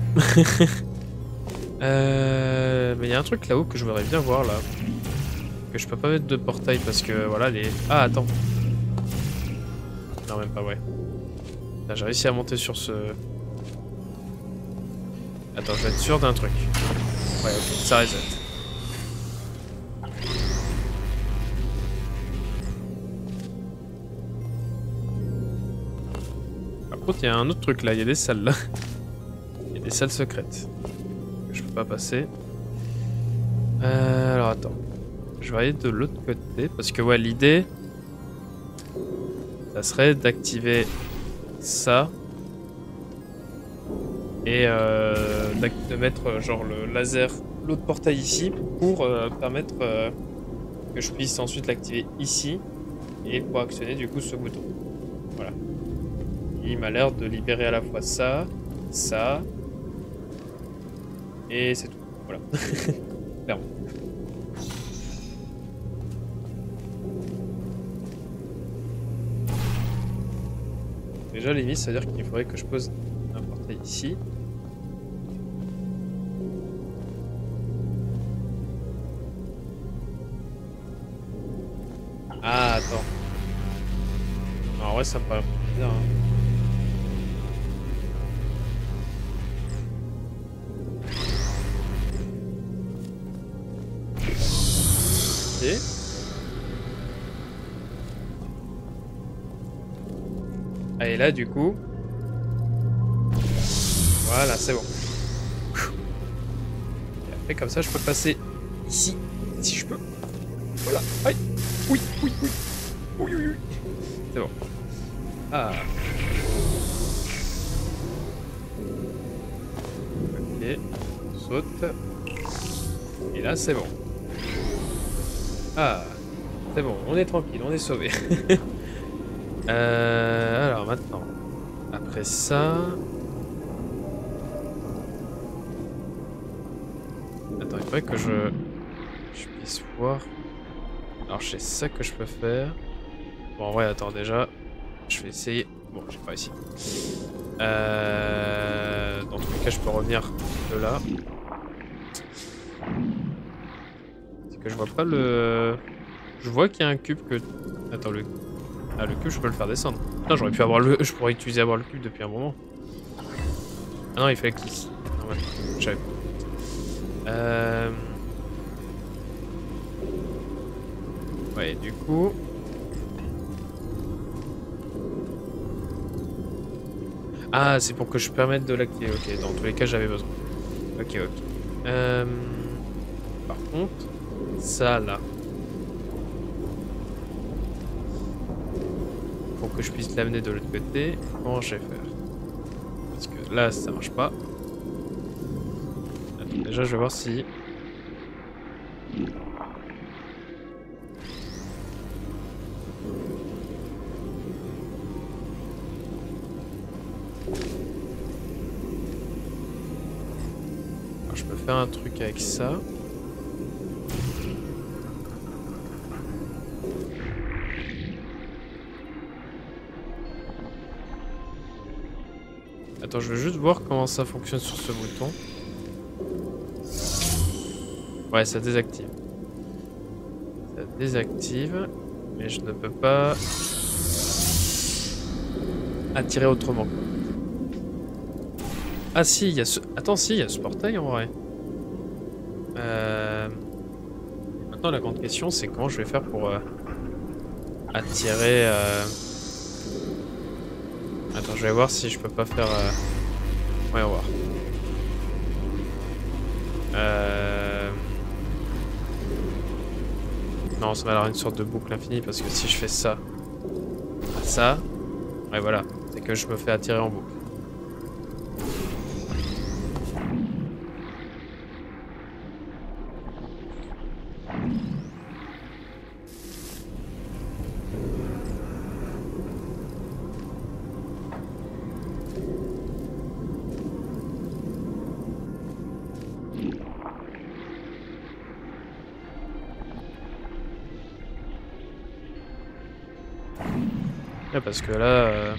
Mais il y a un truc là-haut que je voudrais bien voir là. Que je peux pas mettre de portail parce que voilà les... Ah attends. Non même pas, ouais. Là j'ai réussi à monter sur ce... Attends, je vais être sûr d'un truc. Ouais, ok, ça reset. Par contre il y a un autre truc là, il y a des salles là. Il y a des salles secrètes. Que je peux pas passer. Alors attends. Je vais aller de l'autre côté parce que ouais, l'idée ça serait d'activer ça et de mettre genre le laser, l'autre portail ici pour permettre que je puisse ensuite l'activer ici et pour actionner du coup ce bouton. Voilà. Il m'a l'air de libérer à la fois ça, ça et c'est tout. Voilà. Clairement. Déjà, limite, ça veut dire qu'il faudrait que je pose un portail ici. Ah, attends. Non, en vrai, ça me paraît bizarre. Hein. Ok. Ah, et là, du coup... Voilà, c'est bon. Et après, comme ça, je peux passer ici, si je peux. Voilà. Aïe. Oui, oui, oui. Oui, oui, oui. C'est bon. Ah. Ok. Saute. Et là, c'est bon. Ah. C'est bon, on est tranquille, on est sauvé. Alors maintenant, après ça... Attends, il faudrait que je puisse voir... Alors je sais ça que je peux faire. Bon en vrai, attends déjà, je vais essayer... Bon, j'ai pas réussi. Dans tous les cas, je peux revenir de là. C'est que je vois pas le... Je vois qu'il y a un cube que... Attends, le... Ah, le cube, je peux le faire descendre. Putain, j'aurais pu avoir le... Je pourrais utiliser avoir le cube depuis un moment. Ah non, il fallait qu'il... Ah ouais, j'avais pas. Ouais, du coup... Ah, c'est pour que je permette de l'activer. Ok, dans tous les cas, j'avais besoin. Ok, ok. Par contre, ça, là... Pour que je puisse l'amener de l'autre côté, comment je vais faire? Parce que là, ça marche pas. Attends, déjà, je vais voir si... Alors, je peux faire un truc avec ça. Attends, je veux juste voir comment ça fonctionne sur ce bouton. Ouais, ça désactive. Ça désactive, mais je ne peux pas attirer autrement. Ah si, il y a ce... Attends, si, il y a ce portail en vrai. Maintenant, la grande question, c'est comment je vais faire pour attirer... Attends, je vais voir si je peux pas faire... Ouais, on va voir. Non, ça m'a l'air une sorte de boucle infinie parce que si je fais ça, ça, ouais voilà, c'est que je me fais attirer en boucle. Ouais, parce que là,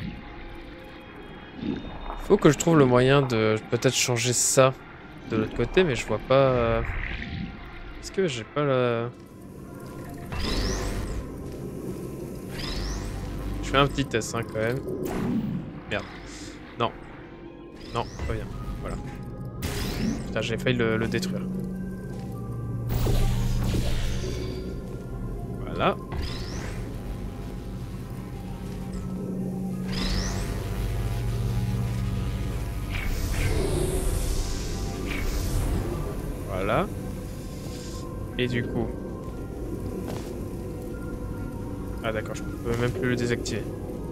faut que je trouve le moyen de peut-être changer ça de l'autre côté, mais je vois pas. Est-ce que j'ai pas la... Je fais un petit test hein, quand même. Merde. Non. Non, pas bien. Voilà. Putain, j'ai failli le détruire. Voilà. Voilà. Et du coup... Ah d'accord, je peux même plus le désactiver.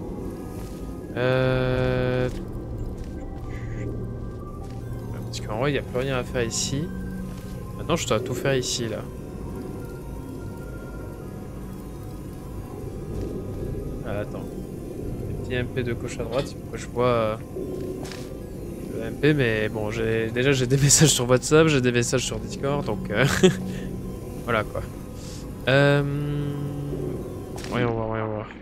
Parce qu'en vrai, il n'y a plus rien à faire ici. Maintenant, je dois tout faire ici, là. Ah, attends. Les petits MP de gauche à droite, il faut que je vois... le MP, mais bon, déjà j'ai des messages sur WhatsApp, j'ai des messages sur Discord, donc voilà quoi. Voyons voir, voyons voir.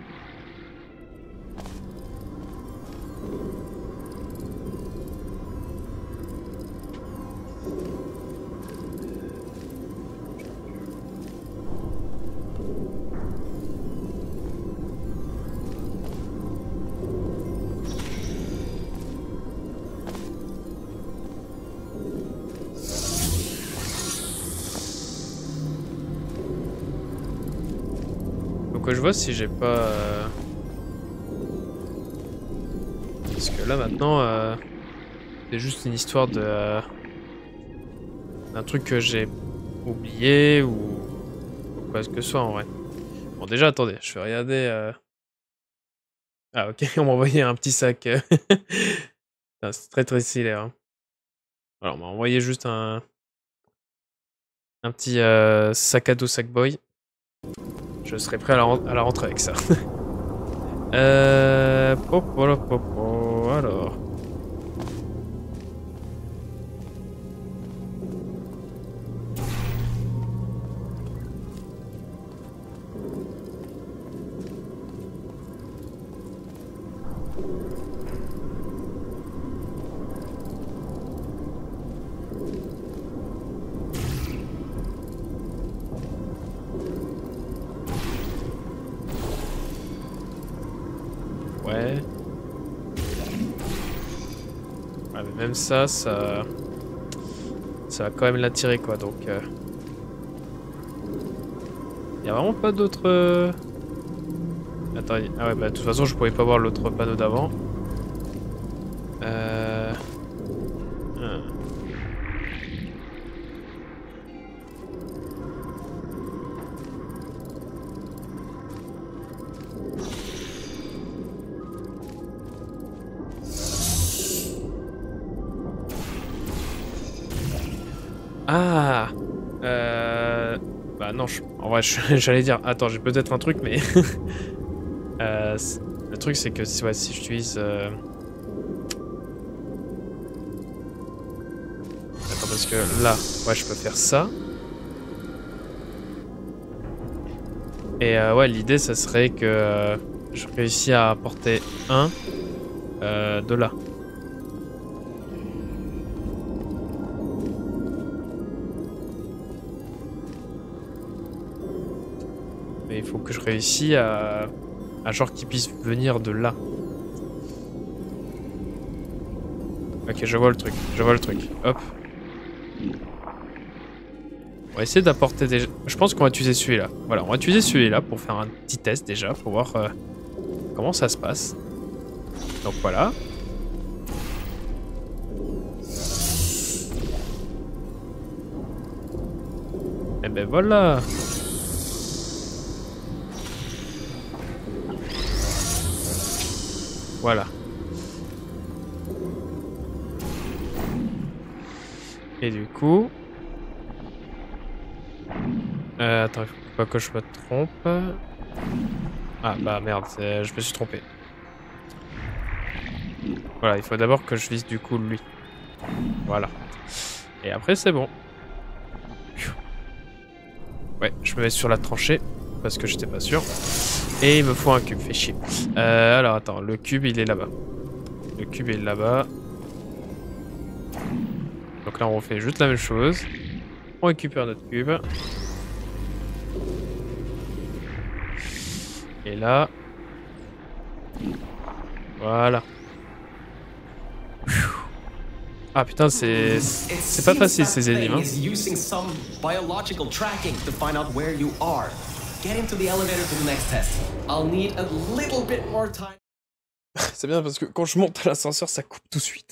Que je vois si j'ai pas... Parce que là maintenant, c'est juste une histoire de... d'un truc que j'ai oublié ou quoi que ce soit en vrai. Bon déjà attendez, je vais regarder... Ah ok, on m'a envoyé un petit sac. C'est très très stylé. Hein. Alors on m'a envoyé juste un petit sac à dos Sackboy. Je serai prêt à la rentrer avec ça. Alors. Ouais. Ouais, mais même ça va quand même l'attirer quoi, donc... Y a vraiment pas d'autres... Attends, ah ouais, bah de toute façon je pouvais pas voir l'autre panneau d'avant. Ah Bah non, en vrai, j'allais dire... Attends, j'ai peut-être un truc, mais... le truc, c'est que ouais, si j'utilise... Attends, parce que là, ouais, je peux faire ça. Et ouais, l'idée, ça serait que je réussis à apporter un de là. je réussis à genre qu'il puisse venir de là. Ok, je vois le truc, Hop. On va essayer d'apporter des... Je pense qu'on va utiliser celui-là. Voilà, on va utiliser celui-là pour faire un petit test déjà, pour voir comment ça se passe. Donc voilà. Et ben voilà. Voilà. Et du coup... attends, il faut pas que je me trompe. Ah bah merde, je me suis trompé. Voilà, il faut d'abord que je vise du coup lui. Voilà. Et après c'est bon. Ouais, je me mets sur la tranchée parce que j'étais pas sûr. Et il me faut un cube, fait chier. Alors attends, le cube il est là-bas. Le cube est là-bas. Donc là on refait juste la même chose. On récupère notre cube. Et là. Voilà. Ah putain, c'est pas facile ces énigmes. Hein. C'est bien parce que quand je monte à l'ascenseur, ça coupe tout de suite.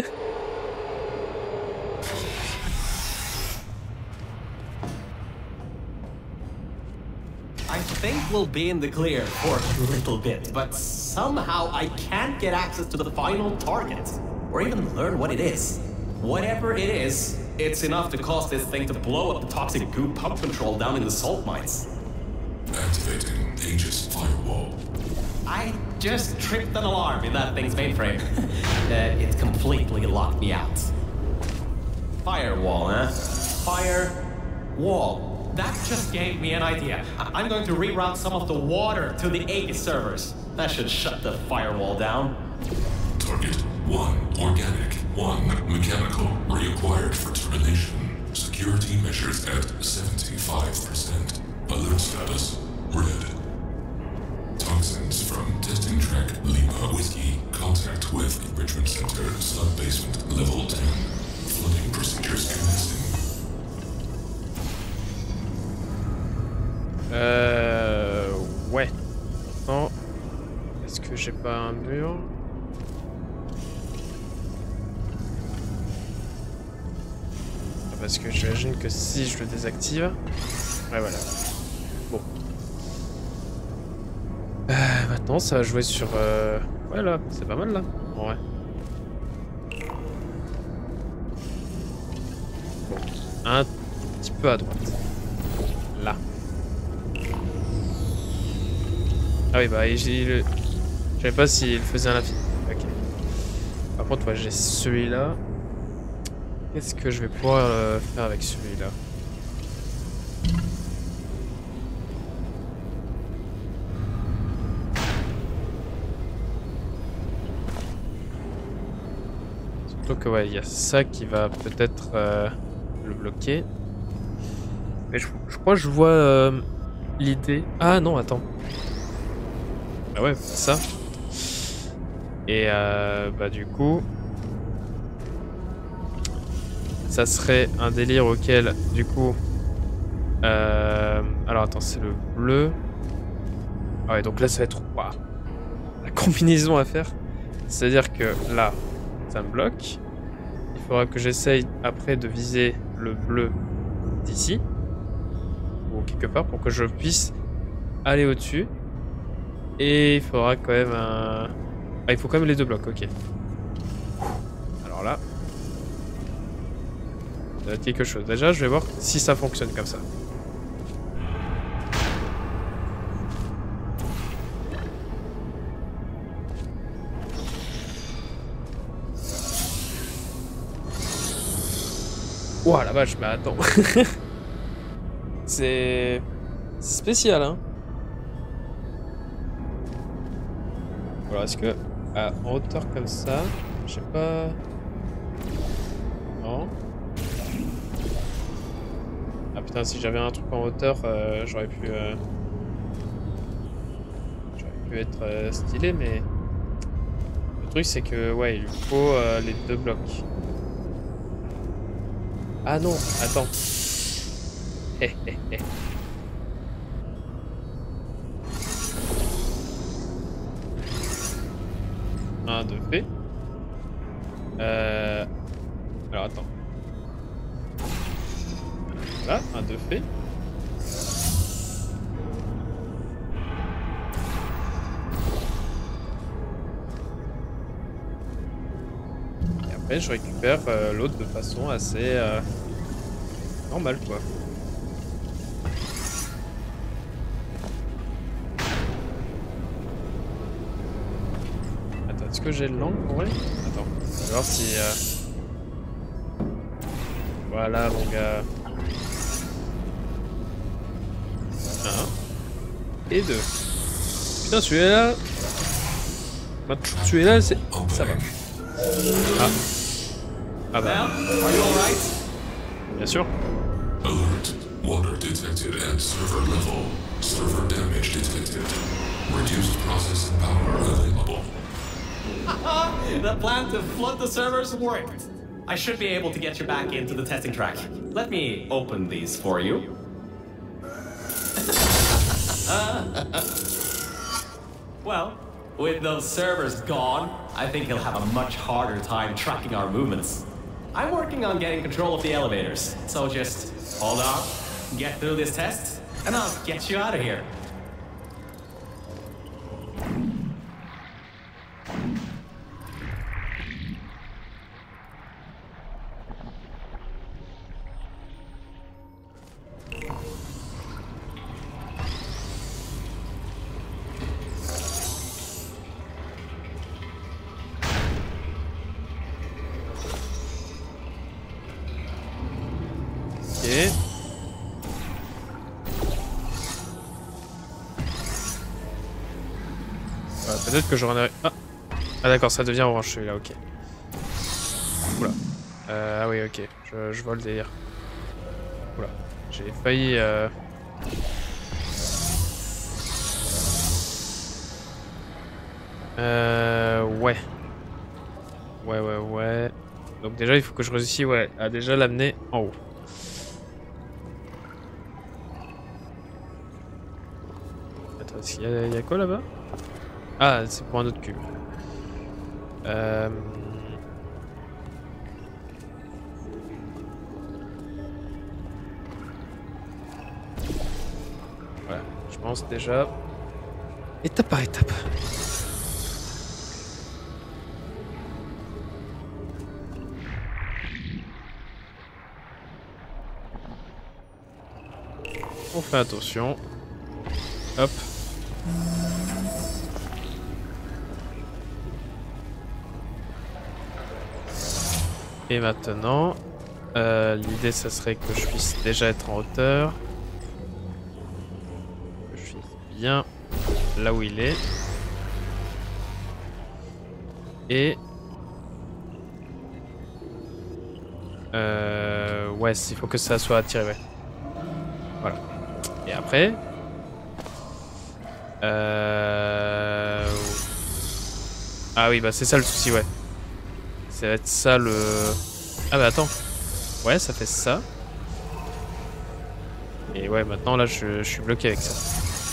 I think we'll be in the clear for a little bit, but somehow I can't get access to the final target, or even learn what it is. Whatever it is, it's enough to cause this thing to blow up the toxic goo pump control down in the salt mines. Activating Aegis firewall. I just tripped an alarm in that thing's mainframe. It completely locked me out. Firewall, huh? Firewall. That just gave me an idea. I'm going to reroute some of the water to the Aegis servers. That should shut the firewall down. Target 1 organic, 1 mechanical, reacquired for termination. Security measures at 75%. Alert status red. Toxins from testing track Lima Whiskey. Contact with enrichment center, sub-basement, level 10. Flooding procedures commencing. Ouais. Attends. Est-ce que j'ai pas un mur? Parce que j'imagine que si je le désactive... Ouais, voilà. Bon. Maintenant, ça va jouer sur... Ouais, là, c'est pas mal, là. Ouais. Bon. Un petit peu à droite. Là. Ah oui, bah, je savais pas s'il faisait un infini. Ok. Par contre, ouais, j'ai celui-là. Qu'est-ce que je vais pouvoir faire avec celui-là? Surtout que, ouais, il y a ça qui va peut-être le bloquer. Mais je crois que je vois l'idée. Ah non, attends. Ah ouais, ça. Et bah du coup, ça serait un délire auquel, du coup, alors attends, c'est le bleu. Ah ouais, donc là ça va être waouh, la combinaison à faire. C'est-à-dire que là, ça me bloque. Il faudra que j'essaye après de viser le bleu d'ici ou quelque part pour que je puisse aller au-dessus. Et il faudra quand même un... Ah, il faut quand même les deux blocs, ok. Alors là... ça va être quelque chose. Déjà, je vais voir si ça fonctionne comme ça. Ouah, la vache, mais attends. C'est spécial, hein. Alors, est-ce que en hauteur comme ça, je sais pas. Non. Ah putain, si j'avais un truc en hauteur, j'aurais pu. pu être stylé, mais le truc c'est que ouais, il lui faut les 2 blocs. Ah non, attends. Hé hé hé. Un de fait. Alors attends. Voilà, un de fait. Et après je récupère l'autre de façon assez normale quoi. Attends, est-ce que j'ai le langue pour vrai? Attends, on va voir si... Voilà mon gars. 1 et 2. Putain, celui-là... Celui-là, c'est... Ça va. Ah. Ah bah. Mel, are you alright? Bien sûr. Alert. Water detected at server level. Server damage detected. Reduced processing power available. The plan to flood the servers worked. I should be able to get you back into the testing track. Let me open these for you. Well, with those servers gone, I think he'll have a much harder time tracking our movements. I'm working on getting control of the elevators, so just hold on, get through this test, and I'll get you out of here. Ok. Voilà, peut-être que j'en ai... Ah, d'accord, ça devient orange celui-là, ok. Oula. Ah oui, ok, je vois le délire. Oula, j'ai failli... Ouais. Ouais. Donc déjà, il faut que je réussisse, ouais, à déjà l'amener en haut. Attends, il y a quoi là-bas? Ah, c'est pour un autre cube. Voilà, je pense déjà étape par étape. On fait attention. Hop. Et maintenant, l'idée, ça serait que je puisse déjà être en hauteur. Que je suis bien là où il est. Et... ouais, il faut que ça soit attiré, ouais. Voilà. Et après... Ah oui, bah c'est ça le souci, ouais. Ça va être ça le... Ah bah attends. Ouais, ça fait ça. Et ouais, maintenant là, je suis bloqué avec ça.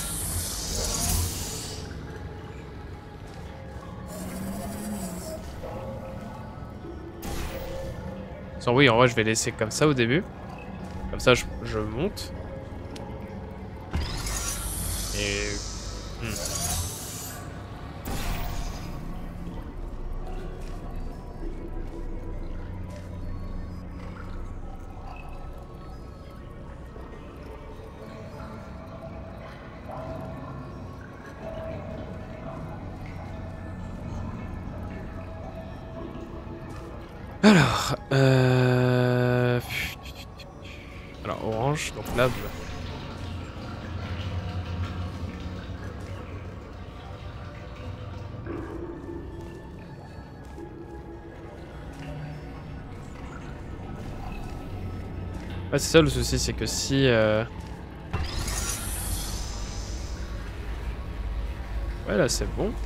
Sans oui, en vrai, je vais laisser comme ça au début. Comme ça, je monte. Et... Alors, orange, donc là... Ouais, c'est ça le souci, c'est que si... Ouais, là, c'est bon.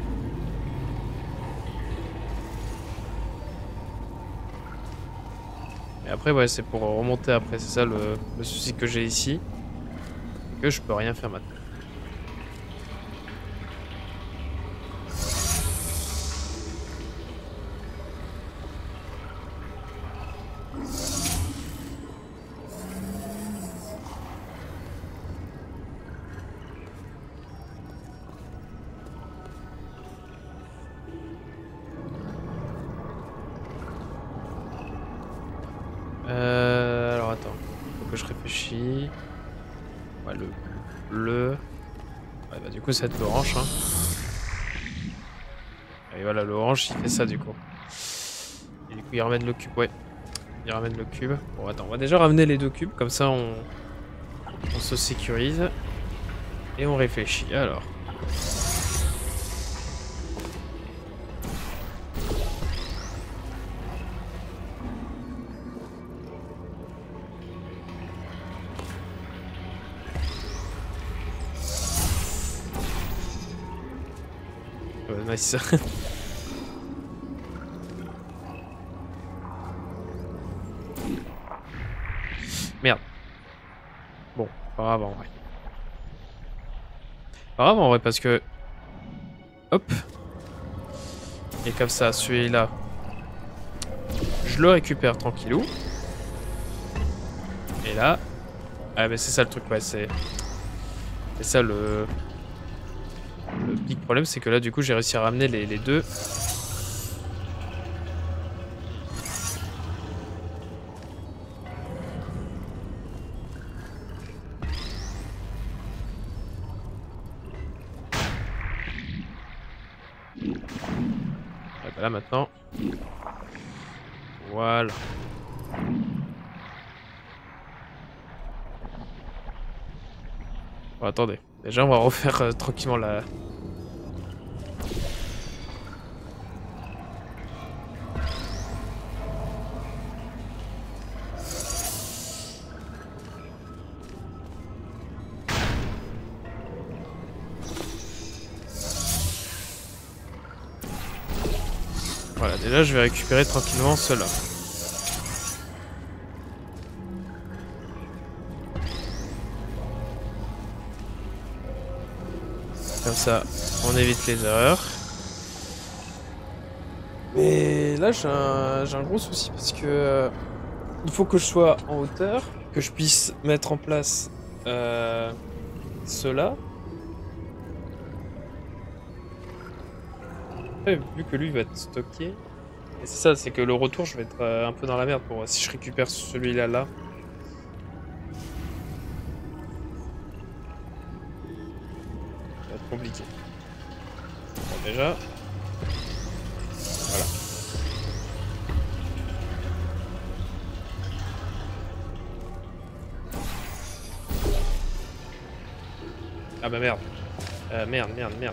Et après, ouais, c'est pour remonter après. C'est ça le souci que j'ai ici. C'est que je peux rien faire maintenant. Alors attends, faut que je réfléchisse. Ouais, le bleu. Ouais, bah du coup, ça va être l'orange. Hein. Et voilà, l'orange, il fait ça du coup. Et du coup, il ramène le cube, ouais. Il ramène le cube. Bon, attends, on va déjà ramener les 2 cubes, comme ça on se sécurise. Et on réfléchit, alors. Nice. Merde. Bon, pas grave en vrai. Pas grave en vrai parce que... Hop. Et comme ça, celui-là, je le récupère tranquillou. Et là... Ah mais c'est ça le truc, ouais, c'est ça le big problème, c'est que là du coup j'ai réussi à ramener les 2. Et bah là maintenant. Voilà. Bon, attendez. Déjà on va refaire tranquillement la... Voilà, déjà je vais récupérer tranquillement ceux-là. Comme ça, on évite les erreurs. Mais là, j'ai un gros souci parce que il faut que je sois en hauteur, que je puisse mettre en place cela. Après, vu que lui va être stocké, et c'est ça, c'est que le retour, je vais être un peu dans la merde pour si je récupère celui-là là. Ça va être compliqué. Bon, déjà. Voilà. Ah bah merde. Merde.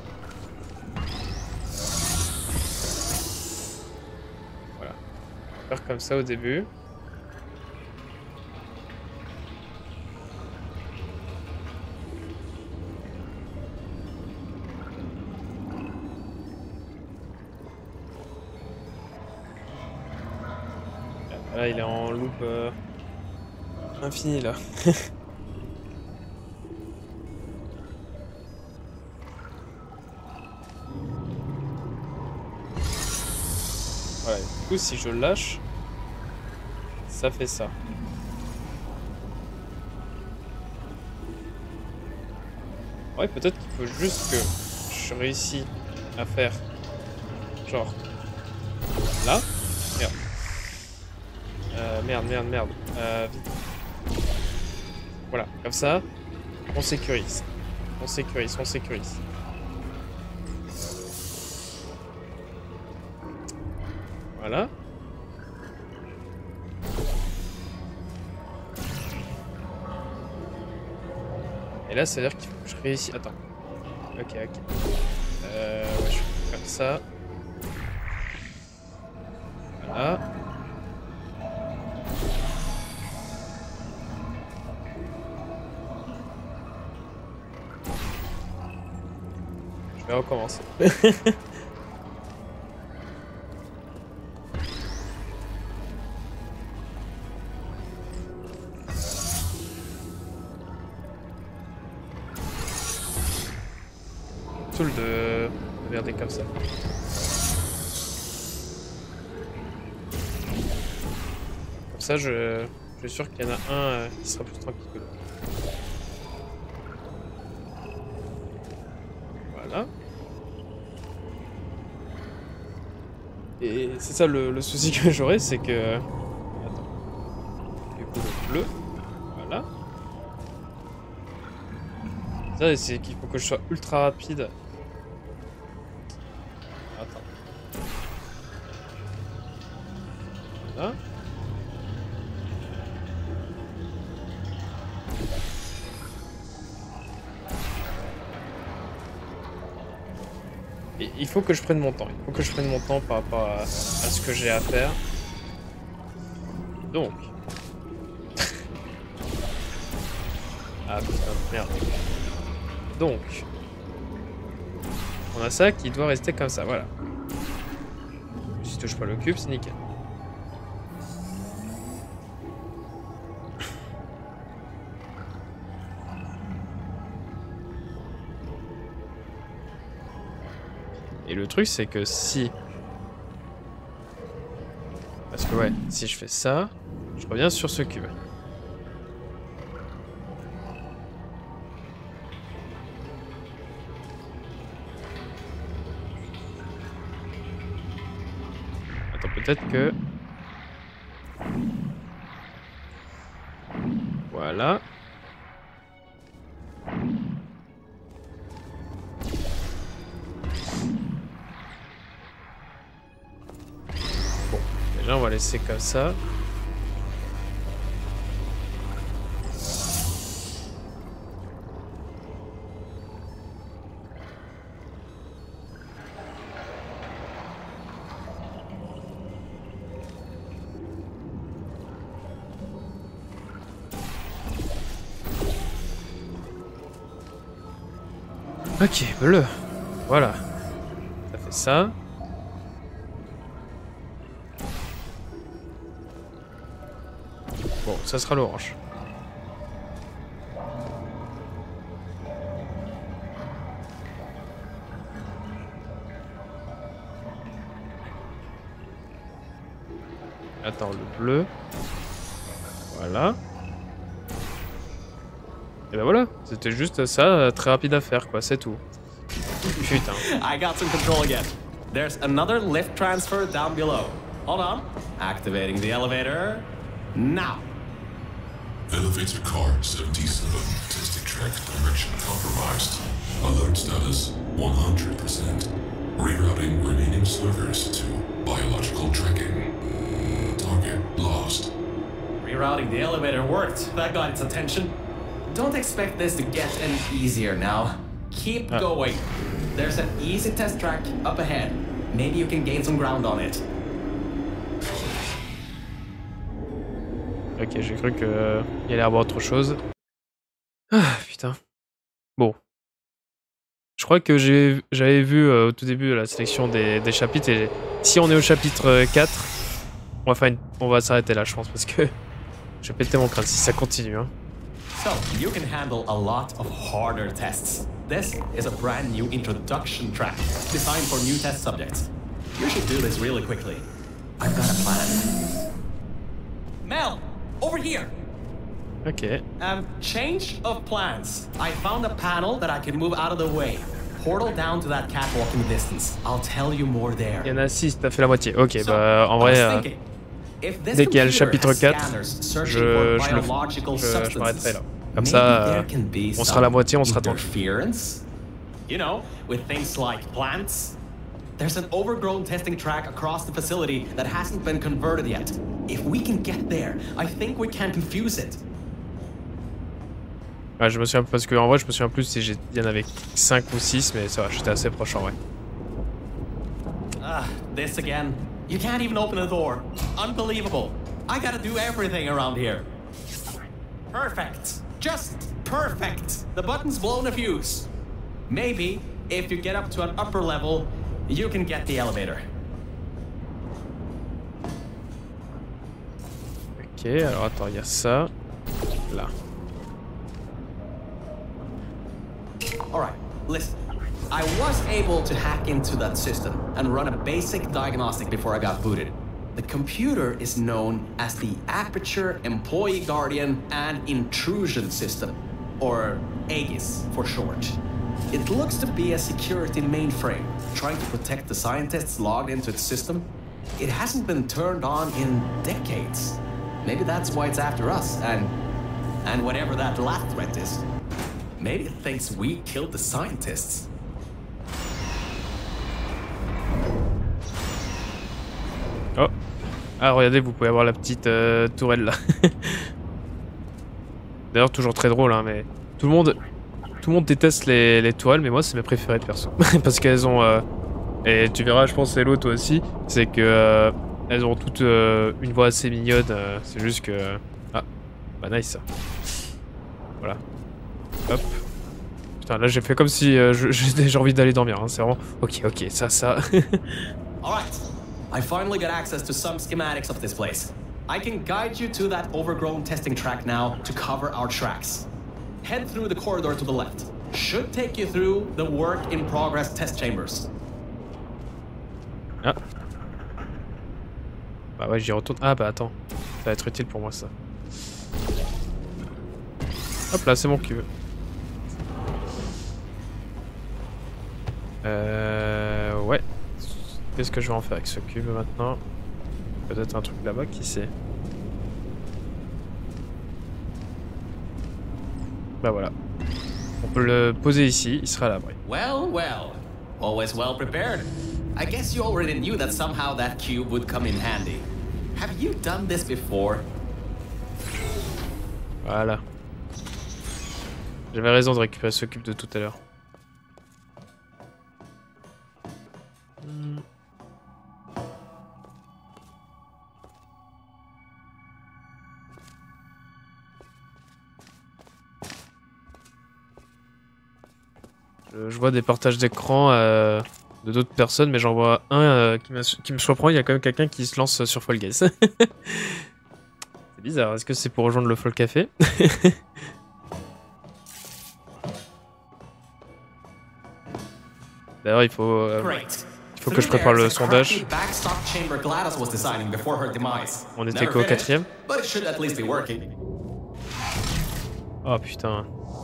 Voilà. On va faire comme ça au début. Là, il est en loop infini là. Voilà, du coup, si je lâche, ça fait ça. Ouais, peut-être qu'il faut juste que je réussis à faire genre là. Merde. Vite. Voilà, comme ça, on sécurise. On sécurise. Voilà. Et là, ça veut dire qu'il faut que je réussisse. Attends. Ok. Ouais, je vais faire ça. Voilà. vais recommencer. Saoul de regarder comme ça. Comme ça, je suis sûr qu'il y en a un qui sera plus tranquille que l'autre. Voilà. Et c'est ça le souci que j'aurais, c'est que... Attends. Du coup, le bleu. Voilà. Ça, c'est qu'il faut que je sois ultra rapide. Attends. Voilà. Et il faut que je prenne mon temps. Il faut que je prenne mon temps par rapport à ce que j'ai à faire. Donc. Ah putain, merde. Donc. On a ça qui doit rester comme ça, voilà. Si je touche pas le cube, c'est nickel. Et le truc, c'est que si... Parce que ouais, si je fais ça, je reviens sur ce cube. Attends, peut-être que... Voilà. Déjà, on va laisser comme ça. Ok, bleu. Voilà. Ça fait ça. Bon, ça sera l'orange. Attends, le bleu. Voilà. Et ben voilà, c'était juste ça, très rapide à faire, quoi, c'est tout. Putain. I got some control again. There's another lift transfer down below. Hold on. Activating the elevator. Now. Elevator car 77. Testing track direction compromised. Alert status 100%. Rerouting remaining servers to biological tracking. Target lost. Rerouting the elevator worked. That got its attention. Don't expect this to get any easier now. Keep going. There's an easy test track up ahead. Maybe you can gain some ground on it. Ok, j'ai cru que il allait y avoir autre chose. Ah, putain. Bon. Je crois que j'avais vu au tout début la sélection des chapitres et si on est au chapitre 4, on va s'arrêter là, je pense, parce que je vais péter mon crâne si ça continue. Hein. So, you can handle a lot of harder tests. This is a brand new introduction track designed for new test subjects. You should do this really quickly. I've got a plan. Mel, over here. Ok. Change of plans. I found a panel that I can move out of the way. Portal down to that catwalk in the distance. I'll tell you more there. Il y en a 6, t'as fait la moitié. Ok, bah en vrai, dès qu'il y a le chapitre 4, je m'arrêterai là. Comme ça, on sera à la moitié, on sera tranquille. You know, with things like plants. There's an overgrown testing track across the facility that hasn't been converted yet. If we can get there, I think we can confuse it. Ouais, je me souviens, parce que en vrai, je me souviens plus si il y en avait 5 ou 6, mais ça va, j'étais assez proche en vrai. Ah, this again. You can't even open a door. Unbelievable. I gotta do everything around here. Perfect. Just perfect. The button's blown a fuse. Maybe if you get up to an upper level, you can get the elevator. Ok, alors attends, il y a ça. Là. Alright, listen. I was able to hack into that system and run a basic diagnostic before I got booted. The computer is known as the Aperture Employee Guardian and Intrusion System, or AGIS for short. It looks to be a security mainframe, trying to protect the scientists logged into its system. It hasn't been turned on in decades. Maybe that's why it's after us, and whatever that last threat is. Maybe it thinks we killed the scientists. Oh. Ah, regardez, vous pouvez avoir la petite tourelle là. D'ailleurs, toujours très drôle, hein, mais tout le monde déteste les tourelles, mais moi, c'est mes préférées de perso. Parce qu'elles ont... et tu verras, je pense, Hello, toi aussi, c'est que elles ont toutes une voix assez mignonne. C'est juste que... Ah, bah nice ça. Voilà. Hop. Putain, là, j'ai fait comme si j'ai envie d'aller dormir. Hein. C'est vraiment... Ok, ça. Alright. I finally got access to some schematics of this place. I can guide you to that overgrown testing track now to cover our tracks. Head through the corridor to the left. Should take you through the work-in-progress test chambers. Ah. Bah ouais, j'y retourne. Ah bah attends. Ça va être utile pour moi ça. Hop là, c'est mon cube. Ouais. Qu'est-ce que je vais en faire avec ce cube maintenant? Peut-être un truc là-bas, qui sait? Bah voilà. On peut le poser ici, il sera à l'abri. Well. Always well prepared. I guess you already knew that somehow that cube would come in handy. Have you done this before? Voilà. J'avais raison de récupérer ce cube de tout à l'heure. Je vois des partages d'écran de d'autres personnes, mais j'en vois un qui me surprend. Il y a quand même quelqu'un qui se lance sur Fall Guys. C'est bizarre. Est-ce que c'est pour rejoindre le Fall Café? D'ailleurs, il faut que je prépare le sondage. On était qu'au 4ème. Oh putain.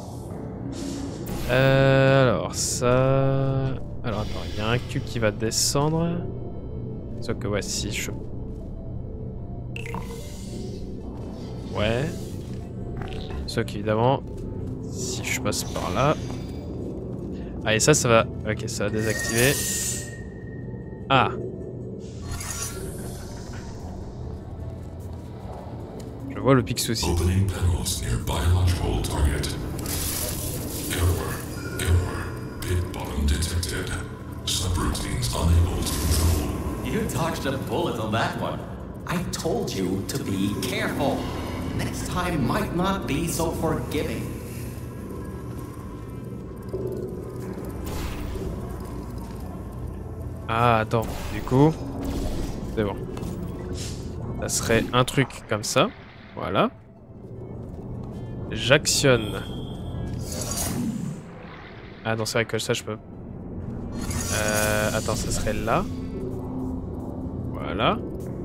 Alors ça... Alors attends, il y a un cube qui va descendre. Sauf que ouais, si je... Ouais. Sauf qu'évidemment, si je passe par là... Ah et ça va... Ok, ça va désactiver. Ah. Je vois le pic souci. You dodged a bullet on that one. I told you to be careful. Next time might not be so forgiving. Ah, attends, du coup, c'est bon. Ça serait un truc comme ça. Voilà. J'actionne. Ah non, c'est vrai que ça, je peux. Attends, ça serait là. Voilà.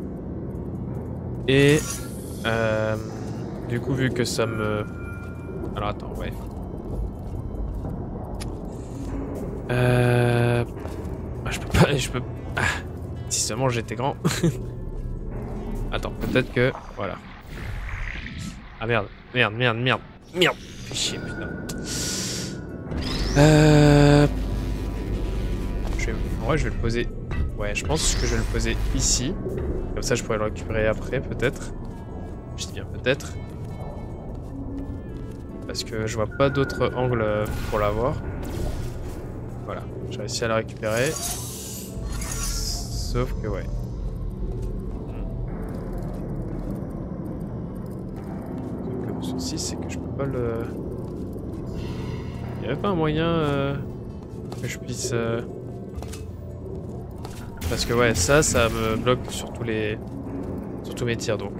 Et... du coup, vu que ça me... Alors, attends, ouais. Je peux pas... Ah, si seulement j'étais grand. Attends, peut-être que... Voilà. Ah merde. Fais chier, putain. En vrai, je vais le poser... Ouais, je pense que je vais le poser ici. Comme ça, je pourrais le récupérer après, peut-être. Je dis bien peut-être. Parce que je vois pas d'autre angle pour l'avoir. Voilà, j'ai réussi à la récupérer. Sauf que ouais. Sauf que le souci, c'est que je peux pas le... Il y avait pas un moyen... Que je puisse... Parce que ouais, ça me bloque sur tous les... Sur tous mes tirs, donc...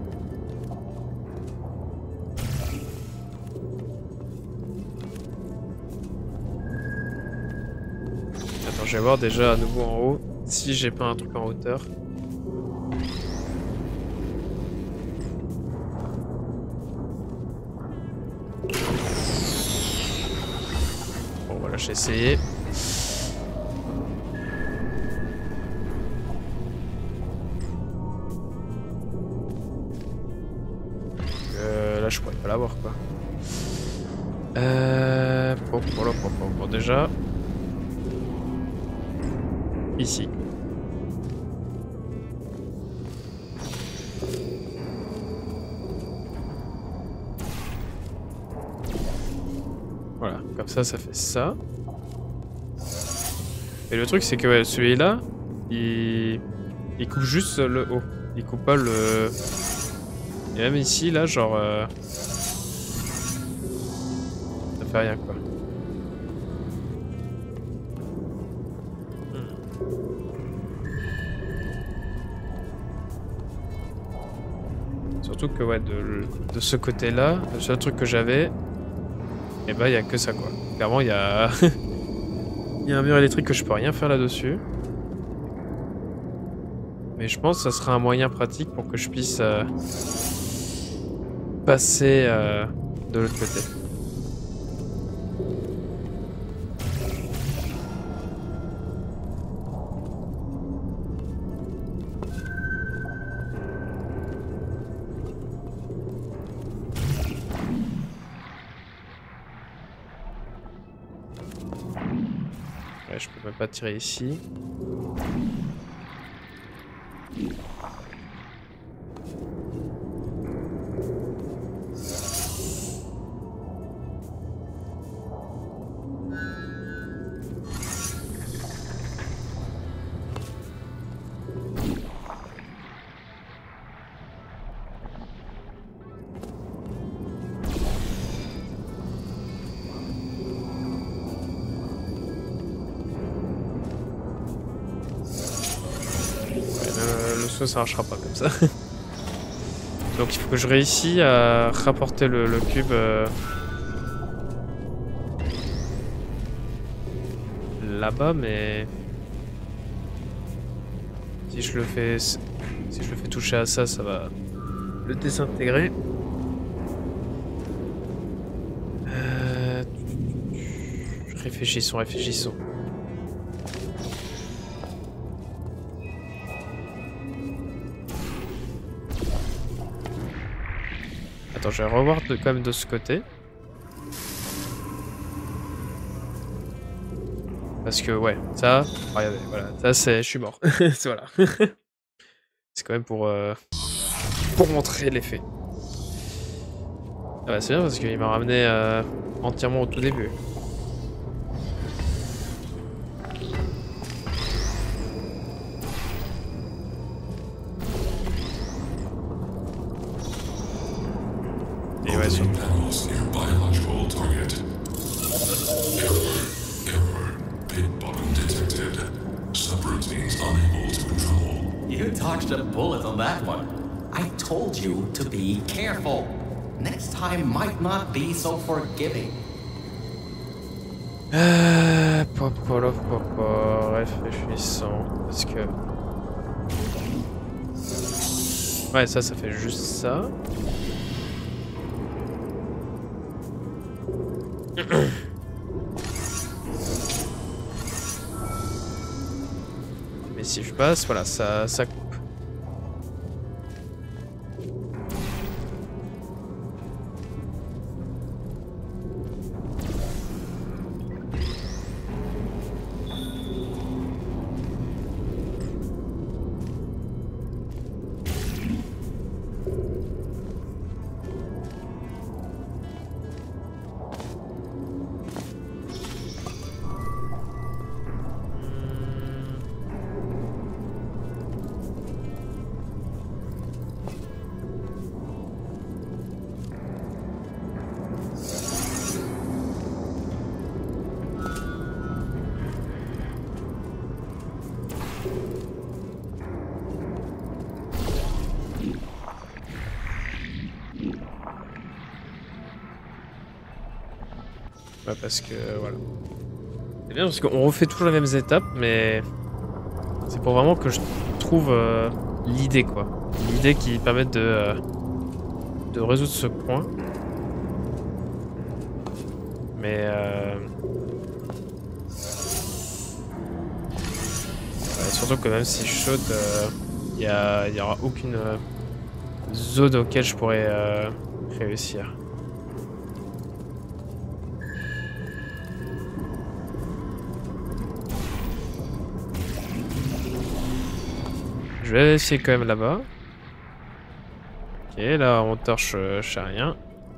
Attends, je vais voir déjà à nouveau en haut, si j'ai pas un truc en hauteur. Bon voilà, j'ai essayé. Là je pourrais pas l'avoir quoi. Bon, déjà. Ici. Voilà, comme ça fait ça. Et le truc c'est que ouais, celui-là, il coupe juste le haut. Il coupe pas le... Et même ici, là, genre... Ça fait rien, quoi. Surtout que, ouais, de ce côté-là, le seul truc que j'avais, et bah, il y a que ça, quoi. Clairement, il y a... Il y a un mur électrique que je peux rien faire là-dessus. Mais je pense que ça sera un moyen pratique pour que je puisse... passer de l'autre côté. Ouais, je peux même pas tirer ici. Ça marchera pas comme ça. Donc il faut que je réussisse à rapporter le cube là-bas, mais si je le fais toucher à ça, ça va le désintégrer. Réfléchissons. Attends, je vais revoir quand même de ce côté. Parce que ouais, ça, regardez, voilà, ça c'est, je suis mort. Voilà. C'est quand même pour montrer l'effet. Ah bah c'est bien parce qu'il m'a ramené entièrement au tout début. Opening panels near biological target. Error. Pit bottom detected. Subroutines unable to control. You dodged a bullet on that one. I told you to be careful. Next time might not be so forgiving. Réfléchissons. Parce que... Ouais, ça fait juste ça. Mais si je passe, voilà, ça coupe. Ouais, parce que voilà. C'est bien parce qu'on refait toujours les mêmes étapes, mais c'est pour vraiment que je trouve l'idée quoi. L'idée qui permet de résoudre ce point. Mais surtout que même si je saute, il y aura aucune zone auquel je pourrais réussir. Je vais vérifier quand même là-bas. Ok, là on torche, je sais rien.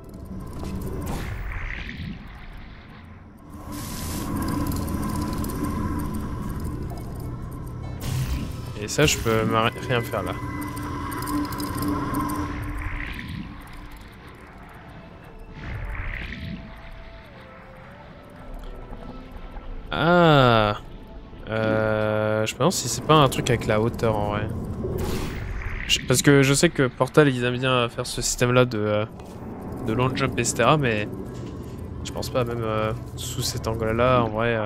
Et ça, je peux rien faire là. Ah, je me demande si c'est pas un truc avec la hauteur en vrai. Parce que je sais que Portal ils aiment bien faire ce système là de long jump etc. Mais je pense pas même sous cet angle là en vrai.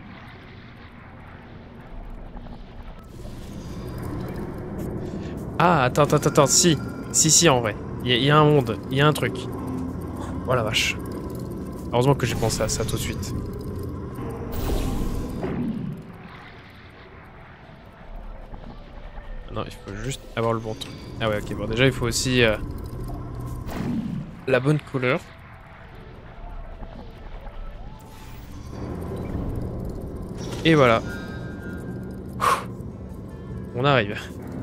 Ah attends si en vrai. Il y a un monde, il y a un truc. Oh la vache. Heureusement que j'ai pensé à ça tout de suite. Non, il faut juste avoir le bon truc. Ah ouais, ok, bon, déjà il faut aussi la bonne couleur. Et voilà. On arrive.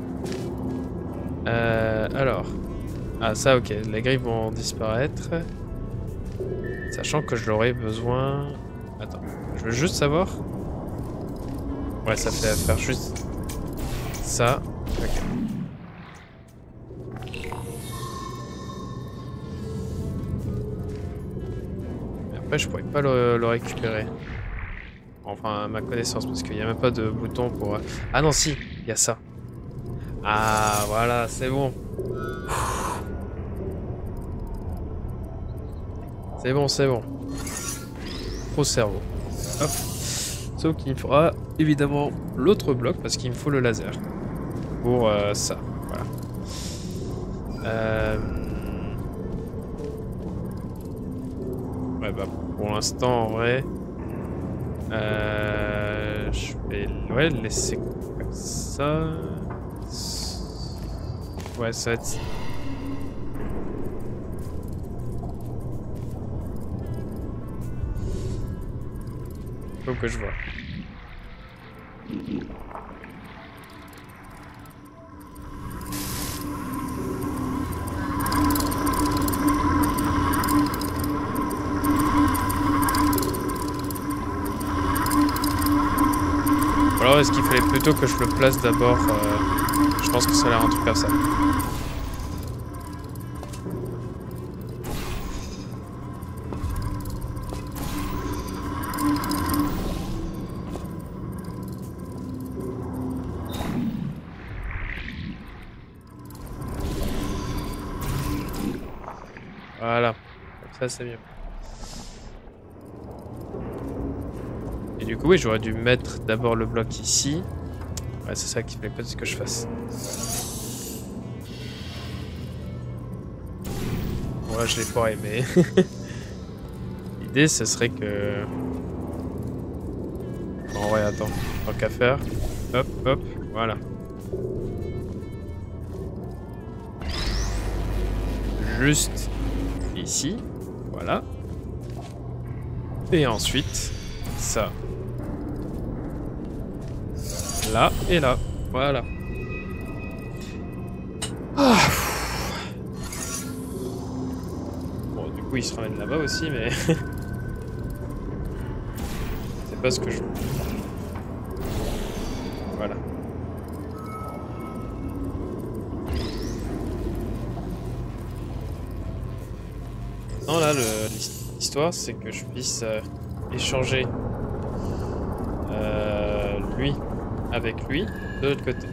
Alors. Ah ça, ok, les griffes vont disparaître. Sachant que je l'aurai besoin... Attends, je veux juste savoir... Ouais, ça fait faire juste... Ça. Ok. Mais après, je pourrais pas le récupérer. Enfin, à ma connaissance, parce qu'il n'y a même pas de bouton pour... Ah non, si, il y a ça. Ah, voilà, c'est bon. C'est bon, c'est bon. Trop cerveau. Hop. Sauf qu'il me faudra évidemment l'autre bloc, parce qu'il me faut le laser. Pour ça, voilà. Ouais, bah, pour l'instant, en vrai... je vais ouais, le laisser comme ça. Ouais, ça va être... Faut que je vois. Alors est-ce qu'il fallait plutôt que je le place d'abord je pense que ça a l'air un truc comme ça. Voilà, comme ça c'est mieux. Et du coup, oui, j'aurais dû mettre d'abord le bloc ici. Ouais, c'est ça qu'il fallait peut-être que je fasse. Bon, là, je l'ai pas aimé. L'idée, ce serait que... Bon, ouais, attends. Tant qu'à faire. Hop, hop, voilà. Juste ici. Voilà. Et ensuite, ça. Là et là, voilà. Ah. Bon, du coup, il se ramène là-bas aussi, mais... C'est pas ce que je... Voilà. Non, là, l'histoire, c'est que je puisse échanger lui avec lui de l'autre côté.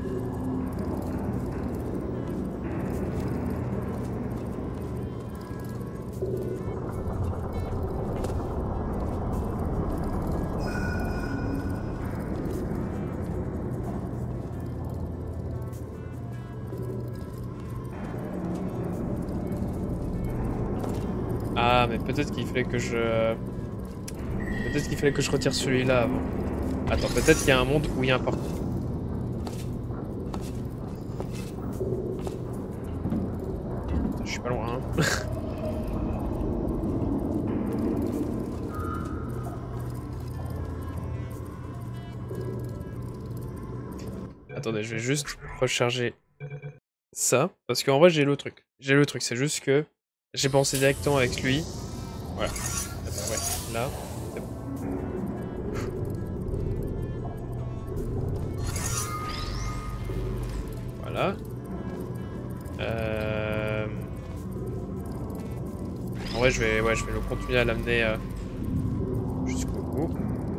Ah, mais peut-être qu'il fallait que je... Peut-être qu'il fallait que je retire celui-là avant. Attends, peut-être qu'il y a un monde où il y a un portail. Je suis pas loin, hein. Attendez, je vais juste recharger ça. Parce qu'en vrai, j'ai le truc. J'ai le truc, c'est juste que j'ai pensé directement avec lui. Voilà. Attends, ouais, là. C'est bon. Voilà. En vrai, je vais le continuer à l'amener jusqu'au bout.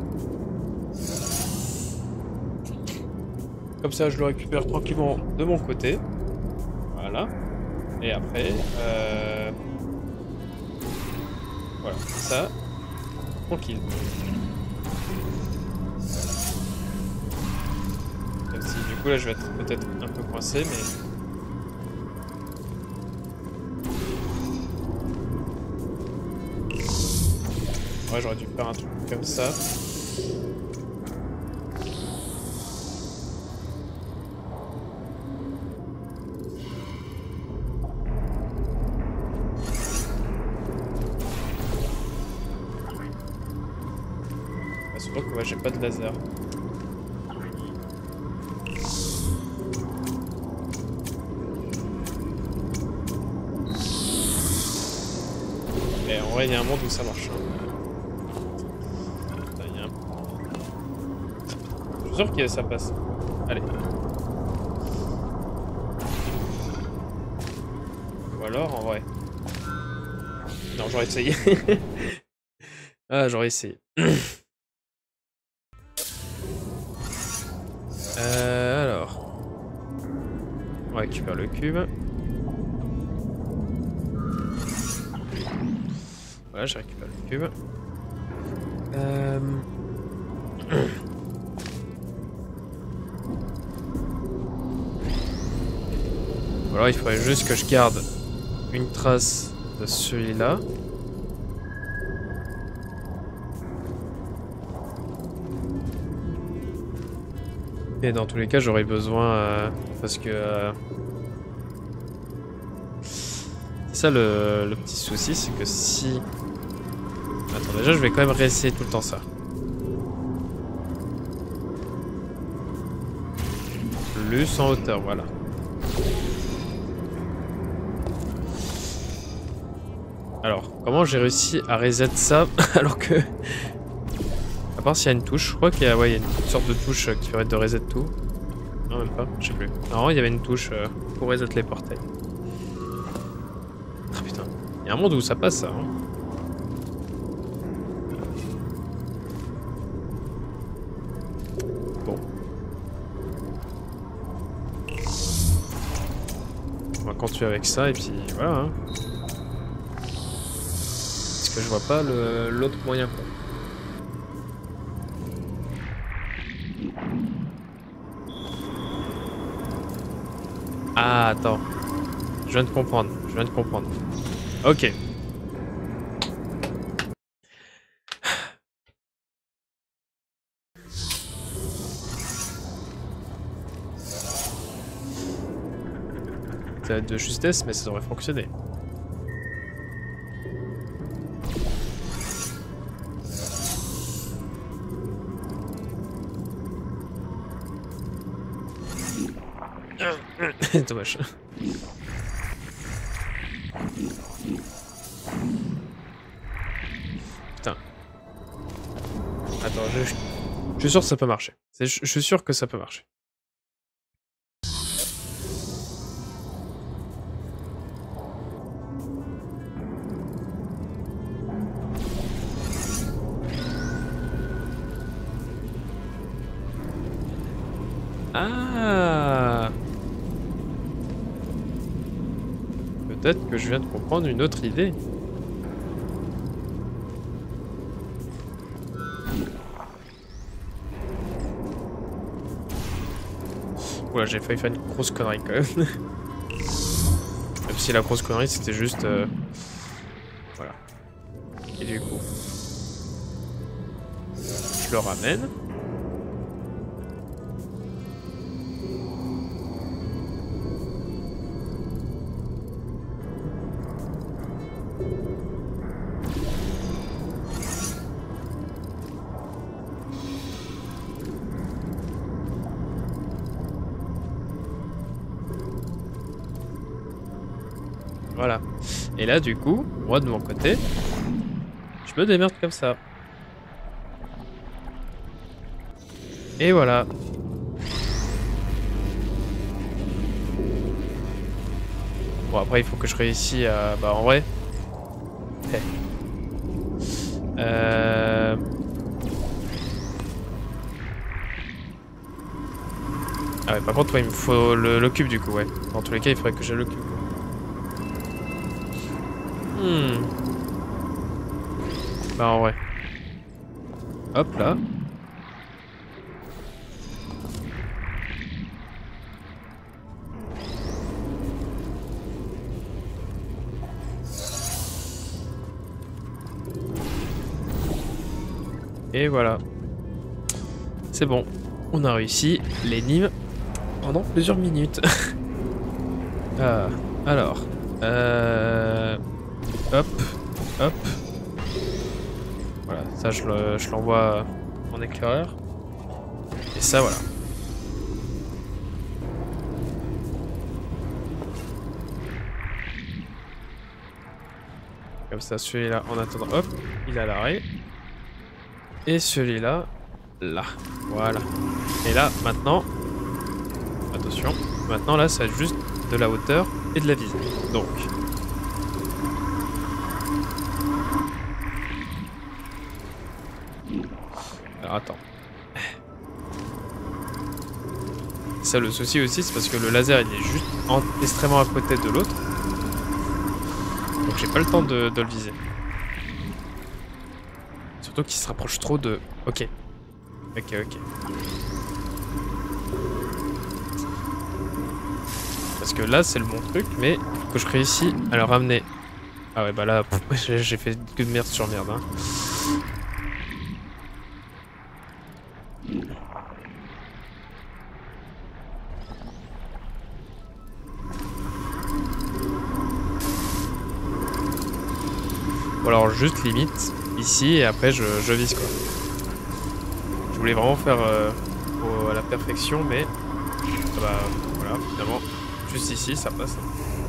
Comme ça, je le récupère tranquillement de mon côté. Voilà. Et après, voilà, ça, tranquille. Même si du coup là, je vais être peut-être un peu coincé, mais... Ouais, j'aurais dû faire un truc comme ça. Surtout que moi j'ai pas de laser. Et en vrai il y a un monde où ça marche. Je suis sûr que ça passe. Allez. Ou alors en vrai. Non, j'aurais essayé. Ah, j'aurais essayé. Alors. On récupère le cube. Voilà, je récupère le cube. Alors il faudrait juste que je garde une trace de celui-là. Et dans tous les cas, j'aurais besoin parce que c'est ça le petit souci, c'est que si... Attends, déjà je vais quand même réessayer tout le temps ça. Plus en hauteur, voilà. Alors, comment j'ai réussi à reset ça alors que... À part s'il y a une touche, je crois qu'il y a, ouais, il y a une sorte de touche qui permet de reset tout. Non, même pas, je sais plus. Non, il y avait une touche pour reset les portails. Ah putain, il y a un monde où ça passe ça. Hein. Bon. On va continuer avec ça et puis voilà. Hein. Parce que je vois pas l'autre moyen quoi. Ah, attends. Je viens de comprendre. Je viens de comprendre. Ok. Ça va être de justesse, mais ça aurait fonctionné. Dommage. Putain. Attends, je suis sûr que ça peut marcher. Je suis sûr que ça peut marcher. Ah. Peut-être que je viens de comprendre une autre idée. Oula, j'ai failli faire une grosse connerie quand même. Même si la grosse connerie c'était juste... Voilà. Et du coup... Je le ramène. Voilà. Et là, du coup, moi de mon côté, je me démerde comme ça. Et voilà. Bon, après, il faut que je réussisse à... Bah, en vrai... Hey. Ah ouais, par contre, ouais, il me faut le cube, du coup, ouais. Dans tous les cas, il faudrait que j'ai le cube. Bah en vrai. Hop là. Et voilà. C'est bon. On a réussi l'énigme pendant plusieurs minutes. Alors. Hop, hop. Voilà, ça je l'envoie en éclaireur. Et ça voilà. Comme ça, celui-là en attendant, hop, il est à l'arrêt. Et celui-là, là. Voilà. Et là, maintenant, attention, maintenant là, ça a juste de la hauteur et de la visée. Donc... Alors attends. Ça le souci aussi c'est parce que le laser il est juste extrêmement à côté de l'autre. Donc j'ai pas le temps de le viser. Surtout qu'il se rapproche trop de... Ok. Ok. Parce que là c'est le bon truc mais faut que je réussisse à le ramener. Ah ouais bah là j'ai fait que de merde sur merde hein. Ou alors juste limite ici et après je vise quoi. Je voulais vraiment faire à la perfection mais bah voilà finalement juste ici ça passe.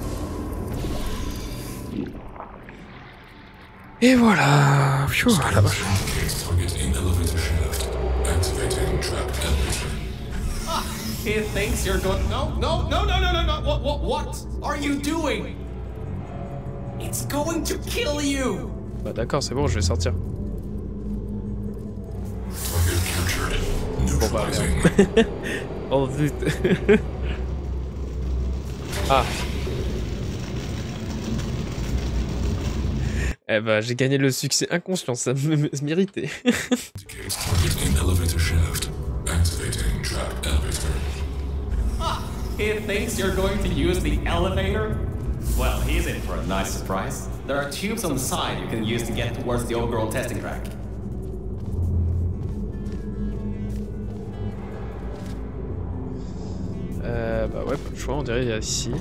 Et voilà. Pfiou, la vache. He thinks you're going. No. What are you doing? It's going to kill you. Bah d'accord, c'est bon, je vais sortir. Bon bah merde. Oh zut. Ah. Eh bah j'ai gagné le succès inconscient, ça me méritait. He thinks you're going to use the elevator? Well, he's in for a nice surprise. There are tubes on the side you can use to get towards the overall testing track. Bah ouais, pas le choix, on dirait il y a ici.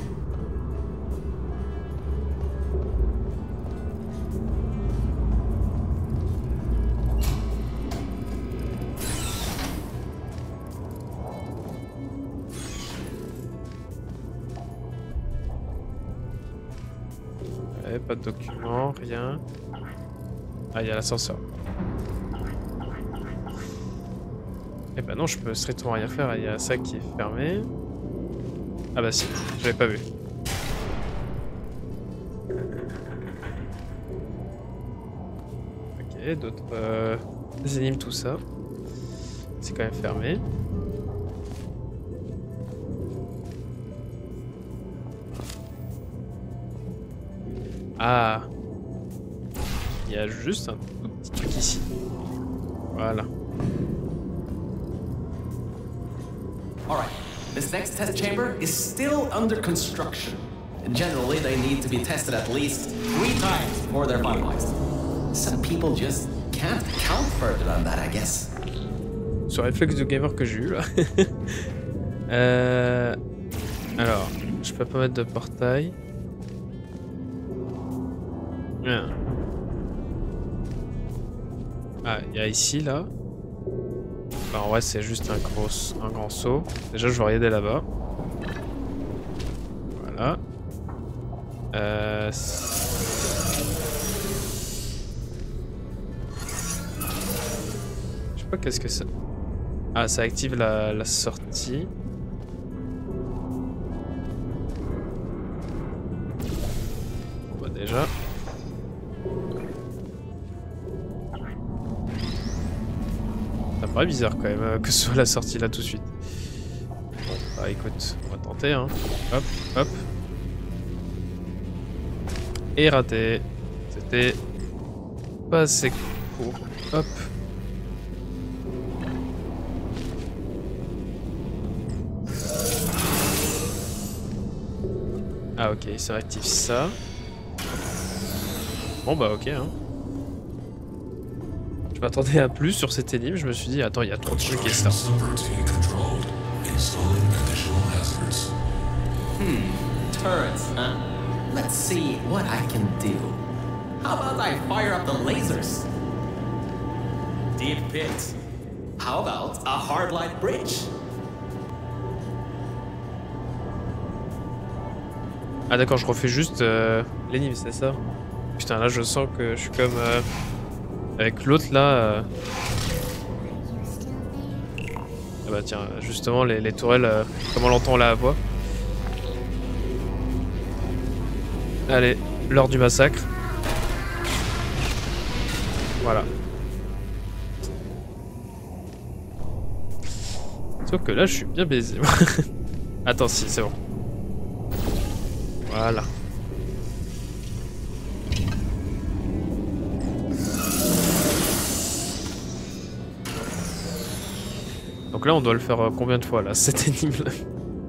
Ouais, pas de documents, rien. Ah, il y a l'ascenseur. Eh bah non, je peux strictement rien faire, il y a ça qui est fermé. Ah bah si, j'avais pas vu. Ok, d'autres énigmes, tout ça. C'est quand même fermé. Ah. Il y a juste un tout petit truc ici. Voilà. Alright, this next test chamber is still under construction. Generally, they need to be tested at least 3 times before they're finalized. Some people just can't count further than that, I guess. Ce réflexe de gamer que j'ai eu là. Alors, je peux pas mettre de portail. Ah, il y a ici là. Enfin, en vrai, c'est juste un grand saut. Déjà, je vais regarder là-bas. Voilà. Je sais pas qu'est-ce que ça. Ah, ça active la sortie. Bon, bah déjà. Ça me paraît bizarre quand même que ce soit la sortie là tout de suite. Bon, bah écoute, on va tenter hein. Hop, hop. Et raté. C'était pas assez court. Hop. Ah ok, ça active ça. Bon bah ok hein. Je m'attendais à plus sur cette énigme, je me suis dit attends il y a trop de trucs et ça. Turrets, huh? Let's see what I can do. How about I fire up the lasers? Deep pit. How about a hard light bridge? Ah d'accord, je refais juste l'énigme, c'est ça? Putain, là je sens que je suis comme avec l'autre là. Ah bah tiens, justement les tourelles, comme on l'entend là à voix. Allez, l'heure du massacre. Voilà. Sauf que là je suis bien baisé. Attends, si, c'est bon. Voilà. Donc là on doit le faire combien de fois là, cette énigme là?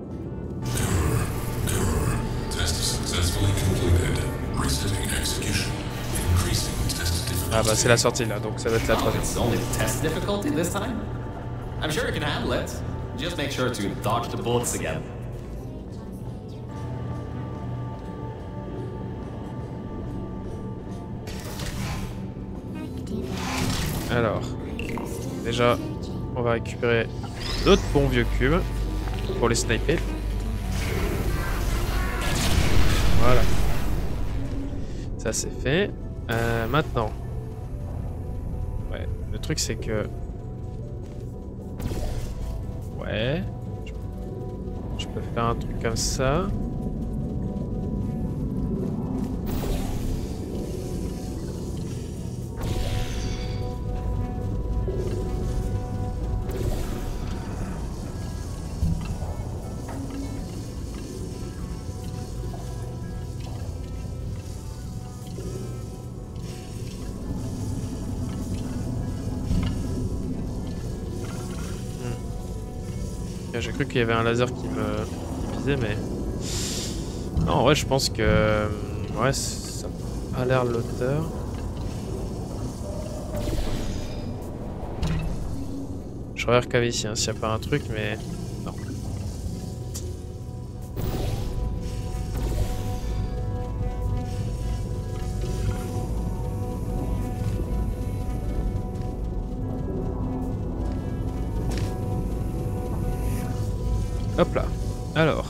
Ah bah c'est la sortie là, donc ça va être la troisième. It's only test difficulty this time. I'm sure you can handle it. Just make sure to dodge the bullets again. Alors, déjà, on va récupérer d'autres bons vieux cubes pour les sniper. Voilà. Ça c'est fait. Maintenant. Ouais, le truc c'est que... Ouais. Je peux faire un truc comme ça. J'ai cru qu'il y avait un laser qui me visait, mais... Non, en vrai, je pense que... Ouais, ça a l'air l'auteur. Je regarde qu'avec ici, hein, s'il n'y a pas un truc, mais... Non. Hop là. Alors.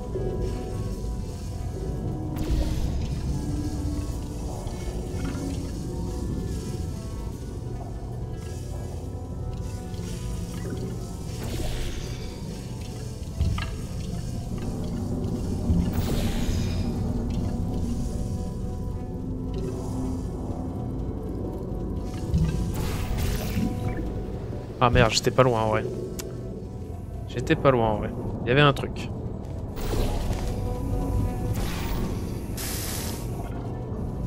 Ah merde, j'étais pas loin en vrai. J'étais pas loin en vrai. Il y avait un truc.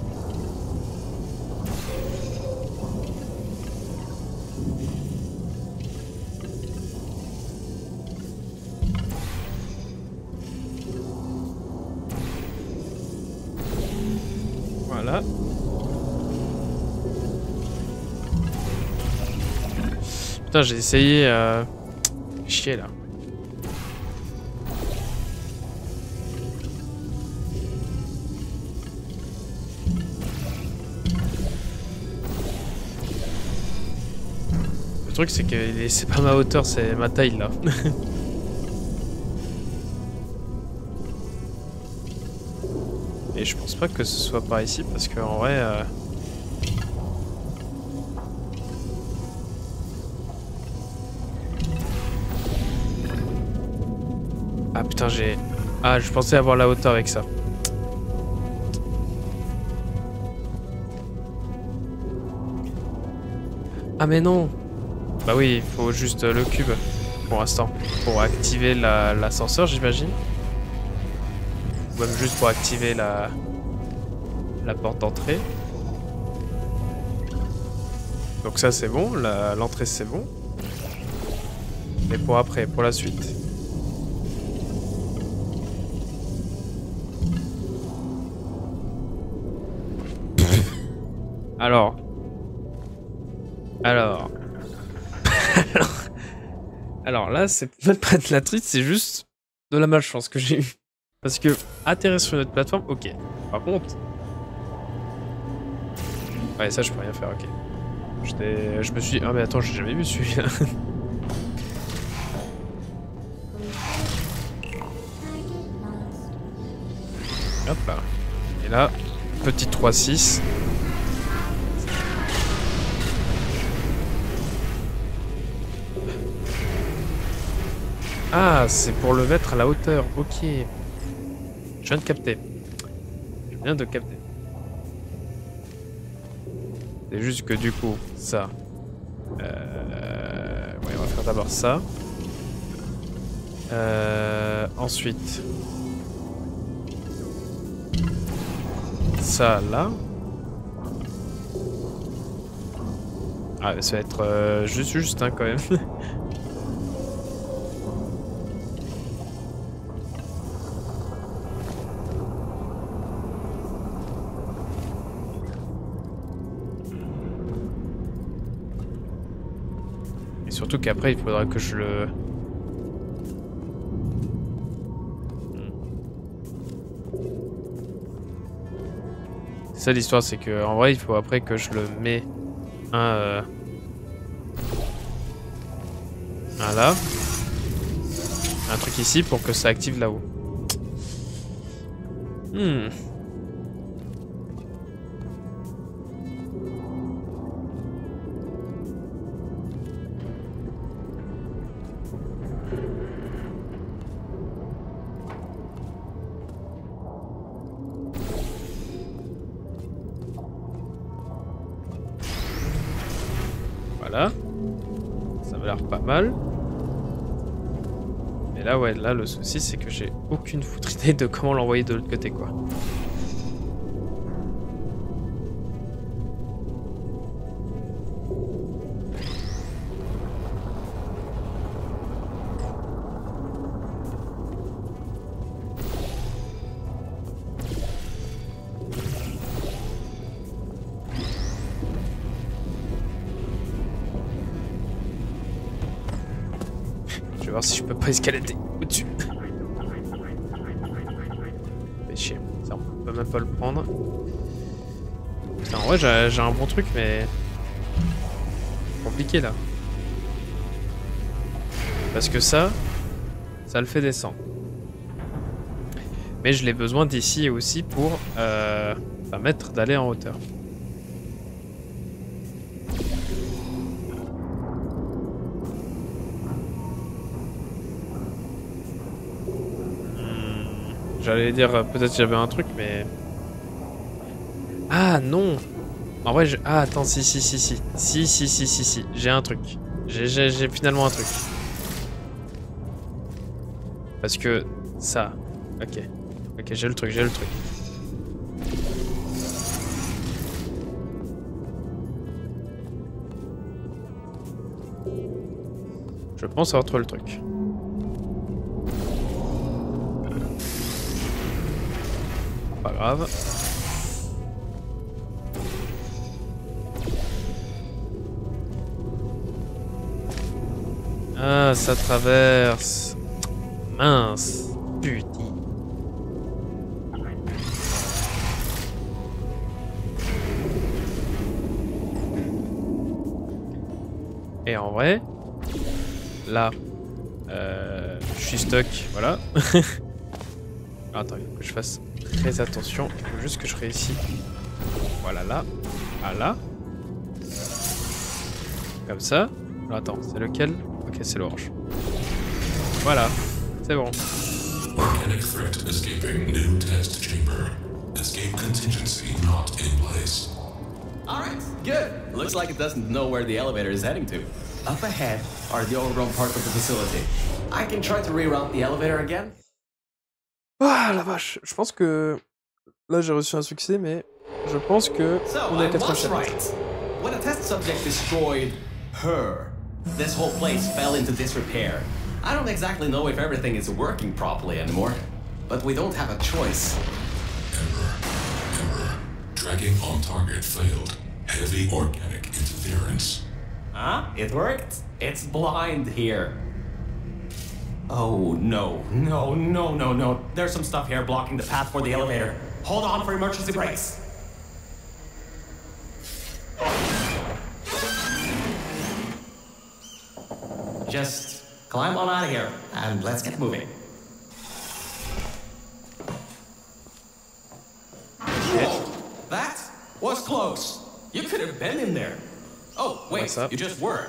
Putain, j'ai essayé... Chier, là. Le truc, c'est que c'est pas ma hauteur, c'est ma taille, là. Et je pense pas que ce soit par ici, parce qu'en vrai... Ah putain, j'ai... Ah, je pensais avoir la hauteur avec ça. Ah mais non. Bah oui, il faut juste le cube pour l'instant. Pour activer l'ascenseur, j'imagine. Ou même juste pour activer la porte d'entrée. Donc ça c'est bon, l'entrée c'est bon. Mais pour après, pour la suite. Alors. Alors là, c'est même pas de la triche, c'est juste de la malchance que j'ai eu. Parce que atterrir sur une autre plateforme, ok. Par contre... Ouais, ça je peux rien faire, ok. Je me suis dit... Ah mais attends, j'ai jamais vu celui-là. Hop là. Et là, petit 3-6. Ah, c'est pour le mettre à la hauteur, ok. Je viens de capter. Je viens de capter. C'est juste que du coup, ça... Ouais, on va faire d'abord ça. Ensuite... Ça, là. Ah, ça va être juste, hein, quand même. Surtout qu'après il faudra que je le... C'est ça l'histoire, c'est que en vrai il faut après que je le mets un là. Un truc ici pour que ça active là-haut. Voilà. Ça m'a l'air pas mal. Mais là, ouais, là, le souci, c'est que j'ai aucune foutre idée de comment l'envoyer de l'autre côté, quoi. Je vais voir si je peux pas escalader au-dessus. Fait chier. Ça, on peut même pas le prendre. Putain, en vrai, j'ai un bon truc, mais... compliqué, là. Parce que ça le fait descendre. Mais je l'ai besoin d'ici aussi pour permettre d'aller en hauteur. J'allais dire peut-être j'avais un truc, mais... Ah non. En vrai, Ah attends, si. Si. J'ai un truc. J'ai finalement un truc. Parce que... Ça. Ok. Ok, j'ai le truc. Je pense avoir trouvé le truc. Pas grave. Ah, ça traverse. Mince. Putain. Et en vrai, là, je suis stuck, voilà. Attends, il faut que je fasse très attention. Il faut juste que je réussisse. Voilà, là. Ah, là. Comme ça. Alors, attends, c'est lequel? Ok, c'est l'orange. Voilà, c'est bon. Organic threat escaping new test chamber. Escape contingency not in place. Alright, good. Looks like it doesn't know where the elevator is heading to. Up ahead are the overgrown parts of the facility. I can try to reroute the elevator again. Ah la vache, je pense que là j'ai reçu un succès, mais je pense que So, on a I 4 was chapitres. right. When a test subject destroyed her, this whole place fell into disrepair. I don't exactly know if everything is working properly anymore, but we don't have a choice. Error. Dragging on target failed. Heavy organic interference. Huh? It worked? It's blind here. Oh, no. No. There's some stuff here blocking the path for the elevator. Hold on for emergency brakes. Just climb on out of here, and let's get moving. Whoa, that was close. You could have been in there. Oh, wait, What's up? you just were.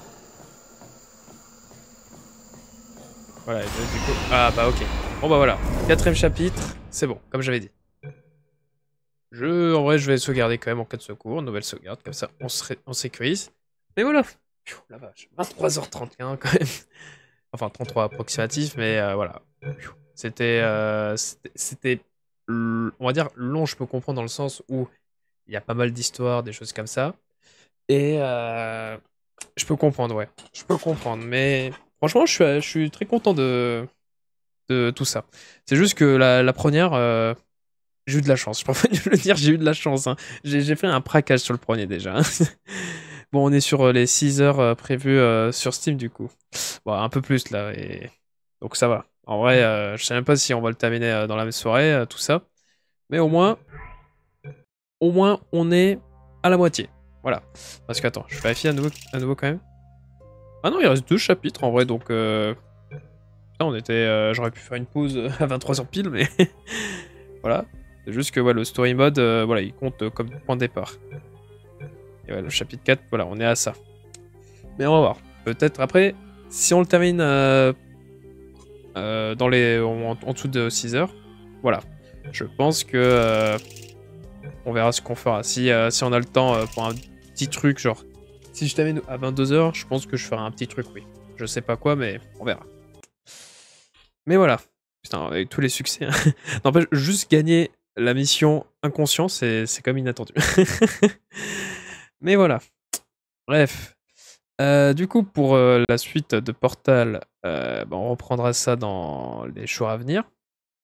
Voilà, et donc, du coup... Ah bah ok. Bon bah voilà, 4ème chapitre, c'est bon, comme j'avais dit. En vrai, je vais sauvegarder quand même en cas de secours, nouvelle sauvegarde, comme ça on sécurise. Mais voilà, pfiou, la vache, 23h31 quand même. Enfin 33 approximatif, mais voilà. Pfiou. C'était, on va dire, long, je peux comprendre dans le sens où il y a pas mal d'histoires, des choses comme ça. Et je peux comprendre, ouais. Je peux comprendre, mais franchement, je suis très content de tout ça. C'est juste que la première, j'ai eu de la chance. Je préfère le dire, j'ai eu de la chance. Hein. J'ai fait un praquage sur le premier déjà. Hein. Bon, on est sur les 6 heures prévues sur Steam du coup. Bon, un peu plus là. Et... Donc ça va. En vrai, je sais même pas si on va le terminer dans la même soirée, tout ça. Mais au moins, on est à la moitié. Voilà. Parce que attends, je vérifie à nouveau quand même. Ah non, il reste 2 chapitres en vrai, donc... Putain, on était... J'aurais pu faire une pause à 23h pile, mais... voilà. C'est juste que ouais, le story mode, voilà, il compte comme point de départ. Et ouais, le chapitre 4, voilà, on est à ça. Mais on va voir. Peut-être après, si on le termine dans en dessous de 6 heures, voilà. Je pense que... on verra ce qu'on fera. Si on a le temps pour un petit truc, genre... Si je termine à 22h, je pense que je ferai un petit truc, oui. Je sais pas quoi, mais on verra. Mais voilà. Putain, avec tous les succès. Hein. N'empêche, juste gagner la mission inconscient, c'est comme inattendu. Mais voilà. Bref. Du coup, pour la suite de Portal, on reprendra ça dans les jours à venir.